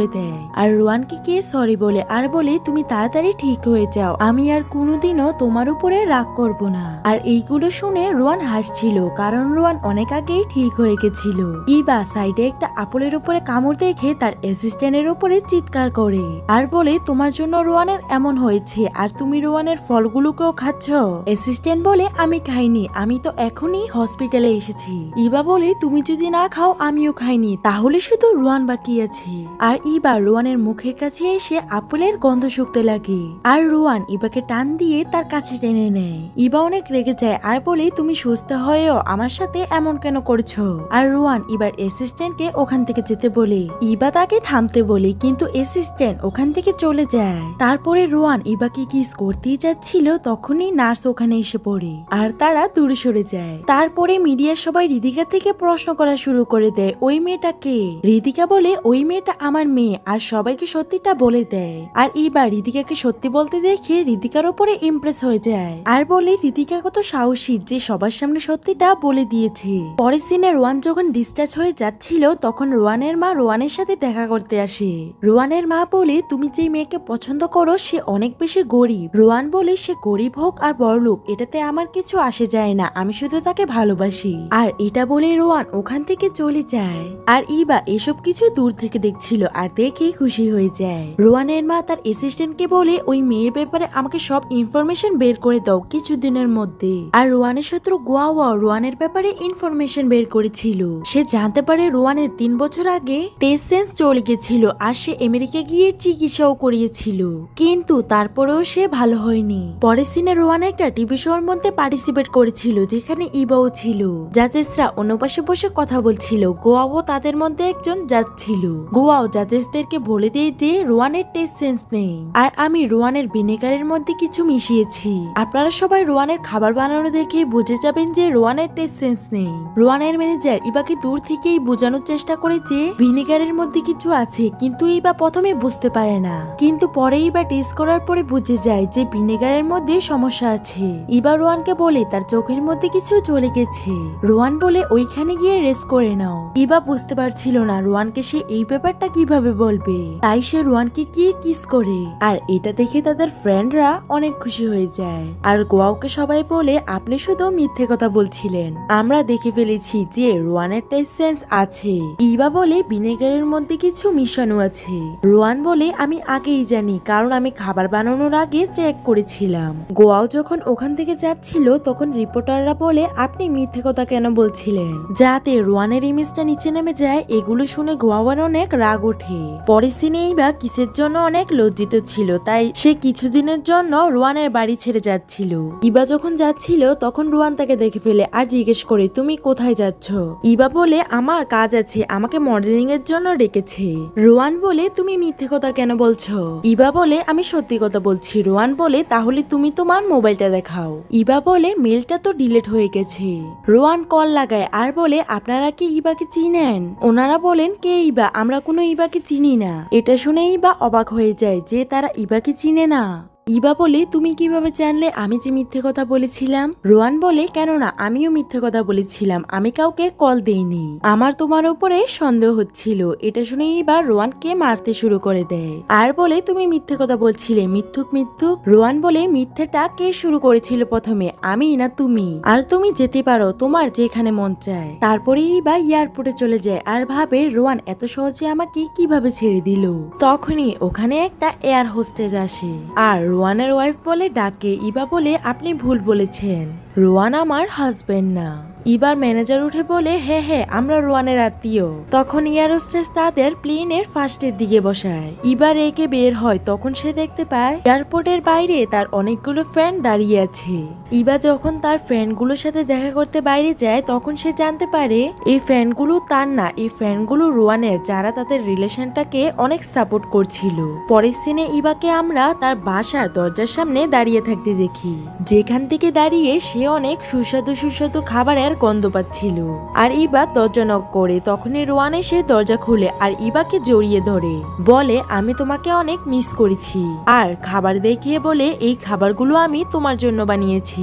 বলে দেয়। আর রোয়ানকে কে সরি বলে আর বলে তুমি তাড়াতাড়ি ঠিক হয়ে যাও, আমি আর কোনোদিনও তোমার উপরে রাগ করব না। আর এইগুলো শুনে রোয়ান হাসছিল, কারণ রোয়ান অনেক আগেই ঠিক হয়ে গেছিল। ইবা সাইডে একটা আপেলের উপরে কামড় দেখে তার অ্যাসিস্ট্যান্টের উপরে চিৎকার করে আর বলে তোমার জন্য রোয়ানের এমন হয়েছে আর তুমি রোয়ানের ফলগুলোকেও খাচ্ছ। অ্যাসিস্ট্যান্ট বলে আমি খাইনি, আমি তো এখনই হসপিটালে এসেছি। ইবা বলে তুমি যদি না খাও আমিও খাইনি, তাহলে শুধু রোয়ান বাকি আছে। আর ইবা রোয়ানের মুখের কাছে এসে আপেলের গন্ধ শুকতে লাগে আর রোয়ান ইবাকে টান দিয়ে তার কাছে টেনে নেয়। ইবা অনেক রেগে যায় আর বলে তুমি সুস্থ হয়েও আমার সাথে এমন কেন করছো। আর রোয়ান ইবার অ্যাসিস্ট্যান্টকে ওখান থেকে যেতে বলে ইবা তাকে থামতে বলে, কিন্তু অ্যাসিস্ট্যান্ট ওখান থেকে চলে যায়। তারপরে রোয়ান ইবাকে কিস করতেই যাচ্ছিল, তখনই নার্স ওখানে এসে পড়ে আর তারা দূরে সরে যায়। তারপরে মিডিয়ার সবাই রিদিকা থেকে প্রশ্ন করা শুরু করে দেয় ওই মেয়েটাকে। রিদিকা বলে ওই মেয়েটা আমার মেয়ে আর সবাইকে সত্যিটা বলে দেয়। আর ইবা রিদিকাকে সত্যি বলতে দেখে রিদিকার উপরে ইমপ্রেস হয়ে যায় আর বলে রিদিকা কত সাহসী যে সবার সামনে সত্যিটা বলে দিয়েছে। পরের সিনে রোয়ান যখন ডিসচার্জ হয়ে যাচ্ছিল তখন রোয়ানের মা রোয়ানের সাথে দেখা করতে আসে। রোয়ানের মা বলে তুমি যে মেয়েকে পছন্দ করো সে অনেক বেশি গরিব। রোয়ান বলে সে গরিব হোক আর বড়লোক এটাতে আমার কিছু আসে যায় না, আমি শুধু তাকে ভালোবাসি। আর এটা বলে রোয়ান ওখান থেকে চলে যায়। আর ইবা এসব কিছু দূর থেকে দেখছিল আর দেখে খুশি হয়ে যায়। রোয়ানের মা তার অ্যাসিস্ট্যান্টকে বলে ওই মেয়ের ব্যাপারে আমাকে সব ইনফরমেশন বের করে দাও কিছুদিনের মধ্যে। আর রোয়ানের শত্রু গোয়াওয়া রোয়ানের ব্যাপারে ইনফরমেশন বের করেছিল। সে জানতে পারে রোয়ানের তিন বছর আগে টেস্ট সেন্স চলে গেছিল আর সে আমেরিকা গিয়ে চিকিৎসাও করিয়েছিল, কিন্তু তারপরেও সে ভালো হয়নি। পরের সিনে রোয়ান একটা টিভি শোর মধ্যে পার্টিসিপেট করেছিল যেখানে ইবাও ছিল। জাজেসরা অন্য পাশে বসে কথা বলছিল। গোয়াও তাদের মধ্যে একজন জাজ ছিল। গোয়াও জাজেসদেরকে বলে দিয়ে যে রোয়ানের টেস্ট সেন্স নেই আর আমি রোয়ানের ভিনেগারের মধ্যে কিছু মিশিয়েছি। আপনারা সবাই রোয়ানের খাবার বানানো দেখে বুঝে যাবেন যে রোয়ানের টেস্ট সেন্স নেই। রোয়ানের ম্যানেজার ইবাকে দূর থেকেই বোঝানোর চেষ্টা করে যে ভিনেগারের মধ্যে কিছু আছে, কিন্তু ইবা প্রথমে বুঝতে পারে না, কিন্তু পরে ইবা টেস্ট করার পরে বুঝে যায় যে ভিনেগারের মধ্যে সমস্যা আছে। ইবা রোয়ানকে বলে তার চোখের মধ্যে কিছু চলে গেছে। রোয়ান বলে ওইখানে গিয়ে রেস্ট করে নাও। ইবা বুঝতে পারছিল না রোয়ানকে সে এই ব্যাপারটা কিভাবে বলবে, তাই সে রোয়ানকে গিয়ে কিস করে। আর এটা দেখে তাদের ফ্রেন্ডরা অনেক খুশি হয়ে যায়। আর গোয়াওকে সবাই বলে আপনি শুধু মিথ্যে কথা বলছিলেন, আমরা দেখে ফেলেছি যে রোয়ানের টেস্ট সেন্স আছে। ইবা বলে ভিনেগারের মধ্যে কিছু মিশানো আছে। রোয়ান বলে আমি আগেই জানি, কারণ আমি খাবার বানানোর আগে চেক করেছিলাম। গোয়াও যখন ওখান থেকে যাচ্ছিল তখন রিপোর্টাররা বলে আপনি মিথ্যে কথা কেন বলছিলেন, যাতে রোয়ানের ইমেজটা নিচে নেমে যায়। এগুলো শুনে গোয়াওয়ার অনেক রাগ ওঠে। পরের সিনে ইবা কিসের জন্য অনেক লজ্জিত ছিল, তাই সে কিছুদিনের জন্য রোয়ানের বাড়ি ছেড়ে যাচ্ছিল। ইবা যখন যাচ্ছিল তখন রোয়ান তাকে দেখে ফেলে আর জিজ্ঞেস করে তুমি কোথায় যাচ্ছ। ইবা বলে আমার কাজ আছে, আমাকে মডেলিং এর জন্য ডেকেছে। রোয়ান বলে তুমি মিথ্যে কথা কেন বলছো। ইবা বলে আমি সত্যি কথা বলছি। রোয়ান বলে তাহলে তুমি তোমার মোবাইলটা দেখাও। ইবা বলে মেলটা তো ডিলিট হয়ে গেছে। রোয়ান কল লাগায় আর বলে আপনারা কি ইবাকে চিনেন। ওনারা বলেন কে ইবা, আমরা কোনো ইবাকে চিনি না। এটা শুনে ইবা অবাক হয়ে যায় যে তারা ইবাকে চিনে না। ইবা বলে তুমি কিভাবে জানলে আমি যে মিথ্যে কথা বলেছিলাম। রোয়ান বলে কেননা আমিও মিথ্যে কথা বলেছিলাম, আমি কাউকে কল দেইনি, আমার তোমার উপরে সন্দেহ হচ্ছিল। এটা শুনে ইবা রোয়ানকে মারতে শুরু করে দেয় আর বলে তুমি মিথ্যে কথা বলছিলে, মিথ্যুক মিথ্যুক। রোয়ান বলে মিথ্যেটা কে শুরু করেছিল প্রথমে, আমি না তুমি, আর তুমি যেতে পারো তোমার যেখানে মন চায়। তারপরে ইবা এয়ারপোর্টে চলে যায় আর ভাবে রোয়ান এত সহজে আমাকে কিভাবে ছেড়ে দিল। তখনই ওখানে একটা এয়ার হোস্টেস আসে আর রোয়ানের ওয়াইফ বলে ডাকে। ইবা বলে আপনি ভুল বলেছেন, রোয়ান আমার হাজবেন্ড না। ইবার ম্যানেজার উঠে বলে হ্যাঁ হ্যাঁ আমরা রোয়ানের আত্মীয়। তখন এয়ার হোস্টেস তাদের প্লেনের ফার্স্টের দিকে বসায়। ইবার একে বের হয়, তখন সে দেখতে পায় এয়ারপোর্টের বাইরে তার অনেকগুলো ফ্রেন্ড দাঁড়িয়ে আছে। ইবা যখন তার ফ্রেন্ডগুলোর সাথে দেখা করতে বাইরে যায় তখন সে জানতে পারে এই ফ্রেন্ডগুলো তার না, এই ফ্রেন্ডগুলো রোয়ানের, যারা তাদের রিলেশনটাকে অনেক সাপোর্ট করছিল। পরের সিনে ইবাকে আমরা তার বাসার দরজার সামনে দাঁড়িয়ে থাকতে দেখি, যেখান থেকে দাঁড়িয়ে সে অনেক সুস্বাদু সুস্বাদু খাবারের গন্ধ পাচ্ছিল। আর ইবা দরজা নক করে, তখনই রোয়ান এসে দরজা খুলে আর ইবাকে জড়িয়ে ধরে বলে আমি তোমাকে অনেক মিস করেছি। আর খাবার দেখিয়ে বলে এই খাবারগুলো আমি তোমার জন্য বানিয়েছি।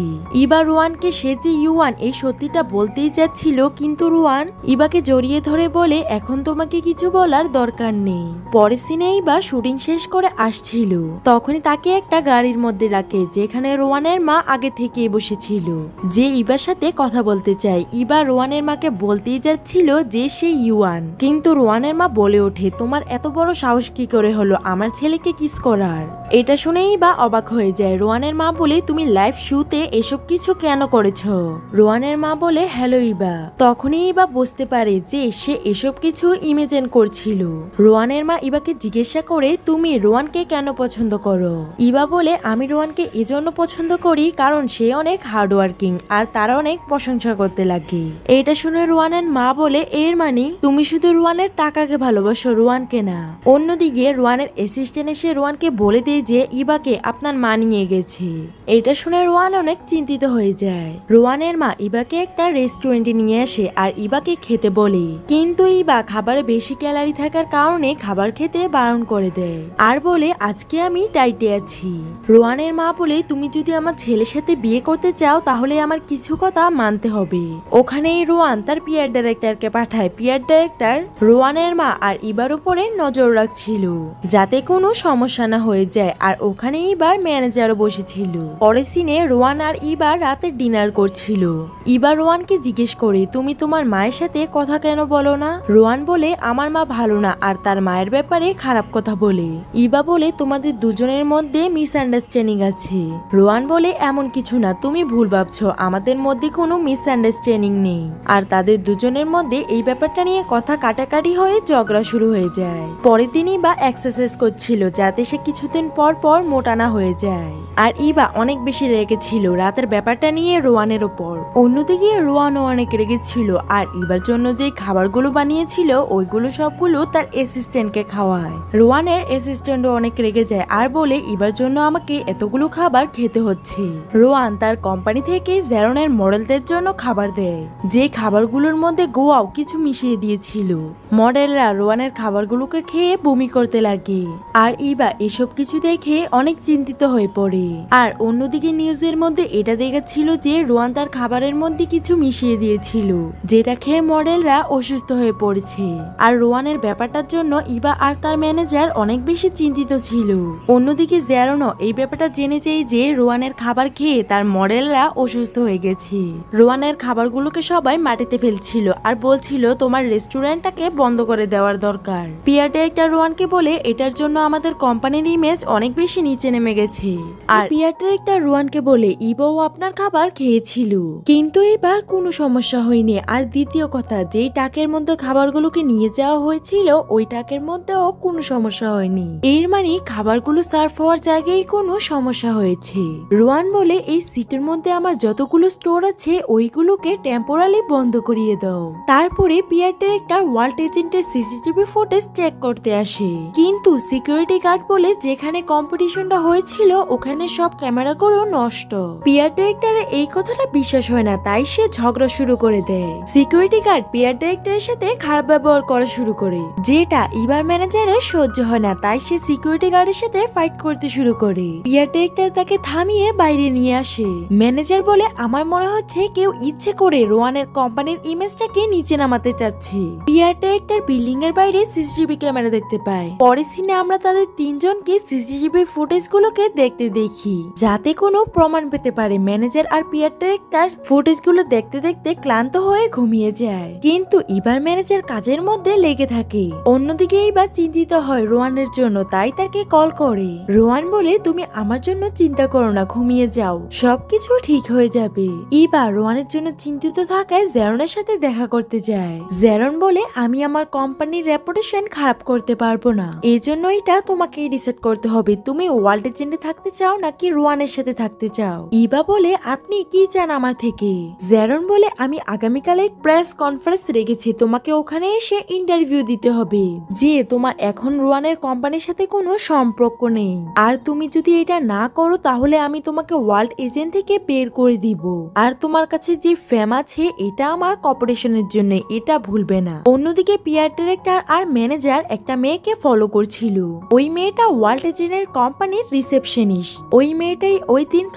পেরেছি। ইবা রোয়ানকে সে যে ইউয়ান এই সত্যিটা বলতেই যাচ্ছিল, কিন্তু রোয়ান ইবাকে জড়িয়ে ধরে বলে এখন তোমাকে কিছু বলার দরকার নেই। পরের সিনে ইবা শুটিং শেষ করে আসছিল, তখনই তাকে একটা গাড়ির মধ্যে রাখে যেখানে রোয়ানের মা আগে থেকেই বসেছিল, যে ইবার সাথে কথা বলতে চায়। ইবা রোয়ানের মাকে বলতেই যাচ্ছিল যে সে ইউয়ান, কিন্তু রোয়ানের মা বলে ওঠে তোমার এত বড় সাহস কি করে হলো আমার ছেলেকে কিস করার। এটা শুনেই ইবা অবাক হয়ে যায়। রোয়ানের মা বলে তুমি লাইভ শুতে এসব কিছু কেন করেছ? রোয়ানের মা বলে হ্যালো ইবা। তখনই ইবা বুঝতে পারে যে সে এসব কিছু ইমেজিন করছিল। রোয়ানের মা ইবাকে জিজ্ঞাসা করে তুমি রোয়ানকে কেন পছন্দ করো? ইবা বলে আমি রোয়ানকে এজন্য পছন্দ করি কারণ সে অনেক হার্ডওয়ার্কিং আর তার অনেক প্রশংসা করতে লাগে। এটা শুনে রোয়ানের মা বলে এর মানে তুমি শুধু রোয়ানের টাকাকে ভালোবাসো, রোয়ানকে না। অন্যদিকে রোয়ানের অ্যাসিস্ট্যান্ট এসে রোয়ানকে বলে দেয় যে ইবাকে আপনার মা নিয়ে গেছে। এটা শুনে রোয়ান অনেক চিন্তিত হয়ে যায়। রোয়ানের মা ইবাকে একটা রেস্টুরেন্টে নিয়ে আসে আর ইবাকে খেতে বলে, কিন্তু ইবা খাবারে বেশি ক্যালারি থাকার কারণে খাবার খেতে বারণ করে দেয় আর বলে আজকে আমি ডাইটে আছি। রোয়ানের মা বলে তুমি যদি আমার ছেলের সাথে বিয়ে করতে চাও তাহলে আমার কিছু কথা মানতে হবে। ওখানেই রোয়ান তার পিয়ার ডাইরেক্টরকে পাঠায়। পিয়ার ডাইরেক্টর রোয়ানের মা আর ইবার উপরে নজর রাখছিল যাতে কোনো সমস্যা না হয়ে যায়, আর ওখানে ইবার ম্যানেজারও বসেছিল। পরের সিনে রোয়ান আর ইবার রাতে ডিনার করছিল। ইবার রোয়ানকে জিজ্ঞেস করে তুমি তোমার মায়ের সাথে কথা কেন বলো না? রোয়ান বলে আমার মা ভালো না আর তার মায়ের ব্যাপারে খারাপ কথা বলে। ইবা বলে তোমাদের দুজনের মধ্যে মিসআন্ডারস্ট্যান্ডিং আছে। রোয়ান বলে এমন কিছু না, তুমি ভুল ভাবছো, আমাদের মধ্যে কোনো মিসআন্ডারস্ট্যান্ডিং নেই। আর তাদের দুজনের মধ্যে এই ব্যাপারটা নিয়ে কথা কাটাকাটি হয়ে ঝগড়া শুরু হয়ে যায়। পরের দিন ইবা এক্সারসাইজ করছিল যাতে সে কিছুদিন পর পর মোটা না হয়ে যায়, আর ইবা অনেক বেশি রেগেছিল রাতের ব্যাপারটা নিয়ে রোয়ানের ওপর। অন্যদিকে রোয়ানও অনেক রেগেছিল আর ইবার জন্য যে খাবারগুলো বানিয়েছিল ওইগুলো সবগুলো তার অ্যাসিস্ট্যান্টকে খাওয়ায়। রোয়ানের অ্যাসিস্ট্যান্টও অনেক রেগে যায় আর বলে ইবার জন্য আমাকে এতগুলো খাবার খেতে হচ্ছে। রোয়ান তার কোম্পানি থেকে জ্যারনের মডেলদের জন্য খাবার দেয়, যে খাবারগুলোর মধ্যে গোয়াও কিছু মিশিয়ে দিয়েছিল। মডেলরা রোয়ানের খাবারগুলোকে খেয়ে বমি করতে লাগে আর ইবা এসব কিছু দেখে অনেক চিন্তিত হয়ে পড়ে। আর অন্যদিকে নিউজের মধ্যে এটা দেখাচ্ছিল যে রোয়ান তার খাবারের মধ্যে কিছু মিশিয়ে দিয়েছিল যেটা খেয়ে মডেলরা অসুস্থ হয়ে পড়েছে। আর রোয়ানের ব্যাপারটার জন্য ইবা আর তার ম্যানেজার অনেক বেশি চিন্তিত ছিল। অন্যদিকে জ্যারনও এই ব্যাপারটা জেনে যায় যে রোয়ানের খাবার খেয়ে তার মডেলরা অসুস্থ হয়ে গেছে। রোয়ানের খাবারগুলোকে সবাই মাটিতে ফেলছিল আর বলছিল তোমার রেস্টুরেন্টটাকে বন্ধ করে দেওয়ার দরকার। পিয়ার ডাইরেক্টর রোয়ানকে বলে এটার জন্য আমাদের কোম্পানির ইমেজ অনেক বেশি নিচে নেমে গেছে। আর পিয়ার ডাইরেক্টর রোয়ানকে বলে ইবাও আপনার খাবার খেয়েছিল কিন্তু এবার কোনো সমস্যা হয়নি। আর দ্বিতীয় কথা, যেই টাকের মধ্যে খাবারগুলোকে নিয়ে যাওয়া হয়েছিল ওই টাকের মধ্যেও কোনো সমস্যা হয়নি, এর মানে খাবারগুলো সার্ভ হওয়ার জায়গায় কোনো সমস্যা হয়েছে। রোয়ান বলে এই সিটের মধ্যে আমার যতগুলো স্টোর আছে ওইগুলোকে টেম্পোরালি বন্ধ করিয়ে দাও। তারপরে পিয়ার ডাইরেক্টর ওয়ার্ল্ড এজেন্টের সিসিটিভি ফুটেজ চেক করতে আসে, কিন্তু সিকিউরিটি গার্ড বলে যেখানে কম্পিটিশনটা হয়েছিল ওখানে সব ক্যামেরাগুলো নষ্ট। পিয়ার ডাইরেক্টরের এই কথাটা বিশ্বাস হয় না, তাই সে ঝগড়া শুরু করে দেয়। সিকিউরিটি গার্ড পিয়ার ডাইরেক্টরের সাথে খারাপ ব্যবহার করা শুরু করে, যেটা ইবার ম্যানেজারের সহ্য হয় না, তাই সে সিকিউরিটি গার্ডের সাথে ফাইট করতে শুরু করে। পিয়ার ডাইরেক্টর তাকে থামিয়ে বাইরে নিয়ে আসে। ম্যানেজার বলে আমার মনে হচ্ছে কেউ ইচ্ছে করে রোয়ানের কোম্পানির ইমেজটাকে নিচে নামাতে চাচ্ছে। পিয়ার ডাইরেক্টর বিল্ডিং এর বাইরে সিসিটিভি ক্যামেরা দেখতে পায়। পরের সিনে আমরা তাদের তিনজনকে সিসিটিভি ফুটেজ গুলোকে দেখতে দেখি যাতে কোনো প্রমাণ পেতে পারে। ম্যানেজার আর পিয়ার ডাইরেক্টর ফুটেজ গুলো দেখতে দেখতে ক্লান্ত হয়ে ঘুমিয়ে যায়, কিন্তু এবার ম্যানেজার কাজের মধ্যে লেগে থাকে। অন্যদিকে এবার চিন্তিত হয় রোয়ানের জন্য, তাই তাকে কল করে। রোয়ান বলে তুমি আমার জন্য চিন্তা করো না, ঘুমিয়ে যাও, সবকিছু ঠিক হয়ে যাবে। এবার রোয়ানের জন্য চিন্তিত থাকায় জ্যারনের সাথে দেখা করতে যায়। জ্যারন বলে আমি আমার কোম্পানির রেপুটেশন খারাপ করতে পারবো না, এই জন্য এটা তোমাকে ডিসাইড করতে হবে তুমি ওয়ার্ল্ড এজেন্টে থাকতে চাও নাকি রোয়ানের সাথে থাকতে চাও। ইবা বলে আপনি কি চান আমার থেকে? জ্যারন বলে আমি আগামীকালে প্রেস কনফারেন্স রেখেছি, তোমাকে ওখানে এসে ইন্টারভিউ দিতে হবে যে তোমার এখন রোয়ানের কোম্পানির সাথে কোনো সম্পর্ক নেই, আর তুমি যদি এটা না করো তাহলে আমি তোমাকে ওয়ার্ল্ড এজেন্ট থেকে বের করে দিব। আর তোমার কাছে যে ফেম আছে এটা আমার কর্পোরেশনের জন্য, এটা ভুলবে না। অন্যদিকে পিয়ার ডাইরেক্টর আর ম্যানেজার একটা মেয়েকে ফলো করছিল। ওই মেয়েটা ওয়ার্ল্ড এজেন্টের কোম্পানির রিসেপশনিস্ট। ওই মেয়েটাই ওই দিন খাবারের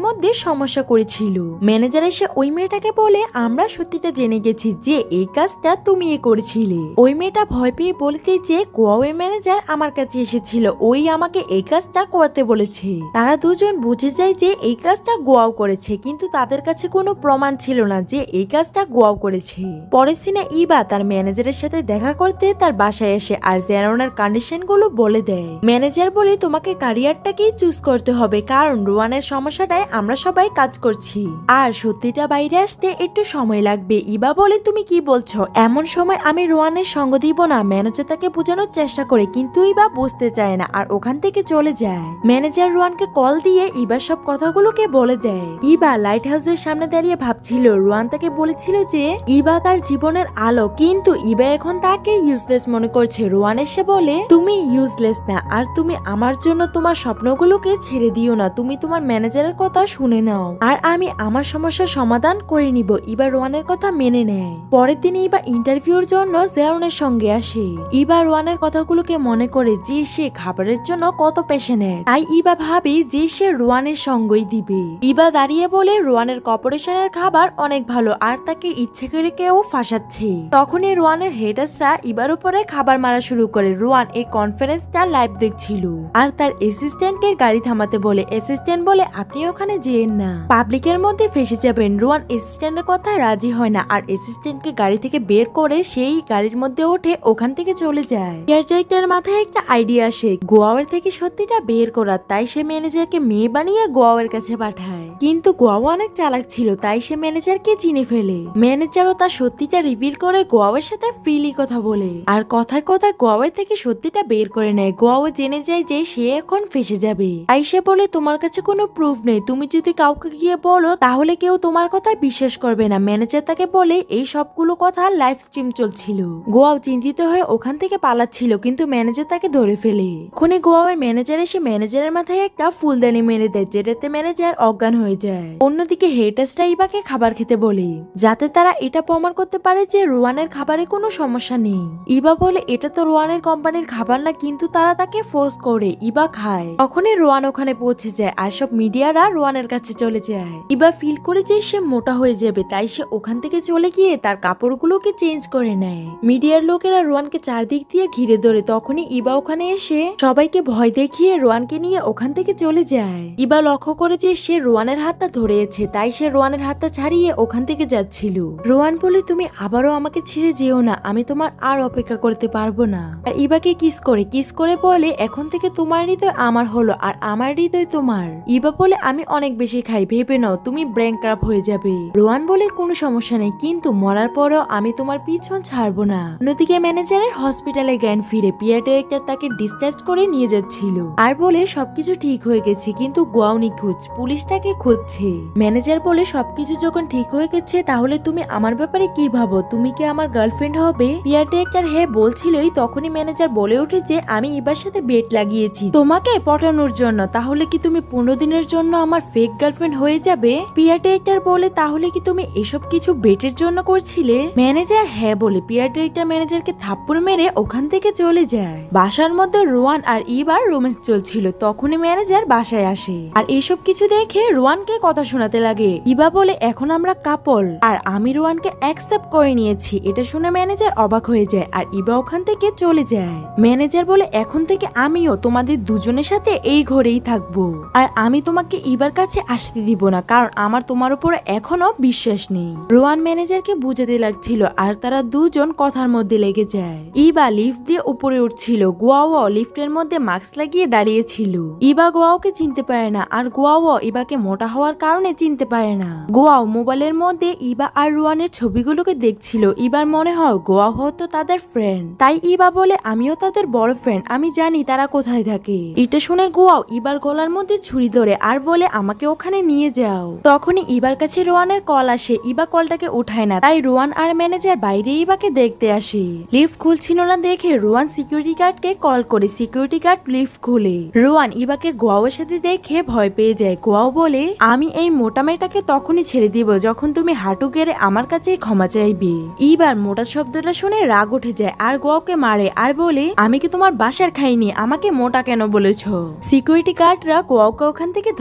মধ্যে সমস্যা করেছিল। ম্যানেজার এসে ওই মেয়েটাকে বলে আমরা সত্যিটা জেনে গেছি যে এই কাজটা তুমি করেছিলে। ওই মেয়েটা ভয় পেয়ে বলতে যে গোয়াওয়ের ম্যানেজার আমার কাছে এসেছিল, ওই আমাকে এই কাজটা করতে বলেছে। তারা দুজন বুঝে যায় যে এই কাজটা গোয়াও করেছে, কিন্তু তাদের কাছে কোনো প্রমাণ ছিল না যে এই কাজটা গোয়াও করেছে। পরের সিনে ইবা তার ম্যানেজারের সাথে দেখা করতে তার বাসায় আসে আর জেরনের কন্ডিশন গুলো বলে দেয়। ম্যানেজার বলে তোমাকে ক্যারিয়ারটাকেই চুজ করতে হবে, কারণ রোয়ানের সমস্যাটায় আমরা সবাই কাজ করছি আর সত্যিটা বাইরে আসতে একটু সময় লাগবে। ইবা বলে তুমি কি বলছো? এমন সময় আমি রোয়ানের সঙ্গ দিব না। ম্যানেজার তাকে বোঝানোর চেষ্টা করে কিন্তু ইবা বুঝতে চায় না আর ওখান থেকে চলে যায়। ম্যানেজার রোয়ানকে কল দিয়ে ইবা সব কথাগুলোকে বলে দেয়। ইবা লাইট হাউসের সামনে দাঁড়িয়ে ভাবছিল রোয়ান তাকে বলেছিল যে ইবা তার জীবনের আলো, কিন্তু ইবা এখন তাকে ইউজলেস মনে করছে। রোয়ান এসে বলে তুমি ইউজলেস না, আর তুমি আমার জন্য তোমার স্বপ্নগুলোকে ছেড়ে দিও না। তুমি তোমার ম্যানেজারের কথা শুনে নাও আর আমি আমার সমস্যার সমাধান করে নিব। ইবা রোয়ানের কথা মেনে নেয়। পরের দিন ইবা ইন্টারভিউর জন্য জেরনের সঙ্গে আসে। ইবা রোয়ানের কথাগুলোকে মনে করে যে সে খাবারের জন্য কত পেশেন্ট, তাই ইবা ভাবে যে সে রোয়ানের সঙ্গই দিবে। ইবা দাঁড়িয়ে বলে রোয়ানের কর্পোরেশনের খাবার অনেক ভালো আর তাকে ইচ্ছে করে কেউ ফাঁসাচ্ছে। তখনই রোয়ানের হেডাসরা ইবার উপরে খাবার মারা শুরু করে। রোয়ান এই কনফারেন্সটা লাইভ দেখছিল আর তার অ্যাসিস্ট্যান্টকে গাড়ি থামাতে বলে। অ্যাসিস্ট্যান্ট বলে আপনি ওখানে যেন না, পাবলিকের মধ্যে ফেসে যাবেন। রোয়ান অ্যাসিস্ট্যান্টের কথা রাজি হয় না আর অ্যাসিস্ট্যান্টকে গাড়ি থেকে বের করে সেই গাড়ির মধ্যে ওঠে ওখান থেকে চলে যায়। কেয়ারটেকারের মাথায় একটা আইডিয়া আসে গোয়াওয়ের থেকে সত্যিটা বের করার, তাই সে ম্যানেজারকে মেয়ে বানিয়ে গোয়াওয়ের কাছে পাঠায়। কিন্তু গোয়াও অনেক চালাক ছিল, তাই সে ম্যানেজারকে চিনে ফেলে। ম্যানেজারও তার সত্যিটা রিভিল করে গোয়াওয়ের সাথে ফ্রিলি কথা বলে আর কথায় কথায় গোয়াওয়ের থেকে সত্যিটা বের করে নেয়। গোয়াও জেনে যায় যে সে এখন ফেসে যাবে, তাই সে বলে তোমার কাছে কোনো প্রুফ নেই, তুমি যদি কাউকে গিয়ে বলো তাহলে কেউ তোমার কথা বিশ্বাস করবে না। ম্যানেজার তাকে বলে এই সবগুলো কথা লাইভ স্ট্রিম চলছিল। গোয়াও চিন্তিত হয়ে ওখান থেকে পালাচ্ছিল, কিন্তু ম্যানেজার তাকে ধরে ফেলে। ওখানে গোয়াওয়ের ম্যানেজার এসে ম্যানেজারের মাথায় একটা ফুলদানি মেরে দেয়, যেটাতে ম্যানেজার অজ্ঞান হয়ে যায়। অন্যদিকে হেটাসরা ইবাকে খাবার খেতে বলে যাতে তারা এটা প্রমাণ করতে পারে যে রোয়ানের খাবারে কোনো সমস্যা নেই। ইবা বলে এটা তো রোয়ানের কোম্পানির খাবার না, কিন্তু তারা তাকে ফোর্স করে। ইবা খায়। তখনই রোয়ান ওখানে পৌঁছে যায় আর সব মিডিয়ারা রোয়ানের কাছে চলে যায়। ইবা ফিল করে যে সে মোটা হয়ে যাবে, তাই সে ওখান থেকে চলে গিয়ে তার কাপড়গুলোকে চেঞ্জ করে নেয়। মিডিয়ার লোকেরা রোয়ানকে চারদিক দিয়ে ঘিরে ধরে। তখনই ইবা ওখানে এসে সবাইকে ভয় দেখিয়ে রোয়ানকে নিয়ে ওখান থেকে চলে যায়। ইবা লক্ষ্য করে যে সে রোয়ানের হাতটা ধরেছে, তাই সে রোয়ানের হাতটা ছাড়িয়ে ওখান থেকে যাচ্ছিল। রোয়ান বলে তুমি আবারও আমাকে ছেড়ে যেও না, আমি তোমার আর অপেক্ষা করতে পারবো না। আর ইবাকে কিস করে কিস করে বলে এখন থেকে তোমার হৃদয় আমার হলো আর আমার হৃদয় তোমার। ইবা বলে আমি অনেক বেশি খাই, ভেবে নাও তুমি ব্রেন খারাপ হয়ে যাবে। রোয়ান বলে কোনো সমস্যা নেই, কিন্তু মরার পরেও আমি তোমার পিছন ছাড়বো না। অন্যদিকে ম্যানেজারের হসপিটালে জ্ঞান ফিরে। পিয়ার ডিরেক্টর তাকে ডিসচার্জ করে নিয়ে যাচ্ছিল আর বলে সবকিছু ঠিক হয়ে গেছে, কিন্তু গোয়াও নিখোঁজ, পুলিশ তাকে খুঁজছে। ম্যানেজার বলে সবকিছু যখন ঠিক হয়ে গেছে তাহলে তুমি আমার ব্যাপারে কি ভাবো, তুমি কি আমার গার্লফ্রেন্ড হবে? পিয়ার ডিরেক্টর হ্যাঁ বলছিলই, তখনই ম্যানেজার বলে ওঠে যে আমি ইবার সাথে বেট লাগিয়েছি তোমাকে পটানোর জন্য, তাহলে কি তুমি পনেরো দিনের জন্য আমার ফেক গার্লফ্রেন্ড হয়ে যাবে? পিয়ার ডিরেক্টর বলে তাহলে কি তুমি এসব কিছু বেটের জন্য করছিলে? ম্যানেজার হ্যাঁ বলে পিয়ার ডিরেক্টর ম্যানেজারকে থাপ্পড় মেরে ওখান থেকে চলে যায়। বাসার মধ্যে রোয়ান আর ইবার রোম্যান্স চলছিল। তখনই ম্যানেজার বাসায় আসে আর এইসব কিছু দেখে রোয়ানকে কথা শোনাতে লাগে। ইবা বলে এখন আমরা কাপল আর আমি রোয়ানকে অ্যাকসেপ্ট করে নিয়েছি। এটা শুনে ম্যানেজার অবাক হয়ে যায় আর ইবা ওখান থেকে চলে যায়। ম্যানেজার বলে এখন থেকে আমিও তোমাদের দুজনের সাথে এই ঘরেই থাকবো আর আমি তোমাকে ইবার কাছে আসতে দিব না, কারণ আমার তোমার উপর এখনো বিশ্বাস নেই। রোয়ান ম্যানেজারকে বুঝাতে লাগছিল আর তারা দুজন কথার মধ্যে লেগে যায়। ইবা লিফট দিয়ে উপরে উঠছিল। গোয়াও লিফটের মধ্যে মাস্ক লাগিয়ে দাঁড়িয়েছিল। ইবা গোয়াওকে চিনতে পারে না আর গোয়াও ইবাকে মোটা হওয়ার কারণে চিনতে পারে না। গোয়াও মোবাইলের মধ্যে ইবা আর রোয়ানের ছবিগুলোকে দেখছিল। ইবার মনে হয় গোয়াও হয়তো তাদের ফ্রেন্ড, তাই ইবা বলে আমিও তাদের বড় ফ্রেন্ড, আমি জানি তারা কোথায় থাকে। এটা শুনে গোয়াও ইবার গলার মধ্যে ছুরি ধরে আর বলে আমাকে ওখানে নিয়ে যাও। তখনই ইবার কাছে রোয়ানের কল আসে। ইবা কলটাকে উঠায় না, তাই রোয়ান আর ম্যানেজার বাইরে ইবাকে দেখতে আসে। লিফট খুলছিল না দেখে রোয়ান সিকিউরিটি গার্ডকে কল করে। সিকিউরিটি গার্ড লিফট খুলে। রোয়ান ইবাকে গোয়াওয়ের সাথে দেখে ভয় পেয়ে যায়। গোয়াও বলে আমি এই মোটা মেয়েটাকে তখনই ছেড়ে দিব যখন তুমি হাঁটু গেড়ে আমার কাছে ক্ষমা চাইবে। ইবার মোটা শব্দটা শুনে রাগ উঠে যায় আর গোয়াওকে মারে আর বলে আমি কি তোমার বাসার খাইনি, আমাকে মোটা কেন বলেছ? সিকিউরিটি গার্ডরা গোয়াওকে ওখান থেকে ধরে নিয়ে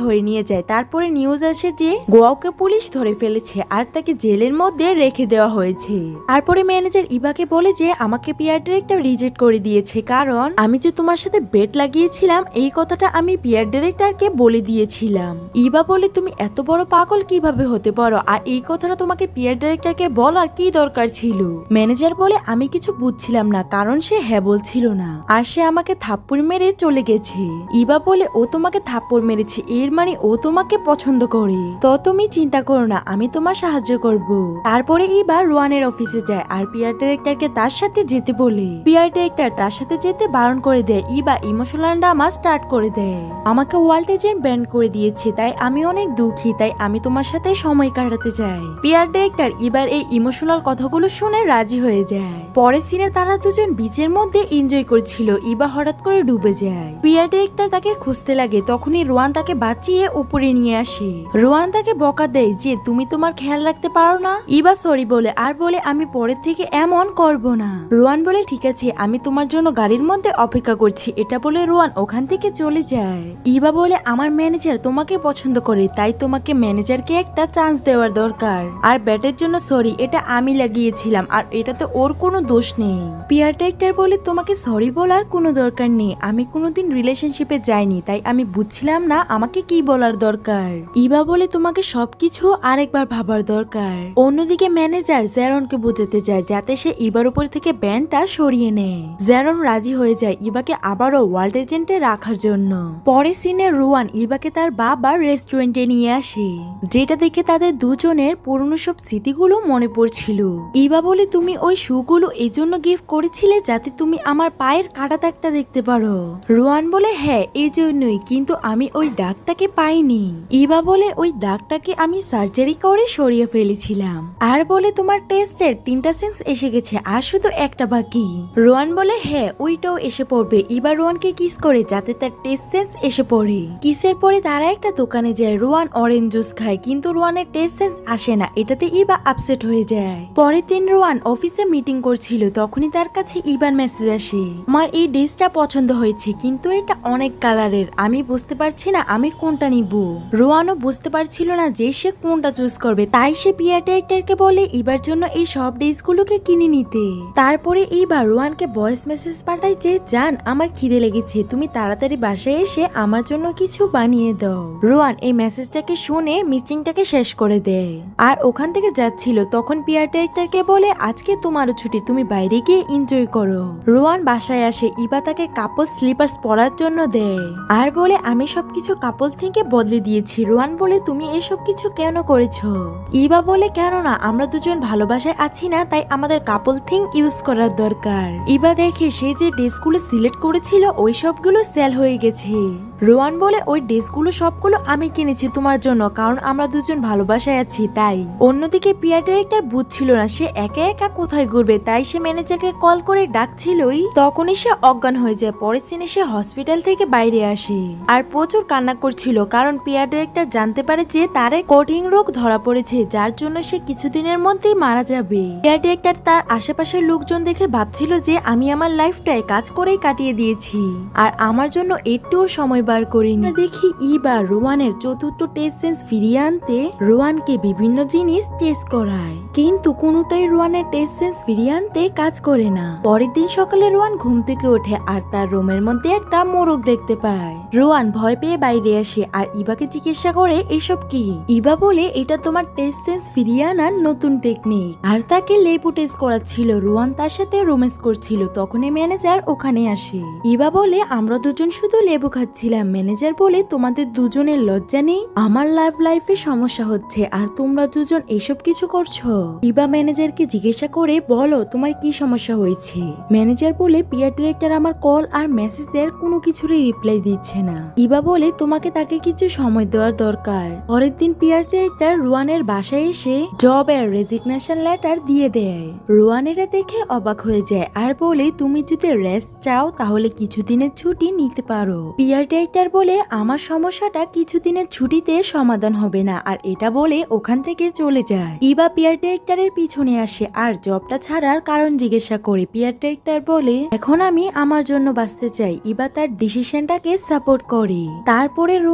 যায়। তারপরে নিউজ আসে যে গোয়াকে পুলিশ ধরে ফেলেছে আর তাকে জেলের মধ্যে রেখে দেওয়া হয়েছে। তারপরে ম্যানেজার ইভাকে বলে যে আমাকে পিআর ডিরেক্টর রিজেক্ট করে দিয়েছে, কারণ আমি যে তোমার সাথে বেট লাগিয়েছিলাম এই কথাটা আমি পিআর ডিরেক্টরকে বলে দিয়েছিলাম। ইভা বলে তুমি এত বড় পাগল কিভাবে হতে পারো, আর এই কথাটা তোমাকে পিআর ডিরেক্টরকে বলার কি দরকার ছিল। ম্যানেজার বলে আমি কিছু বুঝছিলাম না, কারণ সে হ্যাঁ বলছিল না আর সে আমাকে থাপ্পড় মেরে চলে গেছে। ইভা বলে ও তোমাকে থাপ্পড় মেরেছে, এর মানে ও তোমাকে পছন্দ করে। তো তুমি চিন্তা করো না, আমি তোমার সাহায্য করব। তারপরে ইভা রোয়ানের অফিসে যায় আর পিআর ডিরেক্টরকে তার সাথে যেতে বলে। পিআর ডিরেক্টর তার সাথে যেতে বারণ করে দেয়। ইভা ইমোশনাল ড্রামা স্টার্ট করে দেয়। আমাকে ওয়ার্ল্ড এজেন্ট ব্যান করে দিয়েছে, তাই আমি অনেক দুঃখী, তাই আমি তোমার সাথে সময় কাটাতে চাই। পিআর ডিরেক্টর ইবার এই ইমোশনাল কথাগুলো শুনে রাজি হয়ে যায়। পরের সিনে তারা দুজন বিচের মধ্যে এনজয় করছিল। ইভা হঠাৎ করে ডুবে যায়। পিআর ডিরেক্টর তাকে খুঁজতে লাগে, তখনই রোয়ান তাকে বাঁচিয়ে উপরে নিয়ে আসে। রোয়ান তাকে বকা দেয় যে তুমি তোমার খেয়াল রাখতে পারো না। ইভা সরি বলে আর বলে আমি পরের থেকে এমন করব না। রোয়ান বলে ঠিক আছে, আমি তোমার জন্য গাড়ির মধ্যে অপেক্ষা করছি। এটা বলে রোয়ান ওখান থেকে চলে যায়। ইভা বলে আমার ম্যানেজার তোমাকে পছন্দ করে, তাই তোমাকে ম্যানেজারকে একটা চান্স দেওয়ার দরকার। আর ব্যাটের জন্য সরি, এটা আমি লাগিয়েছিলাম আর এটাতে ওর কোনো দোষ নেই। পিআর ডিরেক্টর বলে তোমাকে সরি বলার কোনো দরকার নেই, আমি কোনোদিন রিলেশনশিপে যাইনি, তাই আমি বুঝছিলাম না আমাকে কি বলার দরকার। ইভা বলে তোমাকে সবকিছু আরেকবার ভাবার দরকার। অন্যদিকে ম্যানেজার জ্যারনকে বোঝাতে যায় যাতে সে ইভার উপর থেকে ব্যানটা সরিয়ে নেয়। জ্যারন রাজি হয়ে যায় ইভাকে আবারও ওয়ার্ল্ড এজেন্টে রাখার জন্য। পরে সিনে রোয়ান ইভাকে তার বাবার রেস্টুরেন্টে নিয়ে আসে, যেটা দেখে তাদের দুজনের পুরনো সব স্মৃতিগুলো মনে পড়ছিল। ইভা বলে তুমি ওই শুগুলো এই জন্য গিফট করেছিলে যাতে তুমি আমার পায়ের কাটা দাগটা দেখতে পারো। রোয়ান বলে হ্যাঁ এই জন্যই, কিন্তু আমি ওই দাগটাকে পাইনি। ইভা বলে ওই দাগটাকে আমি সার্জারি করে সরিয়ে ফেলেছিলাম। আর বলে তোমার টেস্টের তিনটা সেন্স এসে গেছে, আর শুধু একটা বাকি। রোয়ান বলে হ্যাঁ ওইটাও এসে পড়বে। ইভা রোয়ানকে কিস করে যাতে তার টেস্ট সেন্স এসে পড়ে। কিসের পরে তারা একটা দোকানে যায়। রোয়ান অরেঞ্জ জুস খায়, কিন্তু রোয়ানের টেস্ট সেন্স আসে না। এটাতে ইভা আপসেট হয়ে যায়। পরের দিন রোয়ান অফিসে মিটিং করছিল, তখনই তার কাছে ইভার মেসেজ আসে। আমার এই ড্রেসটা পছন্দ হয়েছে, কিন্তু এটা অনেক কালারের, আমি বুঝতে পারছি না আমি কোনটা নিব। রোয়ানও বুঝতে পারছিল না যে সে কোনটা চুজ করবে, তাই সে পিআর ডিরেক্টরকে বলে ইবার জন্য এই সব ড্রেসগুলোকে কিনে নিতে। তারপরে এইবার রোয়ানকে ভয়েস মেসেজ পাঠায় যে জান আমার খিদে লেগেছে, তুমি তাড়াতাড়ি বাসায় এসে আমার জন্য কিছু বানিয়ে দাও। রোয়ান এই মেসেজটাকে শুনে মিটিংটাকে শেষ করে দেয় আর ওখান থেকে যাচ্ছিল। তখন পিআর ডিরেক্টরকে বলে আজকে তোমারও ছুটি, তুমি বাইরে গিয়ে এনজয় করো। রোয়ান বাসায় আসে, ইভা তাকে কাপল স্লিপার্স পরার জন্য দেয় আর বলে আমি সবকিছু কাপল থেকে বদলে দিয়েছি। রোয়ান বলে তুমি এসব কিছু কেন করেছো? ইভা বলে কেন না, আমরা দুজন ভালোবাসায় আছি না, তাই আমাদের কাপল থিং ইউজ করার দরকার। ইভা দেখে সে যে ড্রেসগুলো সিলেক্ট করেছিল ওই সবগুলো সেল হয়ে গেছে। রোয়ান বলে ওই ড্রেসগুলো সবগুলো আমি কিনেছি তোমার জন্য, কারণ আমরা দুজন ভালোবাসায় আছি তাই। অন্যদিকে পিআর ডিরেক্টর বুঝছিল না সে একা একা কোথায় ঘুরবে, তাই সে ম্যানেজারকে কল করে ডাকছিলই, তখনই সে অজ্ঞান হয়ে যায়। পরের সিনে সে হসপিটাল থেকে বাইরে আসে আর প্রচুর কান্না করছিল, কারণ পিআর ডিরেক্টর জানতে পারে যে তার কঠিন রোগ ধরা পড়েছে, যার জন্য সে কিছুদিনের মধ্যেই মারা যাবে। পিআর ডিরেক্টর তার আশেপাশের লোকজন দেখে ভাবছিল যে আমি আমার লাইফটাই কাজ করেই কাটিয়ে দিয়েছি আর আমার জন্য একটুও সময় বার করিনি। দেখি ইভা রোয়ানের চতুর্থ টেস্ট সেন্স ফিরিয়ে আনতে রোয়ানকে বিভিন্ন জিনিস টেস্ট করায়, কিন্তু কোনোটাই রোয়ানের টেস্ট সেন্স ফিরিয়ে আনতে কাজ করে না। পরের দিন সকালে রোয়ান ঘুম থেকে ওঠে আর তার রুমের মধ্যে একটা মোরগ দেখতে পায়। রোয়ান ভয় পেয়ে বাইরে আসে আর ইভাকে জিজ্ঞাসা করে এসব কি। ইভা বলে এটা তোমার টেস্ট সেন্স ফিরিয়ে আনার নতুন টেকনিক, আর তাকে লেবু টেস্ট করাচ্ছিল। রোয়ান তার সাথে রোম্যান্স করছিল, তখনই ম্যানেজার ওখানে আসে। ইভা বলে আমরা দুজন শুধু লেবু খাচ্ছিলাম। ম্যানেজার বলে তোমাদের দুজনের লজ্জা নেই, আমার লাইফ লাইফে সমস্যা হচ্ছে আর তোমরা দুজন এসব কিছু করছো। ইভা ম্যানেজারকে জিজ্ঞাসা করে বলো তোমার কি সমস্যা হয়েছে। ম্যানেজার বলে পিআর ডিরেক্টর আমার কল আর মেসেজের কোনো কিছুরই রিপ্লাই দিচ্ছে না। ইভা বলে তোমাকে তাকে কিছু সময় দেওয়ার দরকার। পরের দিন পিআর ডিরেক্টর রোয়ানের বাসায় এসে জব এর রেজিগনেশন লেটার দিয়ে দেয়। রোয়ান এটা দেখে অবাক হয়ে যায় আর বলে তুমি যদি রেস্ট চাও তাহলে কিছুদিনের ছুটি নিতে পারো। পিআর ডিরেক্টর বলে আমার সমস্যাটা কিছুদিনের ছুটিতে সমাধান হবে না, আর এটা বলে ওখান থেকে চলে যায়। ইভা পিআর ডিরেক্টরের পিছনে আসে আর জবটা ছাড়ার কারণ জিজ্ঞাসা করে। পিআর ডিরেক্টর বলে এখন আমি আমার জন্য বাঁচতে চাই। ইভা তার ডিসিশনটাকে সাপোর্ট করে। তারপরে রোয়ান তার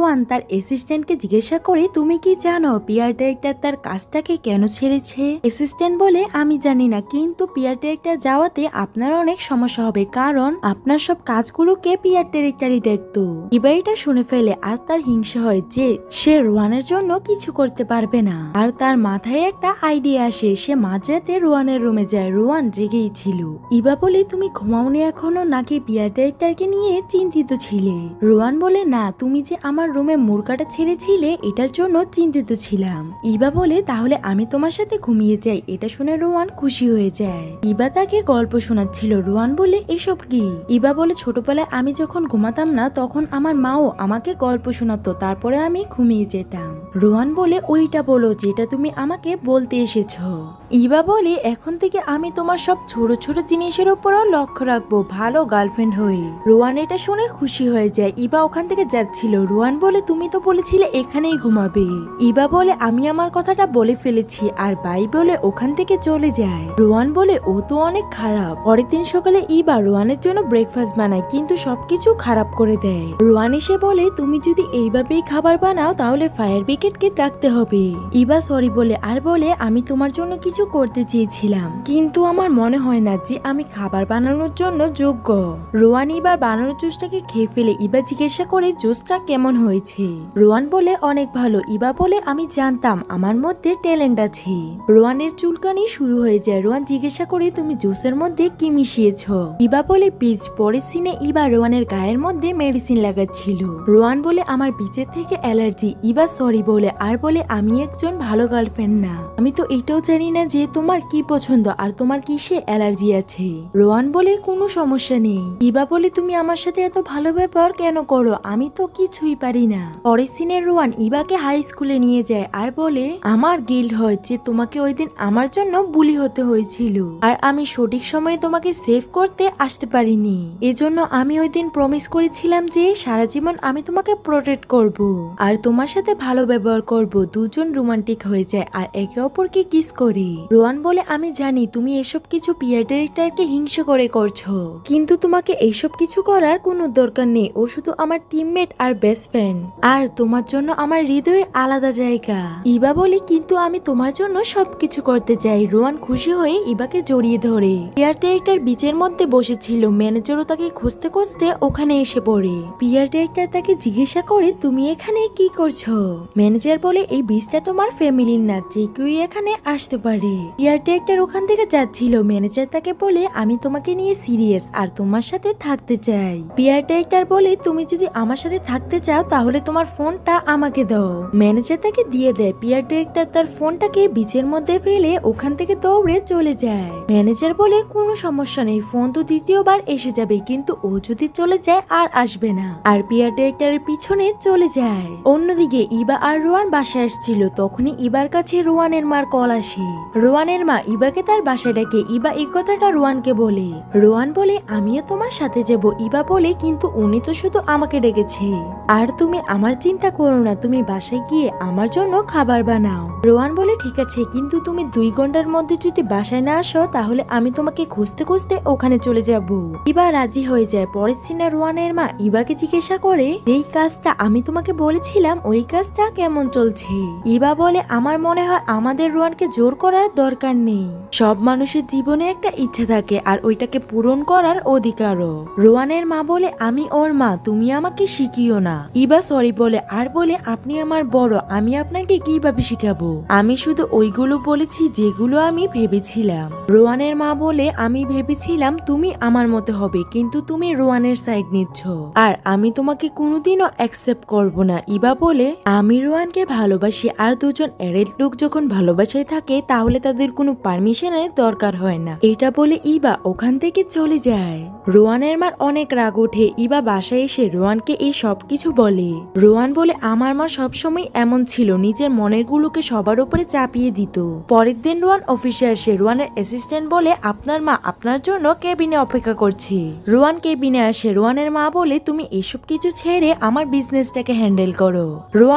অ্যাসিস্ট্যান্টকে জিজ্ঞাসা করে তুমি কি জানো পিআর ডিরেক্টর তার কাজটাকে কেন ছেড়েছে? অ্যাসিস্ট্যান্ট বলে আমি জানি না, কিন্তু পিআর ডিরেক্টর যাওয়াতে আপনার অনেক সমস্যা হবে, কারণ আপনার সব কাজগুলোকে পিআর ডিরেক্টরই দেখতো। ইবা এটা শুনে ফেলে আর তার হিংসা হয় যে সে রোয়ানের জন্য কিছু করতে পারবে না। আর তার মাথায় একটা আইডিয়া আসে, সে মাঝরাতে রোয়ানের রুমে যায়। রোয়ান জেগেই ছিল। ইবা বলে তুমি ঘুমাওনি এখনো নাকি পিআর ডিরেক্টরকে নিয়ে চিন্তিত ছিলে? রোয়ান বলে না, তুমি যে আমার রুমে মুরগাটা ছেড়েছিলে এটার জন্য চিন্তিত ছিলাম। ইবা বলে তাহলে আমি তোমার সাথে ঘুমিয়ে যাই। এটা শুনে রোয়ান খুশি হয়ে যায়। ইবা তাকে গল্প শোনাচ্ছিল। রোয়ান বলে এসব কি? ইবা বলে ছোটবেলায় আমি যখন ঘুমাতাম না তখন আমার মাও আমাকে গল্প শোনাতো, তারপরে আমি ঘুমিয়ে যেতাম। রোয়ান বলে ওইটা বলো যেটা তুমি আমাকে বলতে এসেছো। ইবা বলে এখন থেকে আমি তোমার সব ছোট ছোট জিনিসের উপরও লক্ষ্য রাখবো, ভালো গার্লফ্রেন্ড হয়ে। রোয়ান এটা শুনে খুশি হয়ে যায়। ইবা ওখান থেকে যাচ্ছিল। রোয়ান বলে তুমি তো বলেছিলে এখানেই ঘুমাবে। ইবা বলে আমি আমার কথাটা বলে ফেলেছি, আর বাই বলে ওখান থেকে চলে যায়। রোয়ান বলে ও তো অনেক খারাপ। পরের দিন সকালে ইবা রোয়ানের জন্য ব্রেকফাস্ট বানায়, কিন্তু সবকিছু খারাপ করে দেয়। রোয়ান এসে বলে তুমি যদি এইভাবেই খাবার বানাও তাহলে ফায়ার ব্রিগেডকে ডাকতে হবে। ইবা সরি বলে আর বলে আমি তোমার জন্য কিছু করতে চেয়েছিলাম, কিন্তু আমার মনে হয় না যে আমি খাবার বানানোর জন্য যোগ্য। রোয়ান ইবার বানানোর জুসটাকে খেয়ে ফেলে। ইবা জিজ্ঞাসা করে জুসটা কেমন হয়েছে? রোয়ান বলে অনেক ভালো। ইবা বলে আমি জানতাম আমার মধ্যে ট্যালেন্ট আছে। রোয়ানের চুলকানি শুরু হয়ে যায়। রোয়ান জিজ্ঞাসা করে তুমি জুসের মধ্যে কি মিশিয়েছ? ইবা বলে বীজ। পরে সিনে ইবা রোয়ানের গায়ের মধ্যে মেডিসিন লাগাচ্ছিল। রোয়ান বলে আমার বীজের থেকে অ্যালার্জি। ইবা সরি বলে আর বলে আমি একজন ভালো গার্লফ্রেন্ড না, আমি তো এটাও জানি না যে তোমার কি পছন্দ আর তোমার কিসে অ্যালার্জি আছে। রোয়ান বলে কোনো সমস্যা নেই। ইবা বলে তুমি আমার সাথে এত ভালো ব্যবহার কেন করো? আমি তো কিছুই পারি না। পরের সিনে রোয়ান ইবাকে হাই স্কুলে নিয়ে যায় আর বলে আমার গিল্ড হয় যে তোমাকে ওই দিন আমার জন্য বুলি হতে হয়েছিল, আর আমি সঠিক সময়ে তোমাকে সেভ করতে আসতে পারিনি। এজন্য আমি ওই দিন প্রমিস করেছিলাম যে সারা জীবন আমি তোমাকে প্রোটেক্ট করব আর তোমার সাথে ভালো ব্যবহার করব। দুজন রোমান্টিক হয়ে যায় আর একে অপরকে কিস করে। রোয়ান বলে আমি জানি তুমি এসব কিছু পিআর ডিরেক্টরকে হিংসা করে করছো, কিন্তু তোমাকে এইসব কিছু করার কোনো দরকার নেই। ও শুধু আমার টিমমেট আর বেস্ট ফ্রেন্ড, আর তোমার জন্য আমার হৃদয়ে আলাদা জায়গা। ইবা বলে কিন্তু আমি তোমার জন্য সবকিছু করতে চাই। রোয়ান খুশি হয়ে ইবাকে জড়িয়ে ধরে। পিআর ডিরেক্টর বিচের মধ্যে বসেছিল। ম্যানেজারও তাকে খুঁজতে খুঁজতে ওখানে এসে পড়ে। পিআর ডিরেক্টর তাকে জিজ্ঞাসা করে তুমি এখানে কি করছো? ম্যানেজার বলে এই বিচটা তোমার ফ্যামিলির না, যে কেউ এখানে আসতে পারে। পিআর ডিরেক্টর ওখান থেকে যাচ্ছিল। ম্যানেজার তাকে বলে আমি তোমাকে নিয়ে সিরিয়াস আর তোমার সাথে থাকতে চাই। পিআর ডিরেক্টর বলে তুমি যদি আমার সাথে থাকতে চাও তাহলে তোমার ফোনটা আমাকে দাও। ম্যানেজার তাকে দিয়ে দেয়। পিআর ডিরেক্টর তার ফোনটাকে বিচের মধ্যে ফেলে ওখান থেকে দৌড়ে চলে যায়। ম্যানেজার বলে কোনো সমস্যা নেই, ফোন তো দ্বিতীয়বার এসে যাবে, কিন্তু ও যদি চলে যায় আর আসবে না। আর পিআর ডিরেক্টরের পিছনে চলে যায়। অন্যদিকে ইবা আর রোয়ান বাসায় আসছিল। তখনই ইবার কাছে রোয়ানের মার কল আসে। রোয়ানের মা ইবাকে তার বাসায় ডাকে। ইবা এই কথাটা রোয়ানকে বলে। রোয়ান বলে আমিও তোমার সাথে যাব। ইবা বলে কিন্তু উনি তো শুধু আমাকে ডেকেছে, আর তুমি আমার চিন্তা করো না, তুমি বাসায় গিয়ে আমার জন্য খাবার বানাও। রোয়ান বলে ঠিক আছে, কিন্তু তুমি দুই ঘন্টার মধ্যে যদি বাসায় না আসো তাহলে আমি তোমাকে খুঁজতে খুঁজতে ওখানে চলে যাব। ইবা রাজি হয়ে যায়। পরের সিনে রোয়ানের মা ইবাকে জিজ্ঞাসা করে এই কাজটা আমি তোমাকে বলেছিলাম ওই কাজটা কেমন চলছে? ইবা বলে আমার মনে হয় আমাদের রোয়ানকে জোর করার দরকার নেই। সব মানুষের জীবনে একটা ইচ্ছা থাকে আর ওইটাকে পূরণ করার অধিকারও। রোয়ানের মা বলে আমি ওর মা, তুমি আমাকে শিখিও না। ইবা সরি বলে আর বলে আপনি আমার বড়, আমি আপনাকে কিভাবে শিখাবো? আমি শুধু ওইগুলো বলেছি যেগুলো আমি ভেবেছিলাম। রোয়ানের মা বলে আমি ভেবেছিলাম তুমি আমার মতো হবে, কিন্তু তুমি রোয়ানের সাইড নিচ্ছ আর আমি তোমাকে কোনোদিনও অ্যাকসেপ্ট করব না। ইবা বলে আমি রোয়ানকে ভালোবাসি, আর দুজন এরেড লোক যখন ভালোবাসায় থাকে তাহলে তাদের কোনো পারমিশনের দরকার হয় না। এটা বলে ইবা ওখান থেকে চলে যায়। রোয়ানের মার অনেক রাগ ওঠে। ইবা বাসায় এসে রোয়ানকে এই সবকিছু বলে। রোয়ান বলে আমার মা সবসময় এমন ছিল, নিজের মনের গুলোকে সবার উপরে চাপিয়ে দিত। পরের দিন রোয়ান অফিসে আসে। রোয়ানের অ্যাসিস্ট্যান্ট বলে আপনার মা আপনার জন্য কেবিনে অপেক্ষা করছে। রোয়ান কেবিনে আসে। রোয়ানের মা বলে তুমি এসব কিছু ছেড়ে আমার বিজনেসটাকে হ্যান্ডেল করো। রোয়ান বারণ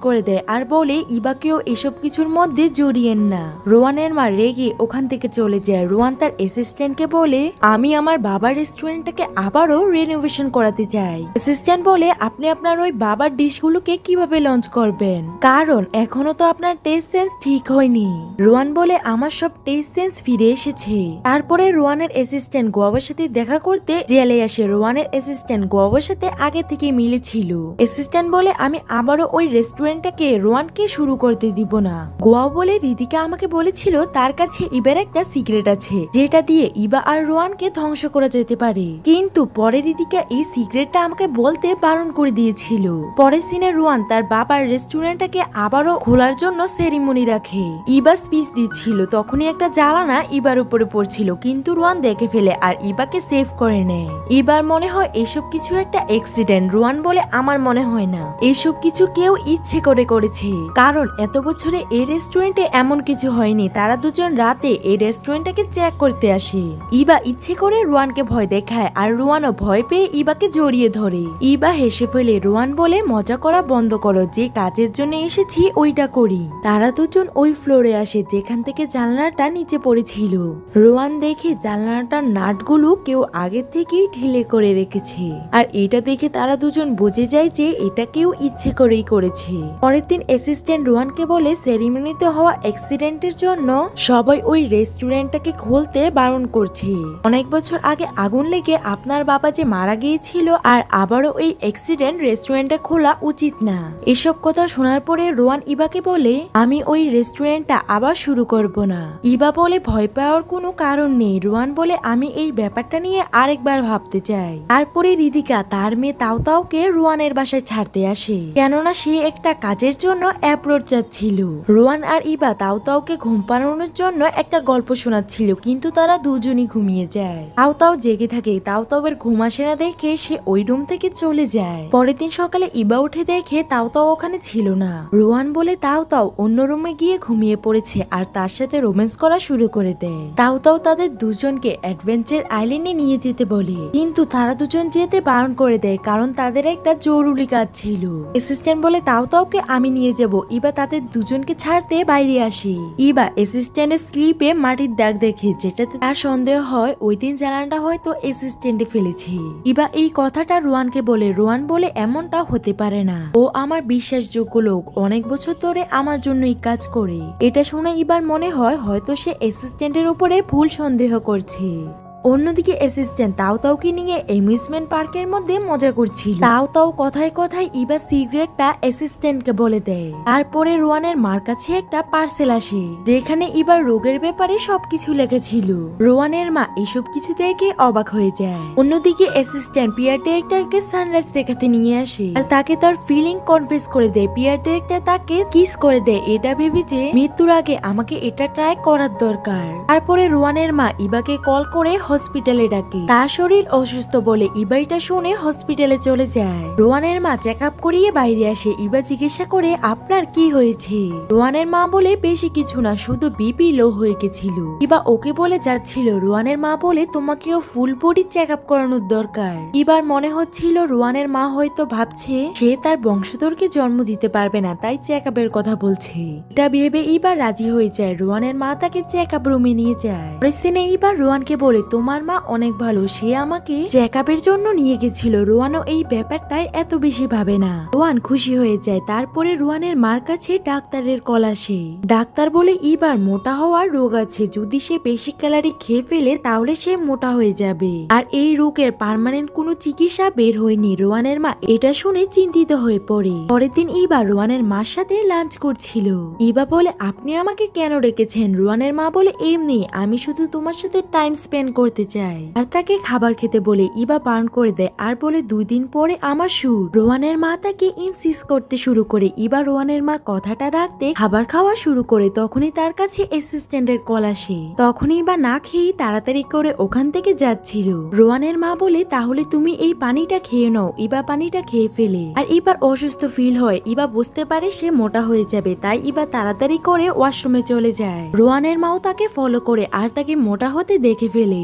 করে দেয় আর বলে ইবাকেও এসব কিছুর মধ্যে জড়িয়েন না। রোয়ানের মা রেগে ওখান থেকে চলে যায়। রোয়ান তার অ্যাসিস্ট্যান্টকে বলে আমি আমার বাবার রেস্টুরেন্টটাকে আবারও রেনোভেশন করাতে চাই। অ্যাসিস্ট্যান্ট বলে আপনি আপনার ওই বাবার ডিশগুলোকে কিভাবে লঞ্চ করবেন, কারণ এখনো তো আপনার টেস্ট সেন্স ঠিক হয়নি। রোয়ান বলে আমার সব টেস্ট সেন্স ফিরে এসেছে। তারপরে রোয়ানের অ্যাসিস্ট্যান্ট গোয়াবার সাথে দেখা করতে জেলে আসে। রোয়ানের অ্যাসিস্ট্যান্ট গোয়াবার সাথে আগে থেকে মিলে ছিল। অ্যাসিস্ট্যান্ট বলে আমি আবারও ওই রেস্টুরেন্টটাকে রোয়ানকে শুরু করতে দিব না। গোয়া বলে রিদিকা আমাকে বলেছিল তার কাছে ইবার একটা সিক্রেট আছে যেটা দিয়ে ইবা আর রোয়ানকে ধ্বংস করা যেতে পারে, কিন্তু পরে রিদিকা এই সিক্রেটটা আমাকে বলতে বারণ করে দিয়েছিল। পরের সিনে রোয়ান তার বাবার রেস্টুরেন্টটাকে আবারও খোলার জন্য সেরিমনি রাখে। ইবা স্পিচ দিচ্ছিল, তখনই একটা জ্বালানা ইবার উপরে পড়ছিল, কিন্তু রোয়ান দেখে ফেলে আর ইবাকে সেভ করে নেয়। ইবার মনে হয় এসব কিছু একটা অ্যাক্সিডেন্ট। রোয়ান বলে আমার মনে হয় না এসব কিছু কেউ ইচ্ছে করে করেছে, কারণ এত বছরে এই রেস্টুরেন্টে এমন কিছু হয়নি। তারা দুজন রাতে এই রেস্টুরেন্টটাকে চেক করতে আসে। ইবা ইচ্ছে করে রোয়ানকে ভয় দেখায় আর রোয়ানও ভয় পেয়ে ইবাকে জড়িয়ে ধরে। ইবা হেসে ফেলে। রোয়ান বলে মজা করা বন্ধ করো, যে কাজের জন্য এসেছি ওইটা করি। তারা দুজন ওই ফ্লোরে আসে যেখান থেকে জানলাটা নিচে পড়েছিল। রোয়ান দেখে জানলাটার নাটগুলো কেউ আগে থেকেই ঢিলে করে রেখেছে, আর এটা দেখে তারা দুজন বুঝে যায় যে এটা কেউ ইচ্ছে করেই করেছে। পরের দিন অ্যাসিস্ট্যান্ট রোয়ানকে বলে সেরিমনিতে হওয়া অ্যাক্সিডেন্টের জন্য সবাই ওই রেস্টুরেন্টটাকে খুলতে বারণ করছে। অনেক বছর আগে আগুন লেগে আপনার বাবা যে মারা গিয়েছিল, আর আবারও এই অ্যাক্সিডেন্ট রেস্টুরেন্টটা খোলা উচিত না। এসব কথা শোনার পরে রোয়ান ইবাকে বলে আমি ওই রেস্টুরেন্টটা আবার শুরু করব না। ইবা বলে ভয় পাওয়ার কোনো কারণ নেই। রোয়ান বলে আমি এই ব্যাপারটা নিয়ে আরেকবার ভাবতে চাই। তারপরে রিদিকা তার মেয়ে তাওতাওকে রোয়ানের বাসায় ছাড়তে আসে, কেননা সে একটা কাজের জন্য অ্যাব্রোড যাচ্ছিল। রোয়ান আর ইবা তাওতাওকে ঘুম পাড়ানোর জন্য একটা গল্প শোনাচ্ছিল, কিন্তু তারা দুজনই ঘুমিয়ে যায়। তাওতাও জেগে থাকে। তাওতাওয়ের ঘুম আসে না দেখে সে ওই রুম থেকে চলে যায়। পরের দিন সকালে ইবা উঠে দেখে তাওতাও ওখানে ছিল না। রোয়ান বলে তাওতাও অন্য রুমে গিয়ে ঘুমিয়ে পড়েছে আর তার সাথে রোম্যান্স করা শুরু করে দেয়। তাওতাও তাদের দুজনকে অ্যাডভেঞ্চার আইল্যান্ডে নিয়ে যেতে বলে, কিন্তু তারা দুজন যেতে বারণ করে দেয় কারণ তাদের একটা জরুরি কাজ ছিল। অ্যাসিস্ট্যান্ট বলে তাওতাওকে আমি নিয়ে যাব। ইবা তাদের দুজনকে ছাড়তে বাইরে আসে। ইবা অ্যাসিস্ট্যান্টের স্লিপে মাটির দাগ দেখে, যেটাতে তার সন্দেহ হয় ওই দিন জ্বালানটা হয়তো অ্যাসিস্ট্যান্টে ফেলেছে। ইবা এই কথাটা রোয়ানকে বলে। রোয়ান বলে এমনটা হতে পারে না, ও আমার বিশ্বাসযোগ্য লোক, অনেক বছর ধরে আমার জন্যই কাজ করে। এটা শুনে ইবার মনে হয় হয়তো সে অ্যাসিস্ট্যান্টের উপরে ভুল সন্দেহ করছে। অন্যদিকে অ্যাসিস্ট্যান্ট তাওতাওকে নিয়ে অ্যামিউজমেন্ট পার্কের মধ্যে মজা করছিল। তাওতাও কথায় কথায় ইবা সিগারেটটা অ্যাসিস্ট্যান্টকে বলে দেয়। তারপরে রোয়ানের মার কাছে একটা পার্সেল আসে যেখানে ইবার রোগের ব্যাপারে সবকিছু লেখেছিল। রোয়ানের মা এসব কিছু দেখে অবাক হয়ে যায়। অন্যদিকে অ্যাসিস্ট্যান্ট পিয়ার ডিরেক্টরকে সানরাইজ দেখাতে নিয়ে আসে আর তাকে তার ফিলিং কনফেস করে দেয়। পিয়ার ডিরেক্টর তাকে কিস করে দেয়, এটা ভেবে যে মৃত্যুর আগে আমাকে এটা ট্রাই করার দরকার। তারপরে রোয়ানের মা ইবাকে কল করে হসপিটালে ডাকে। তার শরীর অসুস্থ বলে ইবা এটা শুনে হসপিটালে চলে যায়। রোয়ানের মা চেক আপ করিয়ে বাইরে আসে। ইবা জিজ্ঞাসা করে আপনার কি হয়েছে? রোয়ানের মা বলে বেশি কিছু না, শুধু বিপি লো হয়ে গেছিল। ইবা ওকে বলে যাচ্ছিল। রোয়ানের মা বলে তোমাকেও ফুল বডি চেক আপ করানোর দরকার। ইবার মনে হচ্ছিল রোয়ানের মা হয়তো ভাবছে সে তার বংশধরকে জন্ম দিতে পারবে না, তাই চেক আপের কথা বলছে। এটা ভেবে ইবার রাজি হয়ে যায়। রোয়ানের মা তাকে চেক আপ রুমে নিয়ে যায়। ইবার রোয়ানকে বলে তোমার মা অনেক ভালো, সে আমাকে চেক আপের জন্য নিয়ে গেছিল। রোয়ানও এই ব্যাপারটাই এত বেশি ভাবে না। রোয়ান খুশি হয়ে যায়। তারপরে রোয়ানের মার কাছে ডাক্তারের কল আসে। ডাক্তার বলে ইবার মোটা হওয়ার রোগ আছে, যদি সে বেশি ক্যালারি খেয়ে ফেলে তাহলে সে মোটা হয়ে যাবে, আর এই রোগের পার্মানেন্ট কোনো চিকিৎসা বের হয়নি। রোয়ানের মা এটা শুনে চিন্তিত হয়ে পড়ে। পরের দিন ইবা রোয়ানের মার সাথে লাঞ্চ করছিল। ইবা বলে আপনি আমাকে কেন ডেকেছেন? রোয়ানের মা বলে এমনি, আমি শুধু তোমার সাথে টাইম স্পেন্ড করতে চাই। আর তাকে খাবার খেতে বলে ইবা বার্ন করে দেয় আর বলে দুই দিন পরে আমার শুট। রোয়ানের মা তাকে ইনসিস্ট করতে শুরু করে। ইবা রোয়ানের মা কথাটা রাখতে খাবার খাওয়া শুরু করে। তখনই তার কাছে অ্যাসিস্ট্যান্টের কল আসে। তখনই ইবা না খেয়ে তাড়াতাড়ি করে ওখান থেকে যাচ্ছিল। রোয়ানের মা বলে তাহলে তুমি এই পানিটা খেয়ে নাও। ইবা পানিটা খেয়ে ফেলে আর ইবার অসুস্থ ফিল হয়। ইবা বুঝতে পারে সে মোটা হয়ে যাবে, তাই ইবা তাড়াতাড়ি করে ওয়াশরুমে চলে যায়। রোয়ানের মাও তাকে ফলো করে আর তাকে মোটা হতে দেখে ফেলে।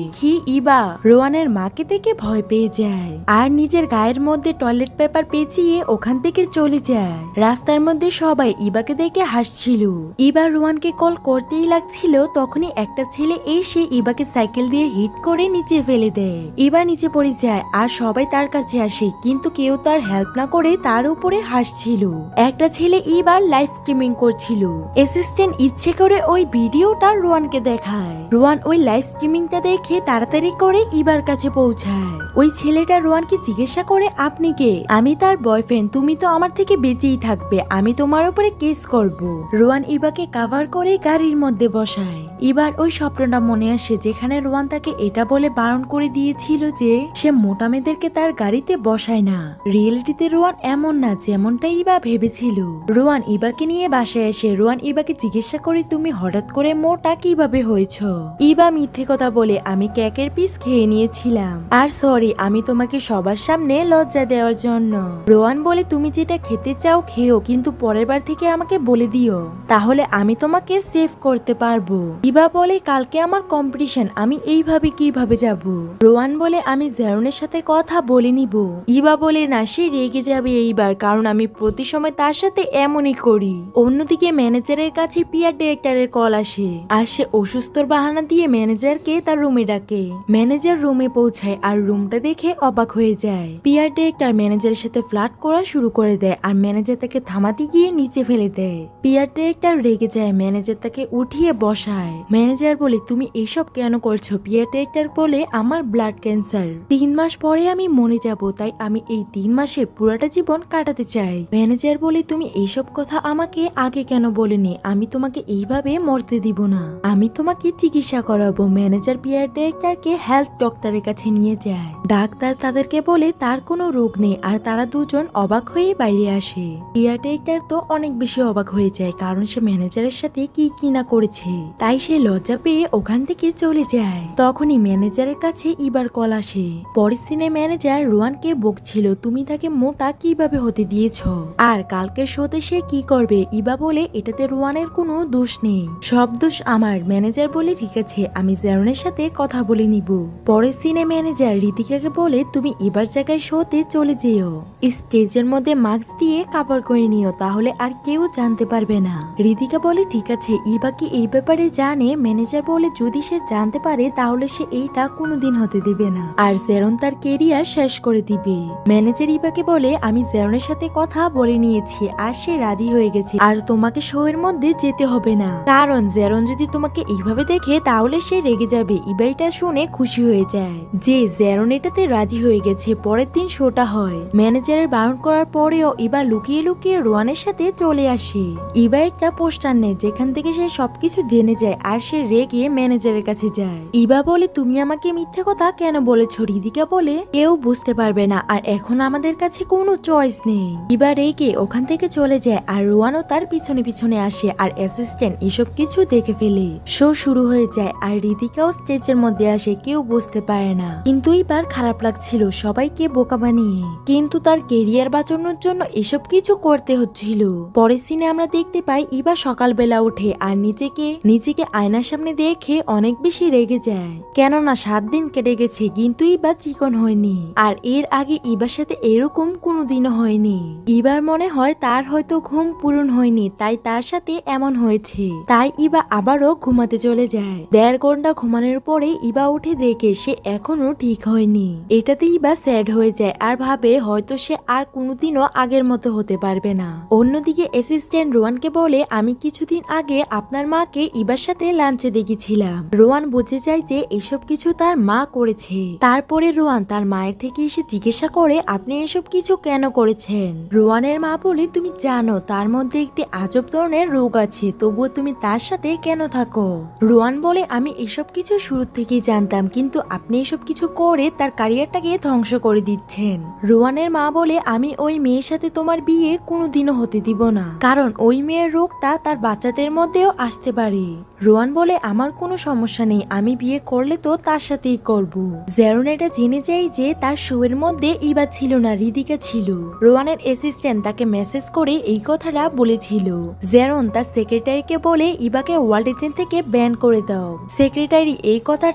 কি ইবা রোয়ানের মাকে দেখে ভয় পেয়ে যায় আর নিজের গায়ের মধ্যে টয়লেট পেপার পেঁচিয়ে ওখান থেকে চলে যায়। রাস্তার মধ্যে সবাই ইবাকে দেখে হাসছিল। ইবা রোয়ানকে কল করতেই লাগছিল, তখনই একটা ছেলে এসে ইবাকে সাইকেল দিয়ে হিট করে নিচে ফেলে দেয়। ইবা নিচে পড়ে যায় আর সবাই তার কাছে আসে, কিন্তু কেউ তার হেল্প না করে তার উপরে হাসছিল। একটা ছেলে ইবার লাইভ স্ট্রিমিং করছিল। অ্যাসিস্ট্যান্ট ইচ্ছে করে ওই ভিডিওটা রোয়ানকে দেখায়। রোয়ান ওই লাইভ স্ট্রিমিংটা দেখে তাড়াতাড়ি করে ইবার কাছে পৌঁছায়। ওই ছেলেটা রোয়ানকে জিজ্ঞাসা করে, আপনি কে? আমি তার বয়ফ্রেন্ড, তুমি তো আমার থেকে বেঁচেই থাকবে, আমি তোমার উপরে কেস করব। রোয়ান ইবাকে কাভার করে গাড়ির মধ্যে বসায়। এবার ওই স্বপ্নটা মনে আসে যেখানে রোয়ান তাকে এটা বলে বারণ করে দিয়েছিল যে সে মোটা মেয়েদেরকে তার গাড়িতে বসায় না। রিয়েলিটিতে রোয়ান এমন না যেমনটা ইবা ভেবেছিল। রোয়ান ইবাকে নিয়ে বাসায় আসে। রোয়ান ইবাকে জিজ্ঞাসা করে, তুমি হঠাৎ করে মোটা কিভাবে হয়েছ? ইবা মিথ্যে কথা বলে, আমি কেকের পিস খেয়ে নিয়েছিলাম আর সরি আমি তোমাকে সবার সামনে লজ্জা দেওয়ার জন্য। রোয়ান বলে, তুমি যেটা খেতে চাও খেও, কিন্তু পরের বার থেকে আমাকে বলে দিও, তাহলে আমি তোমাকে সেভ করতে পারবো। ইবা বলে, কালকে আমার কম্পিটিশন, আমি এইভাবে কিভাবে যাব? রোয়ান বলে, আমি জেরনের সাথে কথা বলে নিব। ইবা বলে, না, সে রেগে যাবে এইবার, কারণ আমি প্রতি সময় তার সাথে এমনই করি। অন্যদিকে ম্যানেজারের কাছে পিয়ার ডিরেক্টরের কল আসে আর সে অসুস্থর বাহানা দিয়ে ম্যানেজারকে তার রুমে ডাকে। ম্যানেজার রুমে পৌঁছায় আর রুমটা দেখে অবাক হয়ে যায়। পিয়ার ডিরেক্টর ম্যানেজারের সাথে ফ্লার্ট করা শুরু করে দেয় আর ম্যানেজার তাকে থামাতে গিয়ে নিচে ফেলে দেয়। পিয়ার ডিরেক্টর রেগে যায়, ম্যানেজার তাকে উঠিয়ে বসায়। ম্যানেজার বলে, তুমি এসব কেন করছো? পিয়ার ডিরেক্টর বলে, আমার ব্লাড ক্যান্সার, তিন মাস পরে আমি মরে যাব, তাই আমি এই তিন মাসে পুরাটা জীবন কাটাতে চাই। ম্যানেজার বলে, তুমি এইসব কথা আমাকে আগে কেন বলেনি? আমি তোমাকে এইভাবে মরতে দিব না, আমি তোমাকে চিকিৎসা করাবো। ম্যানেজার পিয়ার ডিরেক্টরকে হেলথ ডক্টরের কাছে নিয়ে যায়। ডাক্তার তাদেরকে বলে তার কোনো রোগ নেই আর তারা দুজন অবাক হয়ে বাইরে আসে। পিয়ার ডিরেক্টর তো অনেক বেশি অবাক হয়ে যায়, কারণ সে ম্যানেজারের সাথে কি কি না করেছে, তাই সে লজ্জা পেয়ে ওখান থেকে চলে যায়। তখনই ম্যানেজারের কাছে ইবার কল আসে। পরের সিনে ম্যানেজার রোয়ানকে বকছিল, তুমি তাকে মোটা কিভাবে হতে দিয়েছ আর কালকের শোতে সে কি করবে। ইবা বলে, এটাতে রোয়ানের কোনো দোষ নেই, সব দোষ আমার। ম্যানেজার বলে, ঠিক আছে, আমি জেরনের সাথে কথা বলে নিব। পরের সিনে ম্যানেজার রিতিকাকে বলে, তুমি এবার জায়গায় শোতে চলে যেও, স্টেজের মধ্যে মাস্ক দিয়ে কাভার করে নিও, তাহলে আর কেউ জানতে পারবে না। রিতিকা বলে, ঠিক আছে। ইবা কি এই ব্যাপারে জানে? ম্যানেজার বলে, যদি সে জানতে পারে তাহলে সে এইটা কোনোদিন হতে দিবে না আর জেরন তার কেরিয়ার শেষ করে দিবে। ম্যানেজার ইবাকে বলে, আমি জেরনের সাথে কথা বলে নিয়েছি আর সে রাজি হয়ে গেছে, আর তোমাকে শো এর মধ্যে যেতে হবে না, কারণ জেরন যদি তোমাকে এইভাবে দেখে তাহলে সে রেগে যাবে। ইবা এটা শুনে খুশি হয়ে যায় যে জেরন এটাতে রাজি হয়ে গেছে। পরের দিন শোটা হয়। ম্যানেজারের বারণ করার পরেও ইবা লুকিয়ে লুকিয়ে রোয়ানের সাথে চলে আসে। ইবা একটা পোস্টার নেয় যেখান থেকে সে সবকিছু জেনে যায় আর সে রেগে ম্যানেজারের কাছে যায়। ইবা বলে, তুমি আমাকে মিথ্যে কথা কেন বলেছ? রিদিকা বলে, কেউ বুঝতে পারবে না আর এখন আমাদের কাছে কোনো চয়েস নেই। ইবা রেগে ওখান থেকে চলে যায় আর রোয়ানও তার পিছনে পিছনে আসে আর অ্যাসিস্ট্যান্ট এসব কিছু দেখে ফেলে। শো শুরু হয়ে যায় আর রিদিকাও স্টেজের মধ্যে আসে, কেউ বুঝতে পারে না। কিন্তু এবার খারাপ লাগছিল সবাইকে বোকা বানিয়ে, কিন্তু তার কেরিয়ার বাঁচানোর জন্য এসব কিছু করতে হচ্ছিল। পরের সিনে আমরা দেখতে পাই ইবা সকালবেলা উঠে আর নিজেকে নিজেকে আয়নার সামনে দেখে অনেক বেশি রেগে যায়, কেননা সাত দিন কেটে গেছে কিন্তু ইবা চিকন হয়নি আর এর আগে ইবার সাথে এরকম কোনোদিনও হয়নি। ইবার মনে হয় তার হয়তো ঘুম পূরণ হয়নি, তাই তার সাথে এমন হয়েছে। তাই ইবা আবারও ঘুমাতে চলে যায়। দেড় ঘন্টা ঘুমানোর পরে ইবা উঠে দেখে সে এখনো ঠিক হয়নি। এটাতে ইবা স্যাড হয়ে যায় আর ভাবে হয়তো সে আর কোনোদিনও আগের মতো হতে পারবে না। অন্যদিকে অ্যাসিস্ট্যান্ট রোয়ানকে বলে, আমি কিছুদিন আগে আপনার মাকে ইবার সাথে লাঞ্চে দেখেছিলাম। রোয়ান বুঝে যায় যে এসব কিছু তার মা করেছে। তারপরে রোয়ান তার মায়ের থেকে এসে জিজ্ঞাসা করে, আপনি এসব কিছু কেন করেছেন? রোয়ানের মা বলে, তুমি জানো তার মধ্যে একটি আজব ধরনের রোগ আছে, তবুও তুমি তার সাথে কেন থাকো? রোয়ান বলে, আমি এসব কিছু শুরু থেকেই জানতাম, কিন্তু আপনি এসব কিছু করে তার ক্যারিয়ারটাকে ধ্বংস করে দিচ্ছেন। রোয়ানের মা বলে, আমি ওই মেয়ের সাথে তোমার বিয়ে কোনোদিনও হতে দিব না, কারণ ওই মেয়ের রোগটা তার বাচ্চাদের মধ্যেও আসতে পারে। রোয়ান বলে, আমার কোনো সমস্যা নেই, আমি বিয়ে করলে তো তার সাথেই করব। জেরন এটা জেনে যায় যে তার শো এর মধ্যে ইবা ছিল না, রিদিকা ছিল। রোয়ানের অ্যাসিস্ট্যান্ট তাকে মেসেজ করে এই কথাটা বলেছিল। জেরন তার সেক্রেটারিকে বলে ইবাকে ওয়ার্ল্ড এজেন্ট থেকে ব্যান করে দাও। সেক্রেটারি এই কথাটা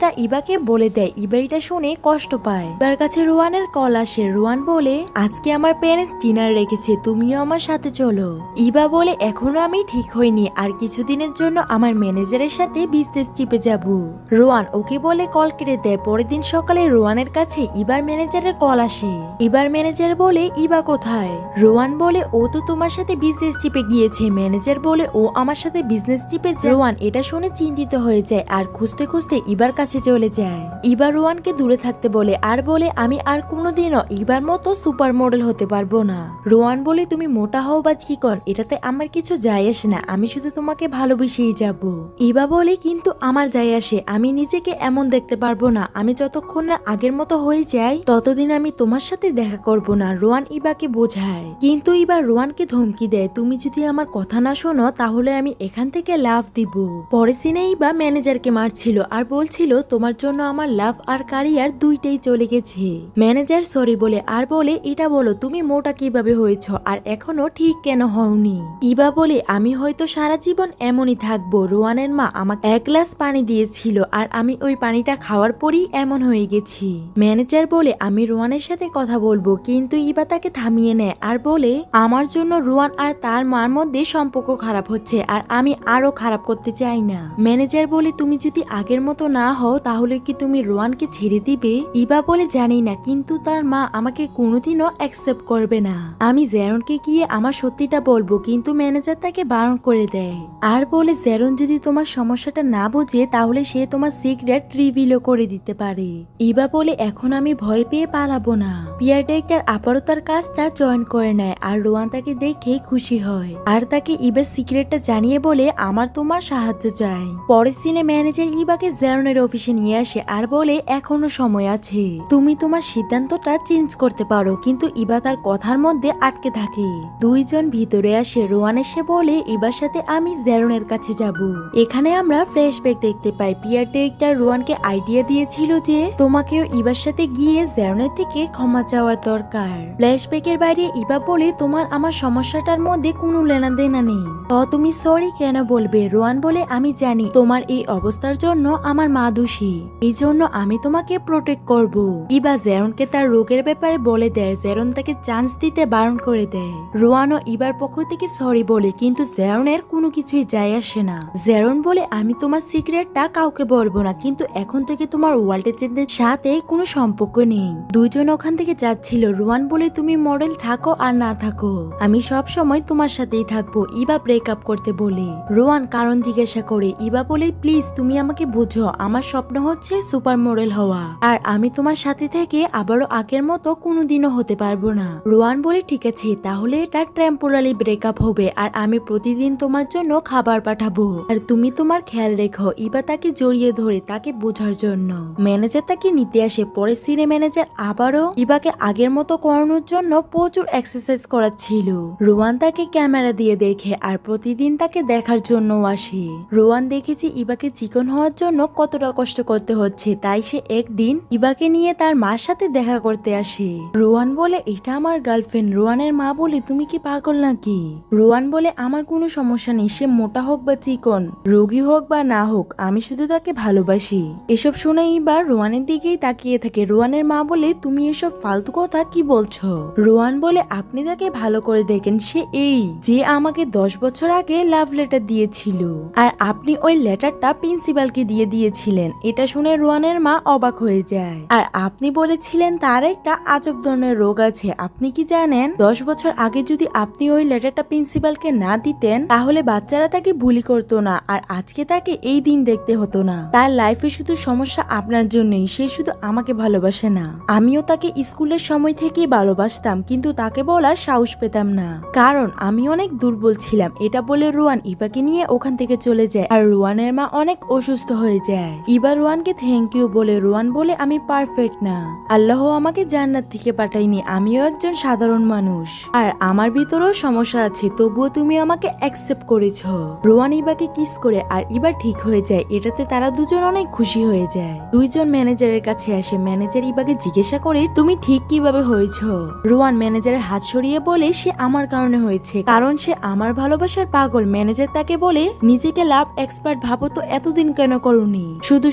কথাটা ইবাকে বলে দেয়। ইবা এটা শুনে কষ্ট পায়। তার কাছে রোয়ানের কল আসে। রোয়ান বলে আজকে আমার প্যারেন্টস ডিনার রেখেছে, তুমিও আমার সাথে চলো। ইবা বলে এখনো আমি ঠিক হইনি, আর কিছুদিনের জন্য আমার ম্যানেজারের সাথে বিজনেস ট্রিপে যাব। রোয়ান ওকে বলে কল কেটে দেয়। পরের দিন সকালে রোয়ানের কাছে ইবার ম্যানেজারের কল আসে। ইবার ম্যানেজার বলে ইবা কোথায়? রোয়ান বলে ও তো তোমার সাথে বিজনেস ট্রিপে গিয়েছে। ম্যানেজার বলে ও আমার সাথে বিজনেস ট্রিপে যায়। রোয়ান এটা শুনে চিন্তিত হয়ে যায় আর খুঁজতে খুঁজতে ইবার কাছে চলে যায়। ইবা রোয়ানকে দূরে থাকতে বলে আর বলে আমি আর কোনোদিনও ইবার মতো সুপার মডেল হতে পারবো না। রোয়ান বলে তুমি মোটা হও বা চিকন এটাতে আমার কিছু যায় আসে না, আমি শুধু তোমাকে ভালোবেসেই যাব। ইবা বলে কিন্তু আমার যায় আসে, আমি নিজেকে এমন দেখতে পারবো না, আমি যতক্ষণ না আগের মতো হয়ে যাই ততদিন আমি তোমার সাথে দেখা করব না। রোয়ান ইবাকে বোঝায়, কিন্তু ইবা রোয়ানকে ধমকি দেয় তুমি যদি আমার কথা না শোনো তাহলে আমি এখান থেকে লাভ দিব। পরে সিনে ইবা ম্যানেজারকে মারছিল আর বলছিল তোমার জন্য আমার লাভ আর ক্যারিয়ার দুইটাই চলে গেছে। ম্যানেজার সরি বলে আর বলে এটা বলো তুমি মোটা কিভাবে হয়েছ আর এখনো ঠিক কেন হওনি? ইবা বলে আমি হয়তো সারা জীবন এমনই থাকবো। রোয়ানের মা আমাকে এক গ্লাস পানি দিয়েছিল আর আমি ওই পানিটা খাওয়ার পরই এমন হয়ে গেছি। ম্যানেজার বলে আমি রোয়ানের সাথে কথা বলবো, কিন্তু ইবা তাকে থামিয়ে নেয় আর বলে আমার জন্য রোয়ান আর তার মার মধ্যে সম্পর্ক খারাপ হচ্ছে আর আমি আরো খারাপ করতে চাই না। ম্যানেজার বলে তুমি যদি আগের মতো না হও তাহলে কি তুমি রোয়ানকে ছেড়ে দিবে? ইবা বলে জানি না, কিন্তু তার মা আমাকে কোনোদিনও অ্যাকসেপ্ট করবে না। আমি জেরনকে গিয়ে আমার সত্যিটা বলবো, কিন্তু ম্যানেজার তাকে বারণ করে দেয় আর বলে জেরন যদি তোমার সমস্যাটা না বোঝে তাহলে সে তোমার সিক্রেট রিভিলও করে দিতে পারে। ইবা বলে এখন আমি ভয় পেয়ে পালাবো না। পিয়ার ডাইরেক্টর আবারও তার কাজটা জয়েন করে নেয় আর রোয়ান তাকে দেখে খুশি হয় আর তাকে ইবার সিক্রেটটা জানিয়ে বলে আমার তোমার সাহায্য চাই। পরের সিনে ম্যানেজার ইবাকে জেরনের অফিসে নিয়ে আসে আর বলে এখনো সময় আছে, তুমি তোমার সিদ্ধান্তটা চেঞ্জ করতে পারো। কিন্তু ইবা তার কথার মধ্যে আটকে থাকে। দুইজন ভিতরে আসে। রোয়ান এসে বলে ইবার সাথে আমি জেরনের কাছে যাব। এখানে আমরা ফ্ল্যাশব্যাক দেখতে পাই। পিয়ার ডাইরেক্টর রোয়ানকে আইডিয়া দিয়েছিল যে তোমাকেও ইবার সাথে গিয়ে জেরনের থেকে ক্ষমা চাওয়ার দরকার। ফ্ল্যাশব্যাকের বাইরে ইবা বলে তোমার আমার সমস্যাটার মধ্যে কোনো লেনাদেনা নেই, তো তুমি সরি কেন বলবে? রোয়ান বলে আমি জানি তোমার এই অবস্থার জন্য আমার মা দোষী, এই জন্য আমি তোমাকে প্রোটেক্ট করব। ইবা জেরনকে তার রোগের ব্যাপারে বলে দেয়। জেরন তাকে চান্স দিতে বারণ করে দেয়। রোয়ানও ইবার পক্ষ থেকে সরি বলে, কিন্তু জেরনের কোনো কিছুই যায় আসে না। জেরন বলে আমি তোমার সিক্রেটটা কাউকে বলবো না, কিন্তু এখন থেকে তোমার ওয়ার্ল্ডের সাথে কোনো সম্পর্ক নেই। দুইজন ওখান থেকে যাচ্ছিল। রোয়ান বলে তুমি মডেল থাকো আর না থাকো আমি সব সময় তোমার সাথেই থাকবো। ইবা ব্রেকআপ করতে বলে। রোয়ান কারণ জিজ্ঞাসা করে। ইবা বলে প্লিজ তুমি আমাকে বুঝো, আমার স্বপ্ন হচ্ছে সুপার মডেল হওয়া, আর আমি তোমার সাথে থেকে আবারও আগের মতো কোনোদিনও হতে পারবো না। রোয়ান বলে ঠিক আছে, তাহলে এটা টেম্পোরারি ব্রেকআপ হবে আর আমি প্রতিদিন তোমার জন্য খাবার পাঠাবো আর তুমি তোমার খেয়াল রেখো। ইবা তাকে জড়িয়ে ধরে তাকে বোঝার জন্য। ম্যানেজার তাকে নিতে আসে। পরে সিনে ম্যানেজার আবারও ইবাকে আগের মতো করানোর জন্য প্রচুর এক্সারসাইজ করাচ্ছিল। রোয়ান তাকে ক্যামেরা দিয়ে দেখে আর প্রতিদিন তাকে দেখার জন্য আসে। রোয়ান দেখেছে ইবাকে চিকন হওয়ার জন্য কতটা কষ্ট করতে হচ্ছে, তাই সে একদিন ইবাকে নিয়ে তার মার সাথে দেখা করতে আসে। রোয়ান বলে এটা আমার গার্লফ্রেন্ড। রোয়ানের মা বলে তুমি কি পাগল নাকি? রোয়ান বলে আমার কোনো সমস্যা নেই, সে মোটা হোক বা চিকন, রোগী হোক বা না হোক, আমি শুধু তাকে ভালোবাসি। এসব শুনে ইবার রোয়ানের দিকেই তাকিয়ে থাকে। রোয়ানের মা বলে তুমি এসব ফালতু কথা কি বলছো? রোয়ান বলে আপনি তাকে ভালো করে দেখেন, সে এই যে আমাকে দশ বছর আগে লাভ লেটার দিয়েছিল আর আপনি ওই লেটারটা প্রিন্সিপালকে দিয়ে দিয়েছিলেন। এটা শুনে রোয়ানের মা অবাক হয়ে যায়। আর আপনি বলেছিলেন তার একটা আজব ধরনের রোগ আছে। আপনি কি জানেন দশ বছর আগে যদি আপনি ওই লেটারটা প্রিন্সিপালকে না দিতেন তাহলে বাচ্চারা তাকে বুলি করতো না আর আজকে তাকে এই দিন দেখতে হতো না। তার লাইফে শুধু সমস্যা আপনার জন্যই, সে শুধু আমাকে ভালোবাসে না। আমিও তাকে স্কুলের সময় থেকেই ভালোবাসতাম, কিন্তু তাকে বলার সাহস পেতাম না কারণ আমি অনেক দুর্বল ছিলাম। এটা বলে রোয়ান ইবাকে নিয়ে ওখান থেকে চলে যায় আর রোয়ানের মা অনেক অসুস্থ হয়ে যায়। ইবা রোয়ানকে থ্যাংক ইউ বলে। রোয়ান বলে আমি পারফেক্ট না, আল্লাহ আমাকে জান্নাত থেকে পাঠায়নি, আমিও একজন সাধারণ মানুষ আর আমার ভিতরেও সমস্যা আছে, তবুও তুমি আমাকে অ্যাকসেপ্ট করেছো। রোয়ান ইবাকে কিস করে আর ইবা ঠিক হয়ে যায়। এটাতে তারা দুজন অনেক খুশি হয়ে যায়। দুইজন ম্যানেজারের কাছে আসে। ম্যানেজার ইবাকে জিজ্ঞাসা করে তুমি ঠিক কিভাবে হয়েছো? রোয়ান ম্যানেজারের হাত সরিয়ে বলে সে আমার কারণে হয়েছে, কারণ সে আমার ভালোবাসার পাগল। ম্যানেজার তাকে বলে নিজেকে লাভ এক্সপার্ট ভাবো তো এতদিন কেন করনি? শুধু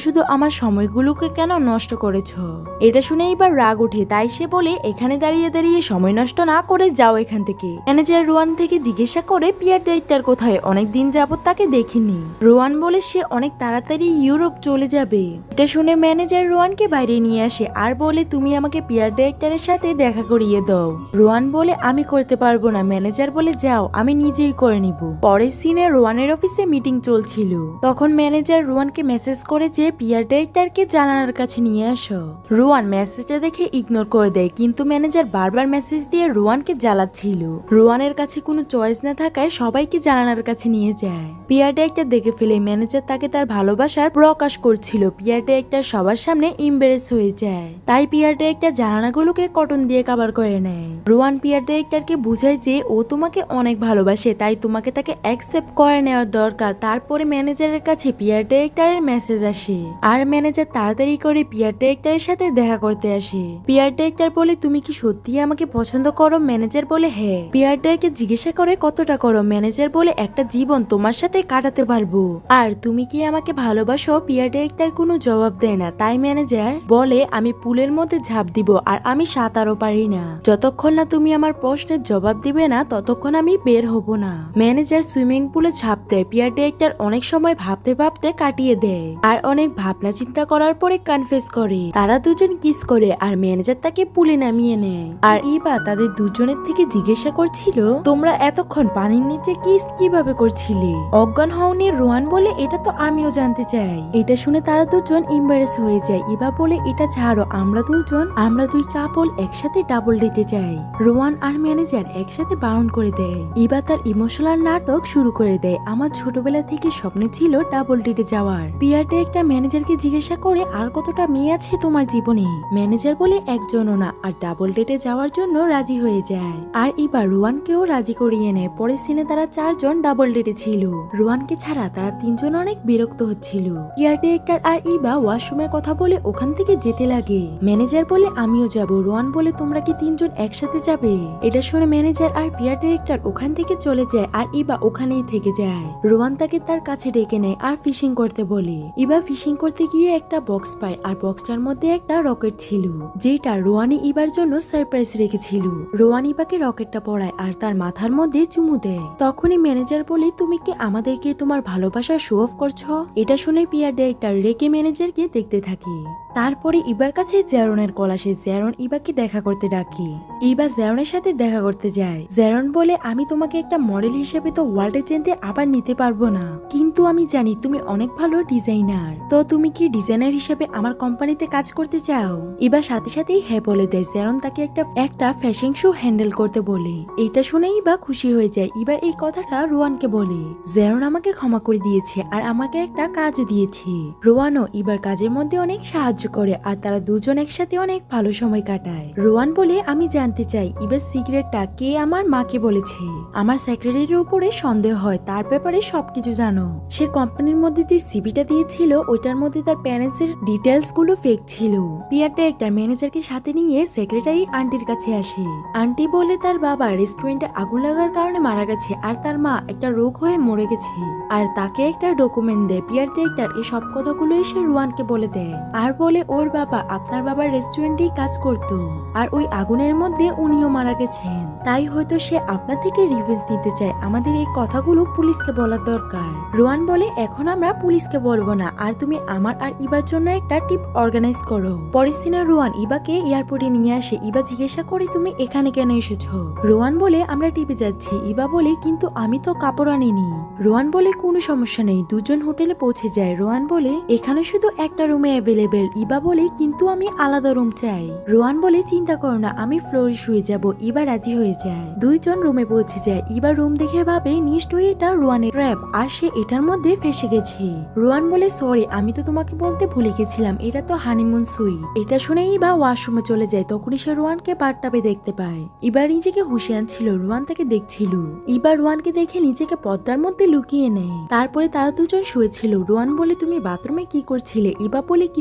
শুধু আমার সময়গুলোকে কেন নষ্ট করেছো? এটা শুনে এবার রাগ ওঠে, তাই সে বলে এখানে দাঁড়িয়ে দাঁড়িয়ে সময় নষ্ট না করে যাও এখান থেকে। ম্যানেজার রোয়ান থেকে জিজ্ঞাসা করে পিয়ার ডাইরেক্টর কোথায়, অনেকদিন যাবত তাকে দেখিনি। রোয়ান বলে সে অনেক তাড়াতাড়ি ইউরোপ চলে যাবে। এটা শুনে ম্যানেজার রোয়ানকে বাইরে নিয়ে আসে আর বলে তুমি আমাকে পিয়ার ডাইরেক্টরের সাথে দেখা করিয়ে দাও। রোয়ান বলে আমি করতে পারবো না। ম্যানেজার বলে যাও, আমি নিজেই করে নিব। পরের সিনে রোয়ানের অফিসে মিটিং চলছিল। তখন ম্যানেজার রোয়ানকে মেসেজ করে যে পিয়ার ডাইরেক্টরকে জানালার কাছে নিয়ে আসো। রোয়ান মেসেজটা দেখে ইগনোর করে দেয়, কিন্তু ম্যানেজার বারবার মেসেজ দিয়ে রোয়ানকে জ্বালাচ্ছিল। রোয়ানের কাছে কোনো চয়েস না থাকায় সবাইকে জানালার কাছে নিয়ে যায়। পিয়ার ডাইরেক্টর দেখে ফেলে ম্যানেজার তাকে তার ভালোবাসার প্রকাশ করছিল। পিয়ার ডাইরেক্টর সবার সামনে ইমবারেস হয়ে যায়, তাই পিয়ার ডাইরেক্টর জানালাগুলোকে কটন দিয়ে কভার করে নেয়। রোয়ান পিয়ার ডাইরেক্টরকে বুঝায় যে ও তোমাকে অনেক ভালোবাসে, তাই তোমাকে তাকে অ্যাকসেপ্ট করে নেওয়ার দরকার। তারপরে ম্যানেজারের কাছে পিয়ার ডাইরেক্টরের মেসেজ আসে আর ম্যানেজার তাড়াতাড়ি করে পিয়ার ডাইরেক্টরের সাথে দেখা করতে আসে। পিয়ার ডাইরেক্টর বলে তুমি কি সত্যি আমাকে পছন্দ করো? ম্যানেজার বলে হ্যাঁ। পিয়ার ডাইরেক্টর জিজ্ঞাসা করে কতটা করো? ম্যানেজার বলে একটা জীবন তোমার সাথে কাটাতে পারবো। আর তুমি কি আমাকে ভালোবাসো? পিয়ার ডাইরেক্টর কোনো জবাব দেয় না, তাই ম্যানেজার বলে আমি পুলের মধ্যে ঝাঁপ দিব আর আমি সাঁতারও পারি না। যতক্ষণ না তুমি আমার প্রশ্নের জবাব দিবে না ততক্ষণ আমি বের হব না। ম্যানেজার সুইমিং পুলে ঝাঁপ দেয়। পিয়ার ডাইরেক্টর অনেক সময় ভাবতে ভাবতে কাটিয়ে দেয় আর অনেক ভাবনা চিন্তা করার পরে কনফেস করে। তারা দুজন কিস করে আর ম্যানেজার তাকে পুলে নামিয়ে নেয়। আর ইবা তাদের দুজনের থেকে জিজ্ঞাসা করছিল তোমরা এতক্ষণ পানির নিচে কিস কিভাবে করছিলে? অজ্ঞান হওনি। রোয়ান বলে এটা তো আমিও জানতে চাই। এটা শুনে তারা দুজন ইম্বারেস হয়ে যায়। ইবা বলে এটা ছাড়ো, আমরা দুজন আমরা দুই কাপল একসাথে ডাবল দিতে চাই। রোয়ান আর ম্যানেজার একসাথে বারণ করে দেয়। ইবা তার ইমোশনাল নাটক শুরু করে দেয়। আমার ছোটবেলা থেকে স্বপ্ন ছিল ডাবল ডেটে যাওয়ার। পিয়ার ডাইরেক্টর ম্যানেজারকে জিজ্ঞাসা করে আর কতটা মেয়ে আছে তোমার জীবনে? ম্যানেজার বলে একজনও না, আর ডাবল ডেটে যাওয়ার জন্য রাজি হয়ে যায়। আর ইবা রোয়ানকেও রাজি করিয়ে নেয়। পরের সিনে তারা চারজন ডাবল ডেটে ছিল। রোয়ানকে ছাড়া তারা তিনজন অনেক বিরক্ত হচ্ছিল। পিয়ার ডাইরেক্টর আর ইবা ওয়াশরুমের কথা বলে ওখান থেকে যেতে লাগে। ম্যানেজার বলে আমিও যাব। রোয়ান বলে তোমরা কি তিনজন একসাথে যাবে? এটা শুনে ম্যানেজার আর পিয়ার ডাইরেক্টর ওখান থেকে চলে যায় আর ইবা ওখানেই থেকে যায়। রোয়ান তাকে তার কাছে ডেকে নেয় আর ফিশিং করতে বলে। ইবা ফিশিং করতে গিয়ে একটা বক্স পায় আর বক্সটার মধ্যে একটা রকেট ছিল, যেটা রোয়ানি ইবার জন্য সারপ্রাইজ রেখেছিল। রোয়ান ইবাকে রকেটটা পড়ায় আর তার মাথার মধ্যে চুমু দেয়। তখনই ম্যানেজার বলে তুমি কি আমাদেরকে তোমার ভালোবাসা শো অফ করছো? এটা শুনে পিয়ার ডাইরেক্টর রেগে ম্যানেজারকে দেখতে থাকে। তারপরে ইবার কাছে জ্যারনের কল আসে। জ্যারন ইবাকে দেখা করতে ডাকে। ইবা জ্যারনের সাথে দেখা করতে যায়। জ্যারন বলে আমি তোমাকে একটা মডেল হিসেবে তো ওয়ার্ল্ডে চেনতে আবার নিতে পারবো না, কিন্তু আমি জানি তুমি অনেক ভালো ডিজাইনার। তো তুমি কি ডিজাইনার হিসেবে আমার কোম্পানিতে কাজ করতে চাও? ইবা সাথে সাথেই হ্যাঁ বলে দেয়। জ্যারন তাকে একটা একটা ফ্যাশন শো হ্যান্ডেল করতে বলে। এটা শুনে ইবা খুশি হয়ে যায়। ইবা এই কথাটা রোয়ানকে বলে। জ্যারন আমাকে ক্ষমা করে দিয়েছে আর আমাকে একটা কাজও দিয়েছে। রোয়ানও ইবার কাজের মধ্যে অনেক সাহায্য করে আর তারা দুজন একসাথে অনেক ভালো সময় কাটায়। রোয়ান বলে আমি জানতে চাই ইবার সিক্রেটটা কে আমার মাকে বলেছে? আমার সেক্রেটারির উপরে সন্দেহ হয়, তার ব্যাপারে সবকিছু জানো। সে কোম্পানির মধ্যে যে সিভিটা দিয়েছিল ওইটার মধ্যে তার প্যারেন্টস এর ডিটেলস গুলো ফেক ছিল। পিয়ার ডাইরেক্টর ম্যানেজারকে সাথে নিয়ে সেক্রেটারি আন্টির কাছে আসে। আন্টি বলে তার বাবা রেস্টুরেন্টে আগুন লাগার কারণে মারা গেছে আর তার মা একটা রোগ হয়ে মরে গেছে, আর তাকে একটা ডকুমেন্ট দেয়। পিয়ার ডাইরেক্টর এই সব কথাগুলো এসে রোয়ানকে বলে দেয় আর বলে ওর বাবা আপনার বাবার রেস্টুরেন্টেই কাজ করতো আর ওই আগুনের মধ্যে উনিও মারা গেছেন, তাই হয়তো সে আপনার থেকে রিভেঞ্জ নিতে চায়। আমাদের এই কথাগুলো পুলিশকে বলার দরকার। রোয়ান বলে এখন আমরা পুলিশকে বলবো না, আর তুমি আমার আর ইবার জন্য একটা টিপ অর্গানাইজ করো। পরের সিনে রোয়ান ইবাকে এয়ারপোর্টে নিয়ে আসে। ইবা জিজ্ঞাসা করে তুমি এখানে কেন এসেছো? রোয়ান বলে আমরা টিপে যাচ্ছি। ইবা বলে কিন্তু আমি তো কাপড় আনিনি। রোয়ান বলে কোনো সমস্যা নেই। দুজন হোটেলে পৌঁছে যায়। রোয়ান বলে এখানে শুধু একটা রুমে অ্যাভেলেবেল। ইবা বলে কিন্তু আমি আলাদা রুম চাই। রোয়ান বলে চিন্তা করো না, আমি ফ্লোরে শুয়ে যাব। ইবা রাজি হয়ে যায়। দুইজন রুমে পৌঁছে যায়। ইবা রুম দেখে ভাবে নিশ্চয়ই এটা রোয়ানের ট্র্যাপ আর সে এটার মধ্যে ফেসে গেছে। রোয়ান বলে সরি, আমি তো তোমাকে বলতে ভুলে গেছিলাম, এটা তো হানিমুন সুইট। এটা শুনে ইবা ওয়াশরুমে চলে যায়। তখনই সে রোয়ানকে বাথটাবে দেখতে পায়। ইবা নিজেকে হুঁশে আনছিল, রোয়ান তাকে দেখছিল। ইবা রোয়ানকে দেখে নিজেকে পর্দার মধ্যে লুকিয়ে নেয়। তারপরে তারা দুজন শুয়েছিল। রোয়ান বলে তুমি বাথরুমে কি করছিলে? ইবা বলে কিছু না।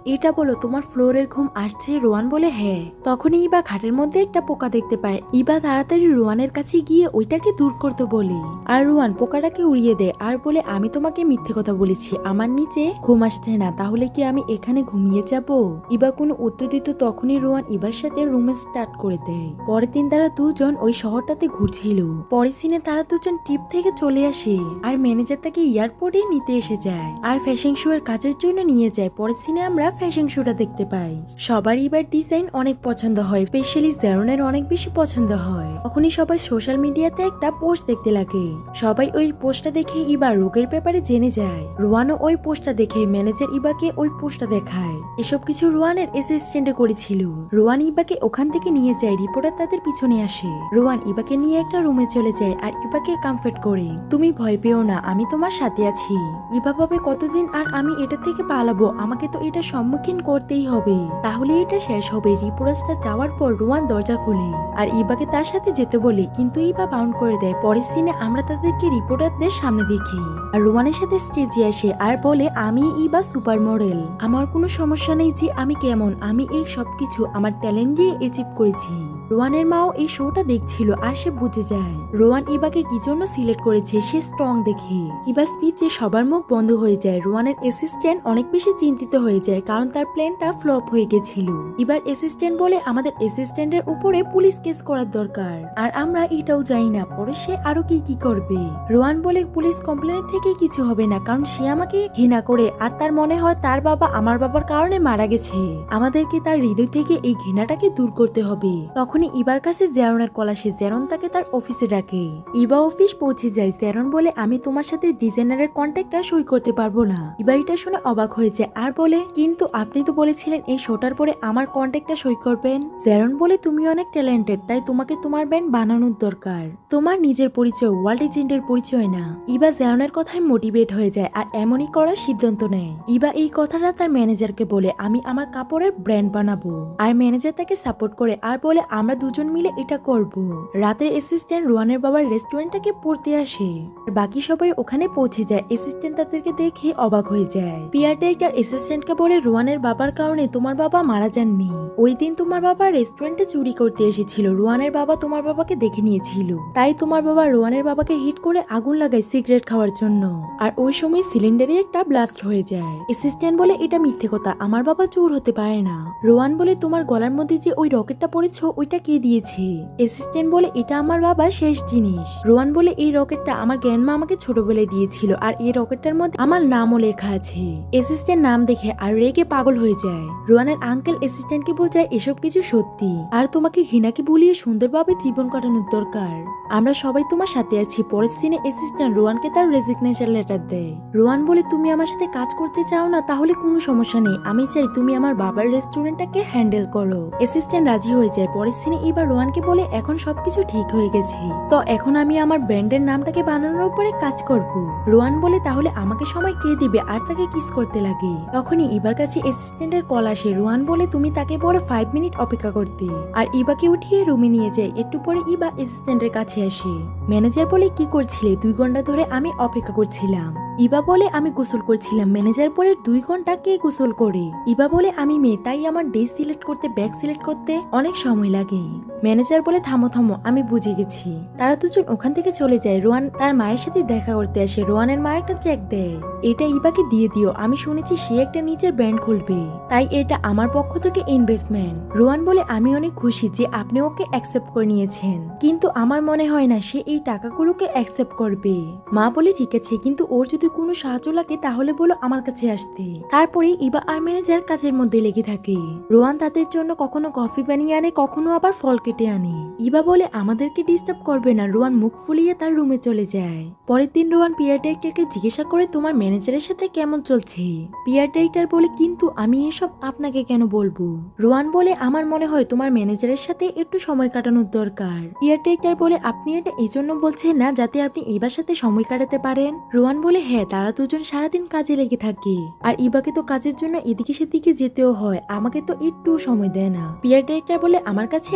এটা বলো তোমার ফ্লোরের ঘুম আসছে? রোয়ান বলে হ্যাঁ। তখনই ইবা খাটের মধ্যে একটা পোকা দেখতে পায়। ইবা তাড়াতাড়ি রোয়ানের কাছে গিয়ে ওইটাকে দূর করতে বলে, আর রোয়ান পোকাটাকে উড়িয়ে দেয় আর বলে আমি তোমাকে মিথ্যে কথা বলেছি, আমার নিচে ঘুম আসছে না, তাহলে কি আমি এখানে ঘুমিয়ে যাব? ইবা কোনো উত্তর দিত তখনই রোয়ান ইবার সাথে রুমে স্টার্ট করে দেয়। পরের দিন তারা দুজন ওই শহরটাতে ঘুরছিল। পরের সিনে তারা দুজন ট্রিপ থেকে চলে আসে আর ম্যানেজার তাকে এয়ারপোর্টে নিতে এসে যায় আর ফ্যাশন শো এর কাজের জন্য নিয়ে যায়। পরের সিনে আমরা ফ্যাশন শোটা দেখতে পাই। সবার এবার ডিজাইন অনেক পছন্দ হয়, স্পেশালি জ্যারনের অনেক বেশি পছন্দ হয়। তখনই সবাই সোশ্যাল মিডিয়াতে একটা পোস্ট দেখতে লাগে। সবাই ওই পোস্টটা দেখে ইবা রোগের ব্যাপারে জেনে যায়। রোয়ানও ওই পোস্টটা দেখে ম্যানেজার ইবাকে ওই পোস্টটা দেখায়। এসব কিছু রোয়ানের অ্যাসিস্ট্যান্টে করেছিল। রোয়ান ইবাকে ওখান থেকে নিয়ে যায়, রিপোর্টার তাদের পিছনে আসে। রোয়ান ইবাকে নিয়ে একটা রুমে চলে যায় আর ইবাকে কমফর্ট করে, তুমি ভয় পেও না, আমি তোমার সাথে আছি। ইবা ভাবে কতদিন আর আমি এটা থেকে পালাবো, আমাকে তো এটা সম্মুখীন করতেই হবে, তাহলে এটা শেষ হবে। রিপোর্টারটা যাওয়ার পর রোয়ান দরজা খোলে আর ইবাকে তার সাথে যেতে বলে, কিন্তু ইবা বাউন্ড করে দেয়। পরের সিনে আমরা তাদেরকে রিপোর্টারদের সামনে দেখি আর রোয়ানের সাথে স্টেজে আসে আর বলে, আমি ইবা সুপার মডেল, আমার কোনো সমস্যা নেই যে আমি কেমন, আমি এই সবকিছু আমার ট্যালেন্ট দিয়ে অ্যাচিভ করেছি। রোয়ানের মাও এই শোটা দেখছিল আর সে বুঝে যায় রোয়ান ইবাকে কি জন্য সিলেক্ট করেছে। সে স্ট্রং দেখে ইবার স্পিচে সবার মুখ বন্ধ হয়ে যায়। রোয়ানের অ্যাসিস্ট্যান্ট অনেক বেশি চিন্তিত হয়ে যায় কারণ তার প্ল্যানটা ফ্লপ হয়ে গেছিল। এবার অ্যাসিস্ট্যান্ট বলে, আমাদের অ্যাসিস্ট্যান্টের উপরে পুলিশ কেস করার দরকার আর আমরা এটাও জানি না পরে সে আরো কি কি করবে। রোয়ান বলে, পুলিশ কমপ্লেনের থেকে কিছু হবে না কারণ সে আমাকে ঘৃণা করে আর তার মনে হয় তার বাবা আমার বাবার কারণে মারা গেছে। আমাদেরকে তার হৃদয় থেকে এই ঘৃণাটাকে দূর করতে হবে। তখন ইবার কাছে জ্যারনের কল আসে। জ্যারন তাকে তার অফিসে ডাকে। ইবা অফিস পৌঁছে যায়। জ্যারন বলে, আমি তোমার সাথে ডিজাইনারের কন্ট্যাক্টটা সই করতে পারবো না। ইবা এটা শুনে অবাক হয়ে যায় আর বলে, কিন্তু আপনি তো বলেছিলেন এই শোটার পরে আমার কন্ট্যাক্টটা সই করবেন। জ্যারন বলে, তুমি অনেক ট্যালেন্টেড, তাই তোমাকে তোমার ব্যান্ড বানানোর দরকার, তোমার নিজের পরিচয় ওয়ার্ল্ড এজেন্টের পরিচয় না। ইবা জ্যারনের কথায় মোটিভেট হয়ে যায় আর এমনই করার সিদ্ধান্ত নেয়। ইবা এই কথাটা তার ম্যানেজারকে বলে, আমি আমার কাপড়ের ব্র্যান্ড বানাবো, আর ম্যানেজার তাকে সাপোর্ট করে আর বলে, আমরা দুজন মিলে এটা করব। রাতের অ্যাসিস্ট্যান্ট রোয়ানের বাবার রেস্টুরেন্টটাকে পড়তে আসে আর বাকি সবাই ওখানে পৌঁছে যায়। অ্যাসিস্ট্যান্ট তাদেরকে দেখে অবাক হয়ে যায়। পিয়ার ডাইরেক্টর অ্যাসিস্ট্যান্টকে বলে, রোয়ানের বাবার কারণে তোমার বাবা মারা যাননি, ওই দিন তোমার বাবা রেস্টুরেন্টে চুরি করতে এসেছিল, রোয়ানের বাবা তোমার বাবাকে দেখে নিয়েছিল, তাই তোমার বাবা রোয়ানের বাবাকে হিট করে আগুন লাগায় সিগারেট খাওয়ার জন্য, আর ওই সময় সিলিন্ডারে একটা ব্লাস্ট হয়ে যায়। অ্যাসিস্ট্যান্ট বলে, এটা মিথ্যে কথা, আমার বাবা চোর হতে পারে না। রোয়ান বলে, তোমার গলার মধ্যে যে ওই রকেটটা পড়েছো ওইটা কে দিয়েছে? অ্যাসিস্ট্যান্ট বলে, এটা আমার বাবার শেষ জিনিস। রোয়ান বলে, এই রকেটটা আমার গ্র্যান্ডমা আমাকে ছোটবেলায় দিয়েছিল আর এই রকেটটার মধ্যে আমার নামও লেখা আছে। অ্যাসিস্ট্যান্ট নাম দেখে আর রেগে পাগল হয়ে যায়। রোয়ানের আঙ্কেল অ্যাসিস্ট্যান্টকে বোঝায় এসব কিছু সত্যি আর তোমাকে ঘৃণাকে ভুলিয়ে সুন্দরভাবে জীবন কাটানোর দরকার, আমরা সবাই তোমার সাথে আছি। পরের সিনে অ্যাসিস্ট্যান্ট রোয়ানকে তার রেজিগনেশন লেটার দেয়। রোয়ান বলে, তুমি আমার সাথে কাজ করতে চাও না তাহলে কোনো সমস্যা নেই, আমি চাই তুমি আমার বাবার রেস্টুরেন্টটাকে হ্যান্ডেল করো। অ্যাসিস্ট্যান্ট রাজি হয়ে যায়। পরের সিনে এবার রোয়ানকে বলে, এখন সবকিছু ঠিক হয়ে গেছে, তো এখন আমি আমার ব্র্যান্ডের নামটাকে বানানোর উপরে কাজ করব। রোয়ান বলে, তাহলে আমাকে সময় কে দিবে, আর তাকে কিস করতে লাগে। তখনই ইবার কাছে অ্যাসিস্ট্যান্টের কল আসে। রোয়ান বলে, তুমি তাকে বলো ফাইভ মিনিট অপেক্ষা করতে, আর ইবাকে উঠিয়ে রুমে নিয়ে যায়। একটু পরে ইবা অ্যাসিস্ট্যান্টের কাছে আসে। ম্যানেজার বলে, কি করছিলে? দুই ঘন্টা ধরে আমি অপেক্ষা করছিলাম। ইবা বলে, আমি গোসল করছিলাম। ম্যানেজার বলে, দুই ঘন্টা কে গোসল করে? ইবা বলে, আমি মেয়ে, তাই আমার ডে সিলেক্ট করতে ব্যাগ সিলেক্ট করতে অনেক সময় লাগে। ম্যানেজার বলে, থামো থামো, আমি বুঝে গেছি। তারা দুজন ওখান থেকে চলে যায়। রোয়ান তার মায়ের সাথে দেখা করতে আসে। রোয়ানের মা একটা চেক দেয়, এটা ইবাকে দিয়ে দিও, আমি শুনেছি সে একটা নিজের ব্র্যান্ড খুলবে, তাই এটা আমার পক্ষ থেকে ইনভেস্টমেন্ট। রোয়ান বলে, আমি অনেক খুশি যে আপনি ওকে অ্যাকসেপ্ট করে নিয়েছেন, কিন্তু আমার মনে হয় না সে এই টাকাগুলোকে অ্যাকসেপ্ট করবে। মা বলে, ঠিক আছে, কিন্তু ওর যদি কোনো সাহায্য লাগে তাহলে বলো আমার কাছে আসতে। তারপরে ইবা আর ম্যানেজার কাজের মধ্যে লেগে থাকে। রোয়ান তাদের জন্য কখনো কফি বানিয়ে আনে, কখনো আবার ফল কেটে আনে। ইবা বলে, আমাদেরকে ডিস্টার্ব করবে না। রোয়ান মুখ ফুলিয়ে তার রুমে চলে যায়। পরের দিন রোয়ান পিয়ার ডাইরেক্টরকে জিজ্ঞাসা করে, তোমার ম্যানেজারের সাথে কেমন চলছে? পিয়ার ডাইরেক্টর বলে, কিন্তু আমি এসব আপনাকে কেন বলবো? রোয়ান বলে, আমার মনে হয় তোমার ম্যানেজারের সাথে একটু সময় কাটানোর দরকার। পিয়ার ডাইরেক্টর বলে, আপনি এটা এই জন্য বলছেন না যাতে আপনি ইবার সাথে সময় কাটাতে পারেন? রোয়ান বলে, হ্যাঁ, তারা দুজন সারাদিন কাজে লেগে থাকে আর ইবাকে তো কাজের জন্য এদিকে সেদিকে যেতেও হয়, আমাকে তো একটু সময় দেয় না। পিয়ার ডাইরেক্টর বলে, আমার কাছে একটা আইডিয়া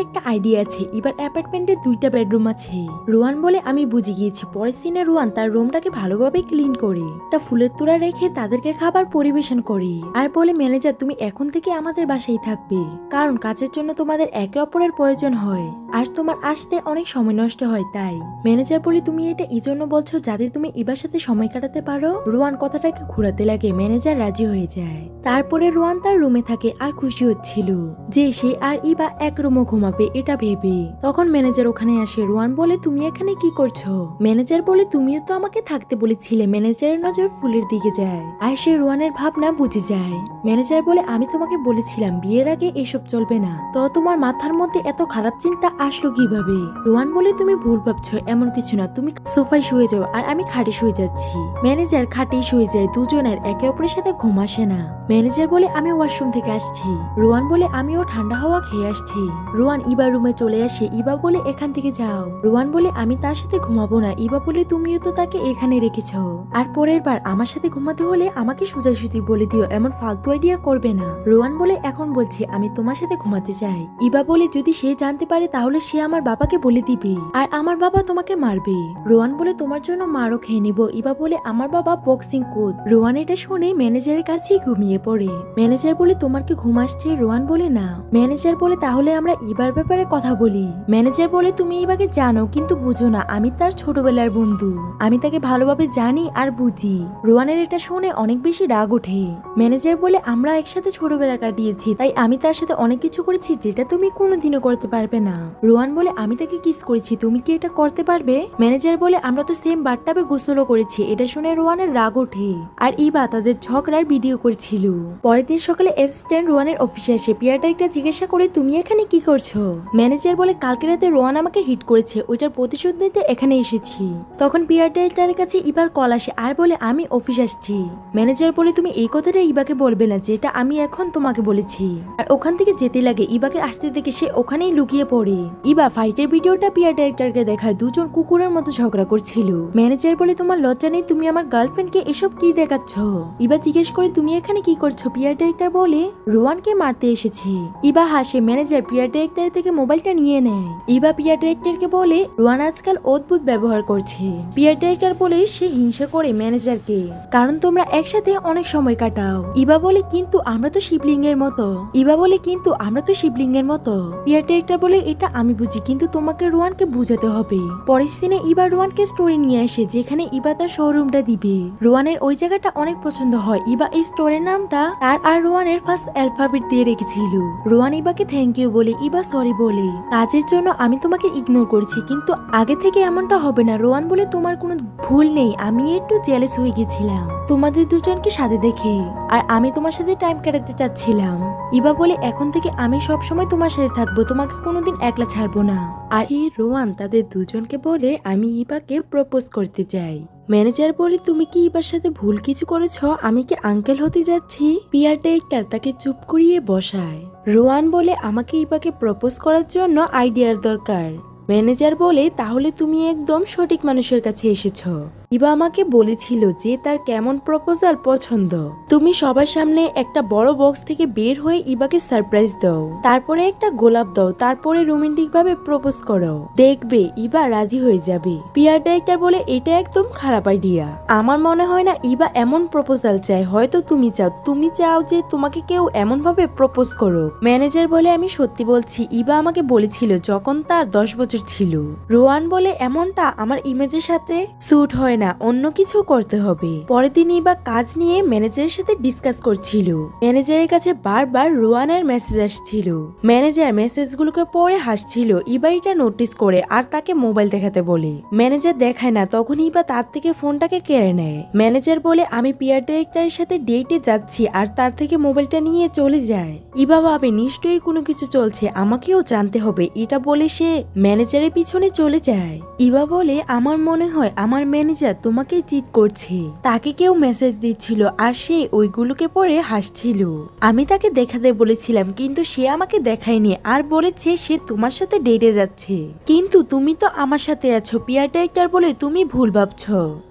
আইডিয়া আছে, এবার অ্যাপার্টমেন্টে দুইটা বেডরুম আছে। রোয়ান বলে আমি বুঝে গিয়েছি। পরের সিনে রোয়ান তার রুমটাকে ভালোভাবে ক্লিন করে একটা ফুলের তোড়া রেখে তাদেরকে খাবার পরিবেশন করে আর বলে ম্যানেজার তুমি এখন থেকে আমাদের বাসায় থাকবে, কারণ কাজের জন্য তোমাদের একে অপরের প্রয়োজন হয় আর তোমার আসতে অনেক সময় নষ্ট হয়। তাই ম্যানেজার বলে তুমি এটা এই জন্য বলছো যাতে তুমি ইবার সাথে সময় কাটাতে পারো। রোয়ান কথাটাকে ঘুরাতে লাগে, ম্যানেজার রাজি হয়ে যায়। তারপরে রোয়ান তার রুমে থাকে আর খুশি হচ্ছিল যে সে আর ইবা এক রুমও ঘুমাবে এটা ভেবে। তখন ম্যানেজার ওখানে আসে। রোয়ান বলে তুমি এখানে কি করছো? ম্যানেজার বলে তুমিও তো আমাকে থাকতে বলেছিলে। ম্যানেজারের নজর ফুলের দিকে যায় আর সে রোয়ানের ভাবনা বুঝে যায়। ম্যানেজার বলে আমি তোমাকে বলেছিলাম বিয়ের আগে এসব চলবে না, তো তোমার মাথার মধ্যে এত খারাপ চিন্তা আসলো কিভাবে? রোয়ান বলে তুমি ভুল ভাবছো, এমন কিছু না, তুমি সোফায় শুয়ে যাও আর আমি খাটে শুয়ে যাচ্ছি। ম্যানেজার খাটেই শুয়ে যায়, দুজনের একে অপরের সাথে ঘুম আসে না। ম্যানেজার বলে আমি ওয়াশরুম থেকে আসছি। রোয়ান বলে আমিও ঠান্ডা হাওয়া খেয়ে আসছি। রোয়ান ইবা রুমে চলে আসে। ইবা বলে এখান থেকে যাও। রোয়ান বলে আমি তার সাথে ঘুমাবো না। ইবা বলে তুমিও তো তাকে এখানে রেখেছো, আর পরের বার আমার সাথে ঘুমাতে হলে আমাকে সোজাসুজি বলে দিও, এমন ফালতু আইডিয়া করবে না। রোয়ান বলে এখন বলছি আমি তোমার সাথে ঘুমাতে চাই। ইবা বলে যদি সে জানতে পারে তাহলে সে আমার বাবাকে বলে দিবে আর আমার বাবা তোমাকে মারবে। রোয়ান বলে তোমার জন্য মারও খেয়ে নিব। ইবা বলে আমার বাবা বক্সিং কোচ। রোয়ান এটা শুনে ম্যানেজারের কাছেই ঘুমিয়ে পড়ে। ম্যানেজার বলে তোমার কি ঘুম আসছে? রোয়ান বলে না। ম্যানেজার বলে তাহলে আমরা ইবার ব্যাপারে কথা বলি। ম্যানেজার বলে তুমি ইবাকে জানো কিন্তু বুঝো না, আমি তার ছোটবেলার বন্ধু, আমি তাকে ভালোভাবে জানি আর বুঝি। রোয়ানের এটা শুনে অনেক বেশি রাগ ওঠে। ম্যানেজার বলে আমরা একসাথে ছোটবেলা কাটিয়েছি, তাই আমি তার সাথে অনেক কিছু করেছি যেটা তুমি কোনোদিনও করতে পারবে না। রোয়ান বলে আমি তাকে কিস করেছি, তুমি কি এটা করতে পারবে? ম্যানেজার বলে আমরা তো সেম বাথটাবে গোসলও করেছি। এটা শুনে রোয়ানের রাগ ওঠে আর ইবা তাদের ঝগড়ার ভিডিও করছিল। পরের দিন সকালে অ্যাসিস্ট্যান্ট রোয়ানের অফিসে আসে। পিয়ার ডাইরেক্টর জিজ্ঞাসা করে তুমি এখানে কি করছো? ম্যানেজার বলে কালকে রাতে রোয়ান আমাকে হিট করেছে, ওইটার প্রতিশোধ নিতে এখানে এসেছি। তখন পিয়ার ডাইরেক্টরের কাছে ইবার কল আসে আর বলে আমি অফিস আসছি। ম্যানেজার বলে তুমি এই কথাটা ইবাকে বলবে না যেটা আমি এখন তোমাকে বলেছি। আর ওখান থেকে যেতে লাগে। ইবাকে আসতে দেখে সে ওখানেই লুকিয়ে পড়ে। ইবা ফাইটের ভিডিওটা পিয়ার ডাইরেক্টরকে দেখায়, দুজন কুকুরের মতো ঝগড়া করছিল। ম্যানেজার বলে তোমার লজ্জা নেই? তুমি আমার গার্লফ্রেন্ডকে এসব কি দেখাচ্ছ? ইবা জিজ্ঞেস করে তুমি এখানে কি করছো? পিয়ার ডাইরেক্টর বলে রোয়ানকে মারতে এসেছে। ইবা হাসে। ম্যানেজার পিয়ার ডাইরেক্টর থেকে মোবাইলটা নিয়ে নেয়। ইবা পিয়ার ডাইরেক্টরকে বলে রোয়ান আজকাল অদ্ভুত ব্যবহার করছে। পিয়ার ডাইরেক্টর বলে সে হিংসা করে ম্যানেজারকে, কারণ তোমরা একসাথে অনেক সময় কাটাও। ইবা বলে কিন্তু আমরা তো শিবলিং এর মতো। ইবা বলে কিন্তু আমরা তো শিবলিং এর মতো। পিয়ার ডাইরেক্টর বলে এটা আমি বুঝি, কিন্তু তোমাকে রোয়ানকে বুঝাতে হবে। পরের দিনে ইবা রোয়ানকে স্টোরে নিয়ে আসে যেখানে ইবা তার শোরুমটা দিবে। রোয়ানের ওই জায়গাটা অনেক পছন্দ হয়। ইবা এই স্টোরের নামটা তার আর রোয়ানের ফার্স্ট অ্যালফাবেট দিয়ে রেখেছিল। রোয়ান ইবাকে থ্যাংক ইউ বলে। ইবা সরি বলে কাজের জন্য আমি তোমাকে ইগনোর করেছি, কিন্তু আগে থেকে এমনটা হবে না। রোয়ান বলে তোমার কোনো ভুল নেই, আমি একটু জেলাস হয়ে গেছিলাম তোমাদের দুজনকে সাথে দেখে, আর আমি তোমার সাথে টাইম কাটাতে চাচ্ছিলাম। ইবা বলে এখন থেকে আমি সব সময় তোমার সাথে থাকবো, তোমাকে কোনোদিন একলা ছাড়বো না। আর এই রোয়ান তাদের দুজনকে বলে আমি ইবাকে প্রপোজ করতে চাই। ম্যানেজার বলে তুমি কি ইবার সাথে ভুল কিছু করেছ? আমি কি আঙ্কেল হতে যাচ্ছি? পিয়ার ডাইরেক্টর তাকে চুপ করিয়ে বসায়। রোয়ান বলে আমাকে ইবাকে প্রপোজ করার জন্য আইডিয়ার দরকার। ম্যানেজার বলে তাহলে তুমি একদম সঠিক মানুষের কাছে এসেছো। ইবা আমাকে বলেছিল যে তার কেমন প্রপোজাল পছন্দ। তুমি সবার সামনে একটা বড় বক্স থেকে বের হয়ে ইবাকে সারপ্রাইজ দাও, তারপরে একটা গোলাপ দাও, তারপরে রোমান্টিক ভাবে প্রপোজ করো, দেখবে ইবা রাজি হয়ে যাবে। পিয়ার ডাইরেক্টর বলে এটা একদম খারাপ আইডিয়া। আমার মনে হয় না ইবা এমন প্রপোজাল চায়, হয়তো তুমি চাও তুমি চাও যে তোমাকে কেউ এমন ভাবে প্রপোজ করো। ম্যানেজার বলে আমি সত্যি বলছি, ইবা আমাকে বলেছিল যখন তার দশ বছর ছিল। রোয়ান বলে এমনটা আমার ইমেজের সাথে স্যুট হয় না, অন্য কিছু করতে হবে। পরের দিন ইবা কাজ নিয়ে ম্যানেজারের সাথে ডিসকাস করছিল। ম্যানেজারের কাছে বারবার রোয়ানের মেসেজ আসছিল। ম্যানেজার মেসেজগুলোকে পড়ে হাসছিল। ইবা এটা নোটিস করে আর তাকে মোবাইল দেখাতে বলে। ম্যানেজার দেখায় না, তখন ইবা তার থেকে ফোনটাকে কেড়ে নেয়। ম্যানেজার বলে আমি পিয়ার ডাইরেক্টরের সাথে ডেটে যাচ্ছি, আর তার থেকে মোবাইলটা নিয়ে চলে যায়। ইবা ভাবে নিশ্চয়ই কোনো কিছু চলছে, আমাকেও জানতে হবে। এটা বলে সে ম্যানেজারের পিছনে চলে যায়। ইবা বলে আমার মনে হয় আমার ম্যানেজার তোমাকে চিট করছে, তাকে কেউ মেসেজ দিচ্ছিল আর সে ওইগুলোকে পড়ে হাসছিল। আমি তাকে দেখাতে বলেছিলাম কিন্তু সে আমাকে দেখায়নি আর বলেছে সে তোমার সাথে ডেটে যাচ্ছে, কিন্তু তুমি তো আমার সাথে আছো। পিয়ার ডাইরেক্টর বলে তুমি ভুল ভাবছো।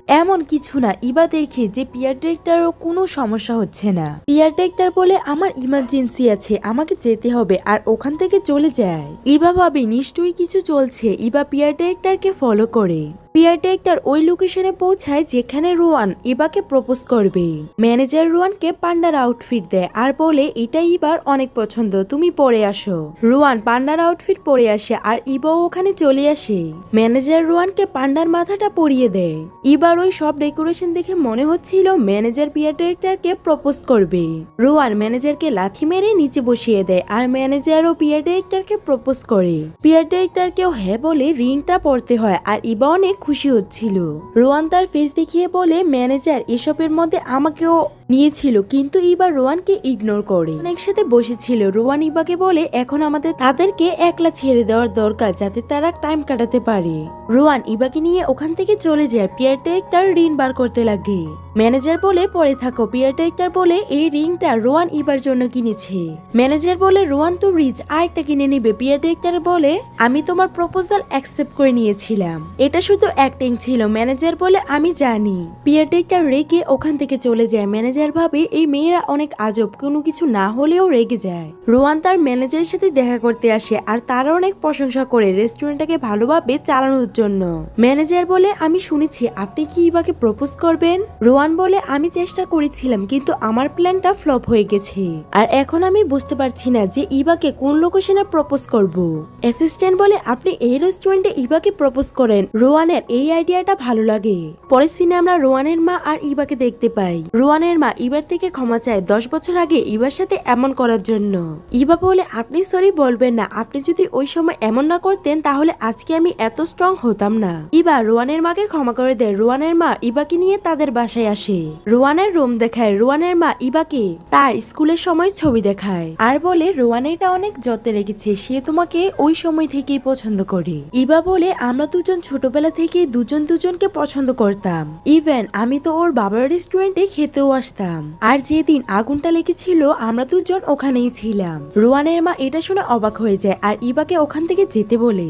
এমন কিছু না। ইবা দেখে যে পিয়ার ডিরেক্টরও কোনো সমস্যা হচ্ছে না। পিয়ার ডিরেক্টর বলে আমার ইমার্জেন্সি আছে, আমাকে যেতে হবে, আর ওখান থেকে চলে যায়। ইবা ভাবে নিশ্চয়ই কিছু চলছে। ইবা পিয়ার ডিরেক্টরকে ফলো করে পিয়ার ডিরেক্টর ওই লোকেশনে পৌঁছায় যেখানে রোয়ান ইবাকে প্রপোজ করবে। ম্যানেজার রোয়ানকে পান্ডার আউটফিট দেয় আর বলে এটা ইবার অনেক পছন্দ, তুমি পরে আসো। রোয়ান পান্ডার আউটফিট পরে আসে আর ইবাও ওখানে চলে আসে। ম্যানেজার রোয়ানকে পান্ডার মাথাটা পরিয়ে দেয়। ইবার ওই সব ডেকোরেশন দেখে মনে হচ্ছিল ম্যানেজার পিয়ার ডিরেক্টরকে প্রপোজ করবে। রোয়ান ম্যানেজারকে লাথি মেরে নিচে বসিয়ে দেয় আর ম্যানেজারও পিয়ার ডিরেক্টরকে প্রপোজ করে। পিয়ার ডিরেক্টরকেও হ্যাঁ বলে রিংটা পরতে হয় আর ইবা অনেক খুশি হচ্ছিল। রোয়ান তার ফেস দেখিয়ে বলে ম্যানেজার এসবের মধ্যে আমাকেও নিয়েছিল, কিন্তু ইবা রোয়ানকে ইগনোর করে। একসাথে বসেছিল। রোয়ান ইবাকে বলে এখন আমাদের তাদেরকে একলা ছেড়ে দেওয়ার দরকার যাতে তারা টাইম কাটাতে পারে। রোয়ান ইবাকে নিয়ে ওখান থেকে চলে যায়। পিয়ার ডিরেক্টর ঋণ বার করতে লাগে। ম্যানেজার বলে পরে থাকো। পিয়ার ডিরেক্টর বলে এই রিংটা রোয়ান ইবার জন্য কিনেছে। ম্যানেজার বলে রোয়ান তো রিচ, আরেকটা কিনে নিবে। পিয়ার ডিরেক্টর বলে আমি তোমার প্রপোজাল অ্যাকসেপ্ট করে নিয়েছিলাম, এটা শুধু অ্যাক্টিং ছিল। ম্যানেজার বলে আমি জানি। পিয়ার ডিরেক্টর রেগে ওখান থেকে চলে যায়। ম্যানেজার ভাবে এই মেয়েরা অনেক আজব, কোনো কিছু না হলেও রেগে যায়। রোয়ান তার ম্যানেজারের সাথে দেখা করতে আসে আর তারা অনেক প্রশংসা করে রেস্টুরেন্টটাকে ভালোভাবে চালানোর জন্য। ম্যানেজার বলে আমি শুনেছি আপনি কি ইবাকে প্রপোজ করবেন। রোয়ান বলে আমি চেষ্টা করেছিলাম কিন্তু আমার প্ল্যানটা ফ্লপ হয়ে গেছে আর এখন আমি বুঝতে পারছি না যে ইবাকে কোন লোকেশনে প্রপোজ করব। অ্যাসিস্ট্যান্ট বলে আপনি এই রেস্টুরেন্টে ইবাকে প্রপোজ করেন। রোয়ানের এই আইডিয়াটা ভালো লাগে। পরের সিনে আমরা রোয়ানের মা আর ইবাকে দেখতে পাই। রোয়ানের মা ইবার থেকে ক্ষমা চায় দশ বছর আগে ইবার সাথে এমন করার জন্য। ইবা বলে আপনি সরি বলবেন না, আপনি যদি ওই সময় এমন না করতেন তাহলে আজকে আমি এত স্ট্রং হতাম না। ইবা রোয়ানের মাকে ক্ষমা করে দেয়। রোয়ানের মা ইবাকে নিয়ে তাদের বাসায় আসে। রোয়ানের রুম দেখায়। রোয়ানের মা ইবাকে তার স্কুলের সময় ছবি দেখায় আর বলে রোয়ান এটা অনেক যত্নে রেখেছে, সে তোমাকে ওই সময় থেকেই পছন্দ করে। ইবা বলে আমরা দুজন ছোটবেলা থেকে দুজন দুজনকে পছন্দ করতাম, ইভেন আমি তো ওর বাবার রেস্টুরেন্টে খেতেও আসতাম, আর যেদিন আগুনটা লেগেছিল আমরা দুজন ওখানেই ছিলাম। রোয়ানের মা এটা শুনে অবাক হয়ে যায় আর ইবাকে ওখান থেকে যেতে বলে।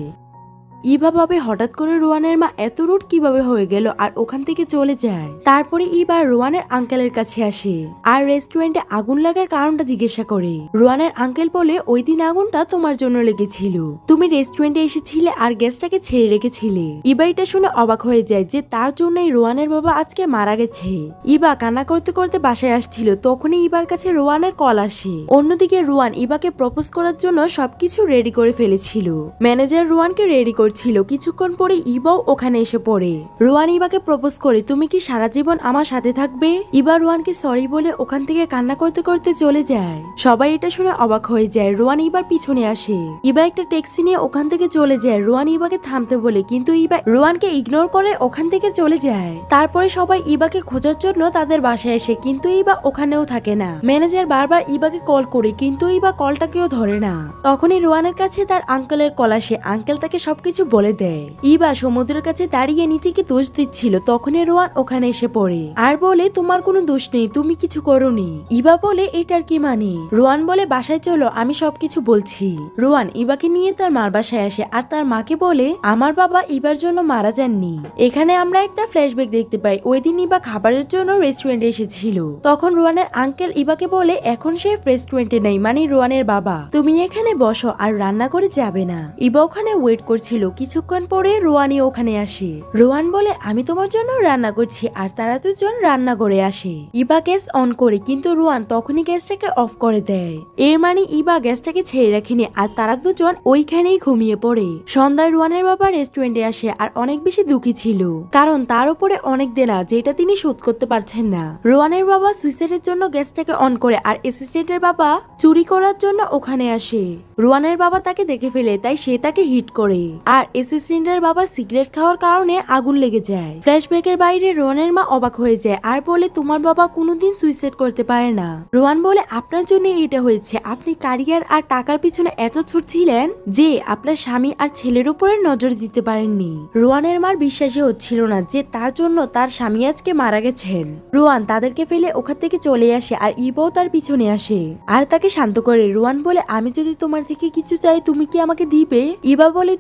ইবা ভাবে হঠাৎ করে রোয়ানের মা এত রুড কিভাবে হয়ে গেল আর ওখান থেকে চলে যায়। তারপরে ইবা রোয়ানের আঙ্কেলের কাছে আসে আর রেস্টুরেন্টে আগুন লাগার কারণটা জিজ্ঞাসা করে। রোয়ানের আঙ্কেল বলে ওই দিন আগুনটা তোমার জন্য লেগেছিল, তুমি রেস্টুরেন্টে এসেছিলে আর গ্যাসটাকে ছেড়ে রেখেছিলে। ইবা এটা শুনে অবাক হয়ে যায় যে তার জন্যই রোয়ানের বাবা আজকে মারা গেছে। ইবা কান্না করতে করতে বাসায় আসছিল, তখনই ইবার কাছে রোয়ানের কল আসে। অন্যদিকে রোয়ান ইবাকে প্রপোজ করার জন্য সবকিছু রেডি করে ফেলেছিল। ম্যানেজার রোয়ানকে রেডি করে ছিল। কিছুক্ষণ পরে ইবাও ওখানে এসে পড়ে। রোয়ান ইবাকে প্রপোজ করে তুমি কি সারা জীবন আমার সাথে থাকবে। ইবা রোয়ানকে সরি বলে ওখান থেকে কান্না করতে করতে চলে যায়। সবাই এটা শুনে অবাক হয়ে যায়। রোয়ান ইবার পিছনে আসে। ইবা একটা ট্যাক্সি নিয়ে ওখান থেকে চলে যায়। রোয়ান ইবাকে থামতে বলে কিন্তু ইবা রোয়ানকে ইগনোর করে ওখান থেকে চলে যায়। তারপরে সবাই ইবাকে খোঁজার জন্য তাদের বাসায় আসে কিন্তু ইবা ওখানেও থাকে না। ম্যানেজার বারবার ইবাকে কল করে কিন্তু ইবা কলটা কেউ ধরে না। তখনই রোয়ানের কাছে তার আঙ্কেলের কল আসে। আঙ্কেল তাকে সবকিছু বলে দেয়। ইবা সমুদ্রের কাছে দাঁড়িয়ে নিজেকে দোষ দিচ্ছিল, তখনই রোয়ান ওখানে এসে পড়ে আর বলে তোমার কোনো দোষ নেই, তুমি কিছু করোনি। ইবা বলে এটার কি মানে। রোয়ান বলে বাসায় চলো, আমি সবকিছু বলছি। রোয়ান ইবাকে নিয়ে তার মার বাসায় আসে আর তার মাকে বলে আমার বাবা ইবার জন্য মারা যাননি। এখানে আমরা একটা ফ্ল্যাশব্যাক দেখতে পাই। ওই দিন ইবা খাবারের জন্য রেস্টুরেন্টে এসেছিল। তখন রোয়ানের আঙ্কেল ইবাকে বলে এখন সে রেস্টুরেন্টে নেই, মানে রোয়ানের বাবা, তুমি এখানে বসো আর রান্না করে যাবে না। ইবা ওখানে ওয়েট করছিল। কিছুক্ষণ পরে রোয়ানি ওখানে আসে। রোয়ান বলে আমি তোমার জন্য রান্না করছি আর তারা দুজন রান্না করে আসে। ইবা গ্যাস অন করে কিন্তু রোয়ান তখনই গ্যাসটাকে অফ করে দেয়। এর মানে ইবা গ্যাসটাকে ছেড়ে রাখেনি আর তারা দুজন ওইখানেই ঘুমিয়ে পড়ে। সন্ধ্যায় রোয়ানের বাবা রেস্টুরেন্টে আসে আর অনেক বেশি দুঃখী ছিল, কারণ তার উপরে অনেক দেনা যেটা তিনি শোধ করতে পারছেন না। রোয়ানের বাবা সুইসাইডের জন্য গ্যাসটাকে অন করে আর অ্যাসিস্ট্যান্টের বাবা চুরি করার জন্য ওখানে আসে। রোয়ানের বাবা তাকে দেখে ফেলে, তাই সে তাকে হিট করে আর অ্যাসিস্ট্যান্টের বাবা সিগারেট খাওয়ার কারণে আগুন লেগে যায়। ফ্ল্যাশব্যাকের বাইরে রোয়ানের মা অবাক হয়ে যায় আর বলে তোমার বাবা কোনোদিন সুইসাইড করতে পারে না। রোয়ান বলে আপনার জন্য এটা হয়েছে, আপনি ক্যারিয়ার আর টাকার পিছনে এত ছুটছিলেন যে আপনার স্বামী আর ছেলের উপরে নজর দিতে পারেননি। রোয়ানের মার বিশ্বাসই হচ্ছিল না যে তার জন্য তার স্বামী আজকে মারা গেছেন। রোয়ান তাদেরকে ফেলে ওখান থেকে চলে আসে আর ইবাও তার পিছনে আসে আর তাকে শান্ত করে। রোয়ান বলে আমি যদি তোমার থেকে কিছু চাই তুমি কি আমাকে দিবে। ইবা বলে তুমি যেটা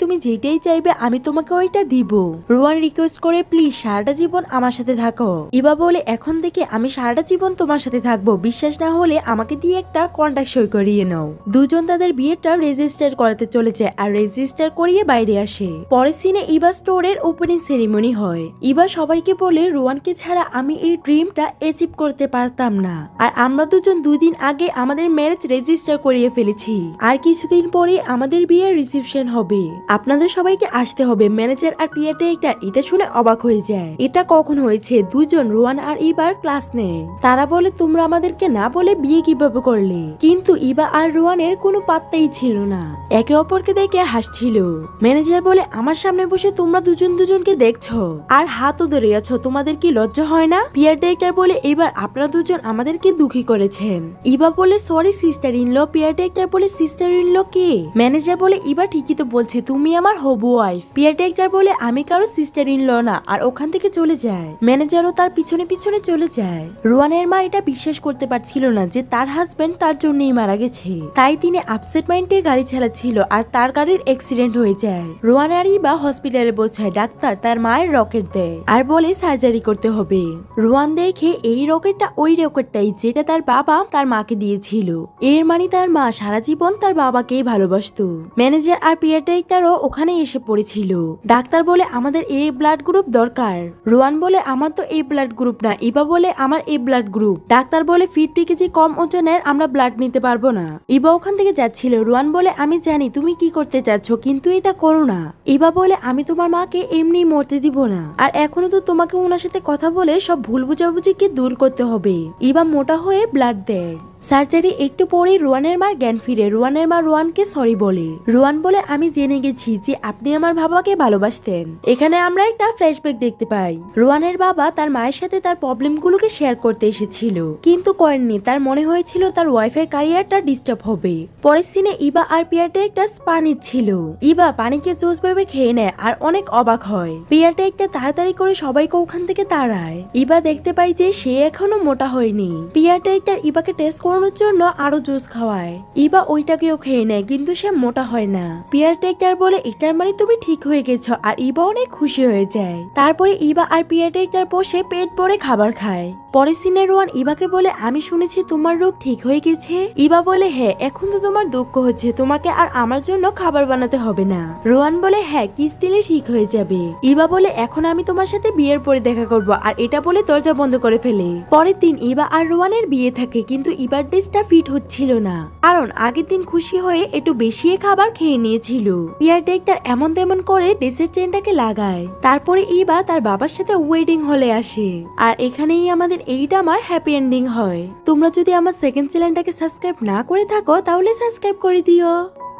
যেটাই চাইবে আমি তোমাকে ওইটা দিব। রোয়ান রিকোয়েস্ট করে প্লিজ সারাটা জীবন আমার সাথে থাকো। ইভা বলে এখন থেকে আমি সারাটা জীবন তোমার সাথে থাকবো, বিশ্বাস না হলে আমাকে দিয়ে একটা কন্ট্রাক্ট সই করিয়ে নাও। দুজন তাদের বিয়েটা রেজিস্টার করাতে চলে যায় আর রেজিস্টার করিয়ে বাইরে আসে। পরের সিনে ইভা স্টোরের ওপেনিং সেরিমনি হয়। ইভা সবাইকে বলে রোয়ানকে ছাড়া আমি এই ড্রিমটা অ্যাচিভ করতে পারতাম না, আর আমরা দুজন দুই দিন আগে আমাদের ম্যারেজ রেজিস্টার করিয়ে ফেলেছি, আর কিছুদিন পরে আমাদের বিয়ের রিসেপশন হবে, আপনাদের সবাইকে আসতে হবে। ম্যানেজার আর পিয়া ডিরেক্টর এটা শুনে অবাক হয়ে যায়। এটা কখন হয়েছে? দুজন রোয়ান আর ইবার ক্লাস নেয়। তারা বলে তোমরা আমাদেরকে না বলে বিয়ে কিভাবে করলে? কিন্তু ইবা আর রোয়ানের কোনো পাত্তাই ছিল না, একে অপরকে দেখে হাসছিল। ম্যানেজার বলে আমার সামনে বসে তোমরা দুজন দুজনকে দেখছো আর হাতও ধরে আছো, তোমাদের কি লজ্জা হয় না? পিয়া ডিরেক্টর বলে এবার আপনারা দুজন আমাদেরকে দুঃখী করেছেন। ইবা বলে sorry sister in law. PR director বলে সিস্টার ইন ল কে? ম্যানেজার বলে ইবা ঠিকই তো বলছে, তুমি আমার হবু ওয়াইফ। পিয়া ডিরেক্টর বলে আমি কারো সিস্টার ইন ল না, আর ওখান থেকে চলে যায়। ম্যানেজারও তার পিছনে পিছনে চলে যায়। রোয়ানের মা এটা বিশ্বাস করতে পারছিল না যে তার হাজবেন্ড তার জন্যই মারা গেছে, তাই তিনি আপসেট মাইন্ডে গাড়ি চালাচ্ছিল আর তার গাড়ির অ্যাক্সিডেন্ট হয়ে যায়। রোয়ান আর ইবা হসপিটালে পৌঁছায়। ডাক্তার তার মায়ের রকেট দেয় আর বলে সার্জারি করতে হবে। রোয়ান দেখে এই রকেটটা ওই রকেটটাই যেটা তার বাবা তার মাকে দিয়েছিল, এর মানে তার মা সারা জীবন তার বাবাকেই ভালোবাসতো। ম্যানেজার আর পিয়া ডিরেক্টরও ওখানে এসে পড়েছিল। ডাক্তার বলে আমাদের এই ব্লাড গ্রুপ দরকার। রোয়ান বলে আমার তো এই ব্লাড গ্রুপ না। ইবা বলে আমার এই ব্লাড গ্রুপ। ডাক্তার বলে ফিফটি কেজি কম ওজনের আমরা ব্লাড নিতে পারবো না। ইবা ওখান থেকে যাচ্ছিল। রোয়ান বলে আমি জানি তুমি কি করতে চাচ্ছ, কিন্তু এটা করো না। ইবা বলে আমি তোমার মাকে এমনি মরতে দিব না, আর এখনো তো তোমাকে ওনার সাথে কথা বলে সব ভুল বুঝাবুঝিকে দূর করতে হবে। ইবা মোটা হয়ে ব্লাড দেয়। সার্জারি একটু পরেই রোয়ানের মার জ্ঞান ফিরে। রোয়ানের মা রোয়ানকে সরি বলে। রোয়ান বলে আমি জেনে গেছি যে আপনি আমার বাবাকে ভালোবাসতেন। এখানে আমরা একটা ফ্ল্যাশব্যাক দেখতে পাই। রোয়ানের বাবা তার মায়ের সাথে তার প্রবলেমগুলোকে শেয়ার করতে এসেছিল, কিন্তু করেননি। তার মনে হয়েছিল তার ওয়াইফের ক্যারিয়ারটা ডিস্টার্ব হবে। পরের সিনে ইবা আর পিয়াটে একটা স্পা নিচ্ছিল। ইবা পানিকে জুস ভেবে খেয়ে নেয় আর অনেক অবাক হয়। পিয়াটে একটা তাড়াতাড়ি করে সবাইকে ওখান থেকে তাড়ায়। ইবা দেখতে পাই যে সে এখনো মোটা হয়নি। পিয়াটে একটা ইবাকে টেস্ট করানোর জন্য আরো জুস খাওয়ায়। ইবা ওইটাকেও খেয়ে নেয়, কিন্তু সে মোটা হয় না। পিয়ার টেক্টার বলে এটার মানে তুমি ঠিক হয়ে গেছো, আর ইবা অনেক খুশি হয়ে যায়। তারপরে ইবা আর পিয়ার টেক্টার বসে পেট ভরে খাবার খায়। পরের সিনে রোয়ান ইবাকে বলে আমি শুনেছি তোমার রোগ ঠিক হয়ে গেছে। ইবা বলে হ্যাঁ, এখন তো তোমার দুঃখ হচ্ছে, তোমাকে আর আমার জন্য খাবার বানাতে হবে না। রোয়ান বলে হ্যাঁ, কিস দিলে ঠিক হয়ে যাবে। ইবা বলে এখন আমি তোমার সাথে বিয়ের পরে দেখা করব, আর এটা বলে দরজা বন্ধ করে ফেলে। পরের দিন ইবা আর রোয়ানের বিয়ে থাকে, কিন্তু ইবার ড্রেসটা ফিট হচ্ছিল না, কারণ আগের দিন খুশি হয়ে একটু বেশি খাবার খেয়ে নিয়েছিল। পিয়ার ডিরেক্টর এমন তেমন করে ড্রেসের চেনটাকে লাগায়। তারপরে ইবা তার বাবার সাথে ওয়েডিং হলে আসে, আর এখানেই আমাদের এইটা আমার হ্যাপি এন্ডিং হয়। তোমরা যদি আমার সেকেন্ড চ্যানেলটাকে সাবস্ক্রাইব না করে থাকো তাহলে সাবস্ক্রাইব করে দিও।